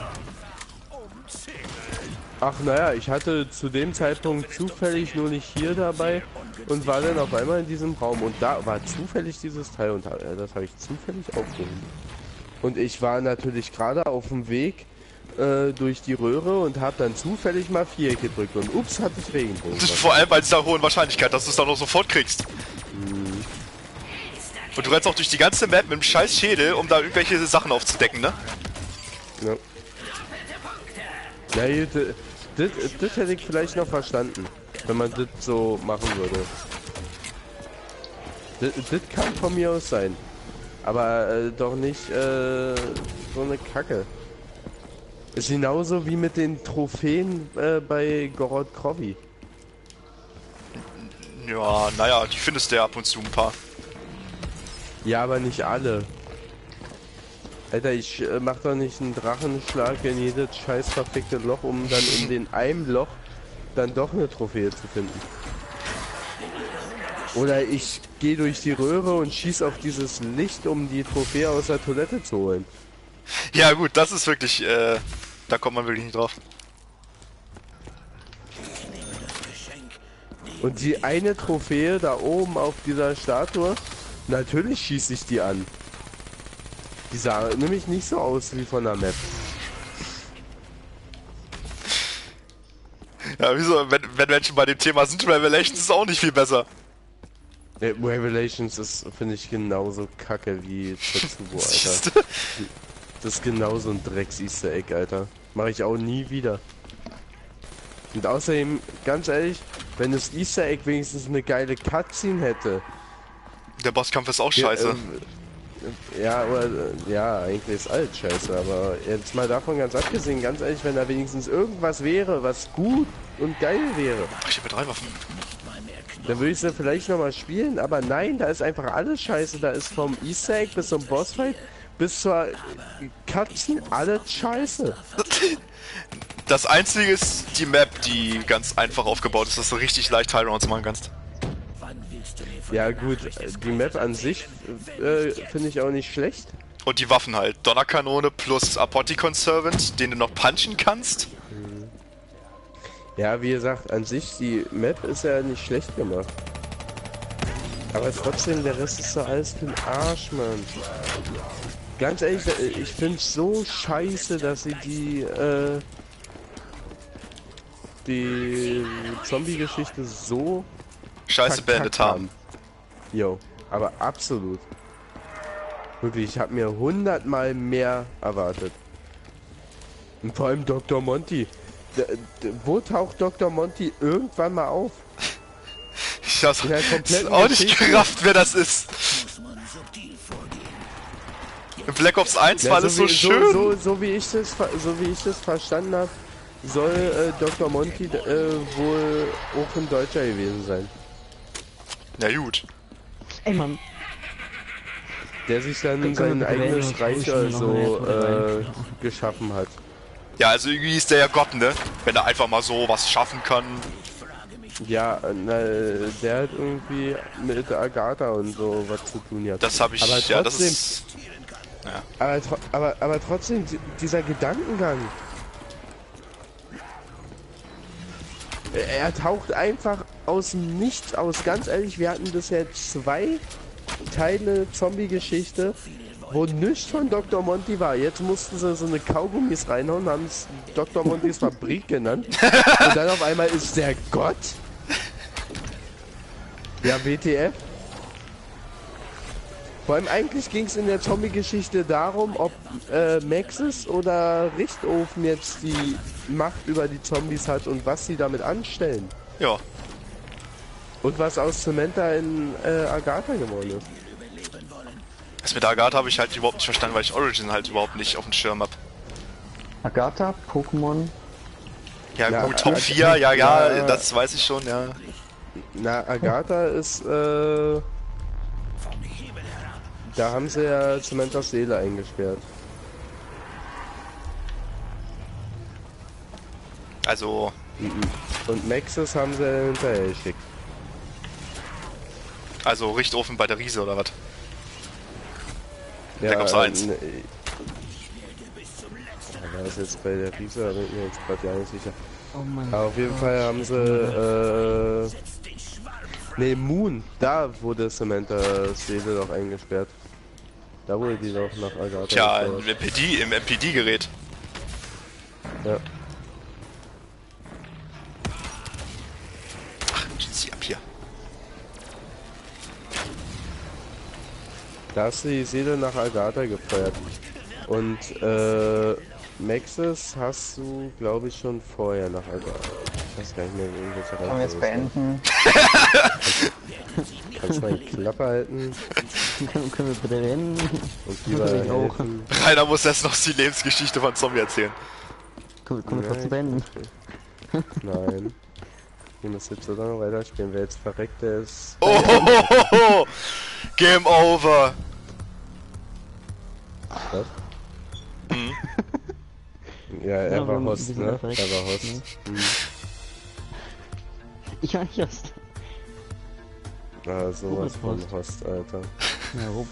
Ach naja, ich hatte zu dem Zeitpunkt zufällig nur nicht hier dabei und war dann auf einmal in diesem Raum und da war zufällig dieses Teil und das habe ich zufällig aufgehoben. Und ich war natürlich gerade auf dem Weg durch die Röhre und habe dann zufällig mal Viereck gedrückt und ups, hatte ich Regenbogen. Vor allem bei dieser hohen Wahrscheinlichkeit, dass du es dann noch sofort kriegst. Und du rennst auch durch die ganze Map mit einem scheiß Schädel, um da irgendwelche Sachen aufzudecken, ne? Ja. Ja, das hätte ich vielleicht noch verstanden, wenn man das so machen würde. Das kann von mir aus sein. Aber doch nicht so eine Kacke. Ist genauso wie mit den Trophäen bei Gorod Krovi. Ja, naja, die findest du ja ab und zu ein paar. Ja, aber nicht alle. Alter, ich mach doch nicht einen Drachenschlag in jedes scheiß verfickte Loch, um dann in den einem Loch dann doch eine Trophäe zu finden. Oder ich gehe durch die Röhre und schieß auf dieses Licht, um die Trophäe aus der Toilette zu holen. Ja gut, das ist wirklich, da kommt man wirklich nicht drauf. Und die eine Trophäe da oben auf dieser Statue, natürlich schieße ich die an. Die sah nämlich nicht so aus wie von der Map. Ja, wieso, wenn Menschen bei dem Thema sind, Revelations ist auch nicht viel besser. Revelations ist, finde ich, genauso kacke wie Tetsubo, Alter. Das ist genauso ein Drecks-Easter Egg, Alter. Mache ich auch nie wieder. Und außerdem, ganz ehrlich, wenn das Easter Egg wenigstens eine geile Cutscene hätte. Der Bosskampf ist auch scheiße. Ja, aber ja, eigentlich ist alles scheiße, aber jetzt mal davon ganz abgesehen, ganz ehrlich, wenn da wenigstens irgendwas wäre, was gut und geil wäre. Ach, ich habe 3 Waffen. Dann würde ich sie vielleicht nochmal spielen, aber nein, da ist einfach alles scheiße. Da ist vom Easter Egg bis zum Bossfight bis zur Cutscene alles scheiße. Das einzige ist die Map, die ganz einfach aufgebaut ist, dass du richtig leicht Highrounds machen kannst. Ja gut, die Map an sich finde ich auch nicht schlecht. Und die Waffen halt. Donnerkanone plus Apothicon Servant, den du noch punchen kannst. Ja, wie gesagt, an sich, die Map ist ja nicht schlecht gemacht. Aber trotzdem, der Rest ist so alles für den Arsch, Mann. Ganz ehrlich, ich finde es so scheiße, dass sie die Zombie-Geschichte so scheiße beendet haben. Jo, aber absolut. Wirklich, ich habe mir 100-mal mehr erwartet. Und vor allem Dr. Monty. Wo taucht Dr. Monty irgendwann mal auf? Ich hab's In der kompletten auch nicht Geschichte. gerafft, wer das ist. In Black Ops 1 war alles so schön. So wie ich das verstanden habe, soll Dr. Monty wohl auch ein Deutscher gewesen sein. Na gut. Ey Mann, Der sich dann Können wir sein bitte eigenes wählen, Reich ich will noch so mehr Tode geschaffen hat. Ja, also irgendwie ist der ja Gott, ne? Wenn er einfach mal so was schaffen kann. Ja, na, der hat irgendwie mit Agatha und so was zu tun gehabt. Das habe ich, Aber ja, das trotzdem- ist... Aber trotzdem, dieser Gedankengang. Er taucht einfach aus dem Nichts aus. Ganz ehrlich, wir hatten bisher 2 Teile Zombie-Geschichte, wo nichts von Dr. Monty war. Jetzt mussten sie so eine Kaugummis reinhauen, haben es Dr. Montys Fabrik genannt. Und dann auf einmal ist der Gott. Ja, WTF. Vor allem eigentlich ging es in der Zombie-Geschichte darum, ob Maxis oder Richtofen jetzt die Macht über die Zombies hat und was sie damit anstellen. Ja. Und was aus Samantha in Agatha geworden ist. Das mit der Agatha habe ich halt überhaupt nicht verstanden, weil ich Origin halt überhaupt nicht auf dem Schirm hab. Agatha, Pokémon. Ja, Ja, gut, Top 4, ja, ja, das weiß ich schon, ja. Na, Agatha ist, da haben sie ja Samanthas Seele eingesperrt. Also, Und Maxis haben sie hinterher geschickt. also Richtofen bei der Riese oder was? Ja, Black Ops 1. ne, war das jetzt bei der Riese, da bin ich mir jetzt gerade gar nicht sicher. oh mein Aber auf jeden Fall haben sie, ne, Moon, da wurde Samanthas Seele doch eingesperrt. Da wurde die doch nach Agatha Tja, gefeuert. im MPD-Gerät. Ja. Ach, zieh ab hier. Da hast du die Seele nach Agatha gefeuert. Und Maxis hast du, glaube ich, schon vorher nach Agatha. Ich weiß gar nicht mehr, irgendwelche Können wir jetzt beenden? Kannst du mal die Klappe halten können wir bitte rennen? und lieber Ich auch. helfen? Rainer muss erst noch die Lebensgeschichte von Zombie erzählen. Können wir Nein, trotzdem beenden? Nein. Wir müssen jetzt so lange weiterspielen. Wer jetzt verreckt, der ist... Oh, Game over. Was? Mhm. Ja, er Ja, wir war haben Host, ein bisschen ne? verreckt. Er war Host. Ich war nicht erst. Ah, sowas bist von Host. Host, Alter. Ja, Rup.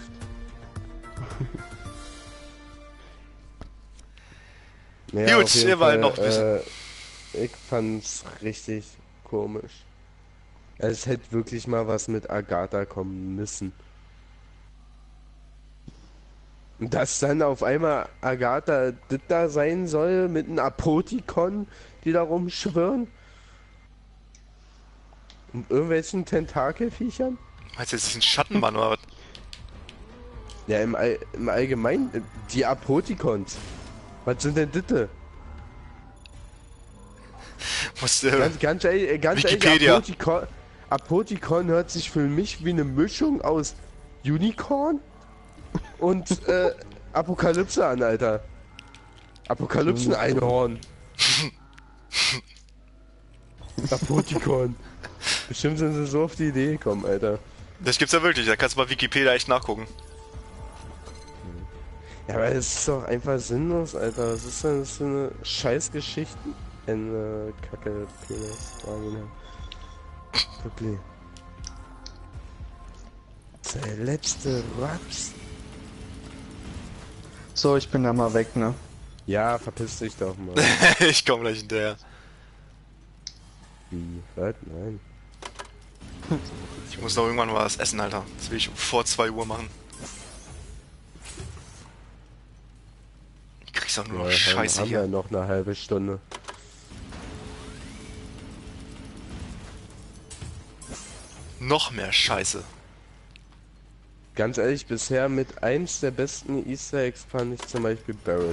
Naja, Gut, auf jeden ihr wollt Fall, noch wissen. Ich fand's richtig komisch. Es hätte wirklich mal was mit Agatha kommen müssen. Und dass dann auf einmal Agatha das da sein soll mit einem Apotikon, die da rumschwirren. Und irgendwelchen Tentakelviechern? Meinst du, das ist ein Schattenmann oder was? Ja, im Allgemeinen, die Apotikons. Was sind denn das? Musst Ganz ehrlich, Wikipedia. Apotikon hört sich für mich wie eine Mischung aus Unicorn und Apokalypse an, Alter. Apokalypsen-Einhorn. Apotikon. Bestimmt sind sie so auf die Idee gekommen, Alter. Das gibt's ja wirklich, da kannst du bei Wikipedia echt nachgucken. Ja, aber es ist doch einfach sinnlos, Alter. Was ist denn das für eine Scheißgeschichte? Eine Kacke, Penis, Vagina. Wirklich. Der letzte Raps. So, ich bin da mal weg, ne? Ja, verpiss dich doch mal. Ich komm gleich hinterher. Wie? Was? Nein. Ich muss noch irgendwann mal was essen, Alter. Das will ich vor 2 Uhr machen. Ich krieg's auch nur noch Scheiße haben hier. wir noch eine halbe Stunde. Noch mehr Scheiße. Ganz ehrlich, bisher mit eins der besten Easter Eggs fand ich zum Beispiel Barrett.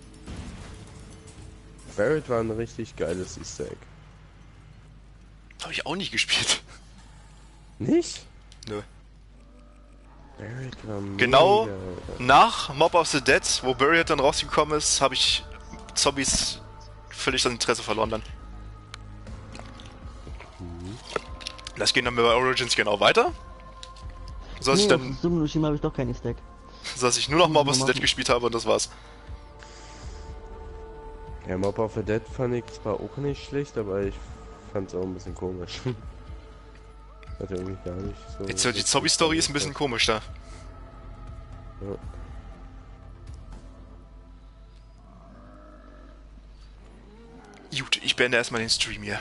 Barrett war ein richtig geiles Easter Egg. Hab ich ich auch nicht gespielt. Nicht? Nö. Barret war Genau mega. nach Mob of the Dead, wo Barret dann rausgekommen ist, habe ich Zombies völlig das Interesse verloren dann. Das geht dann bei Origins genau weiter. So dass ich auf dann, Summe no Shima habe ich doch keine Stack. so dass ich nur noch Mob of the Dead machen. gespielt habe und das war's. Ja, Mob of the Dead fand ich zwar auch nicht schlecht, aber ich fand es auch ein bisschen komisch. Hat irgendwie gar nicht so... Jetzt die Zombie-Story ist ein bisschen komisch da. Gut, ich beende erstmal den Stream hier.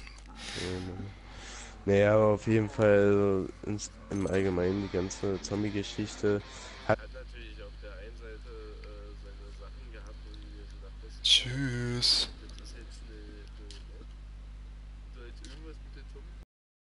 Naja, aber auf jeden Fall im Allgemeinen die ganze Zombie-Geschichte hat natürlich auf der einen Seite seine Sachen gehabt, wo du dir so dachtest, Tschüss.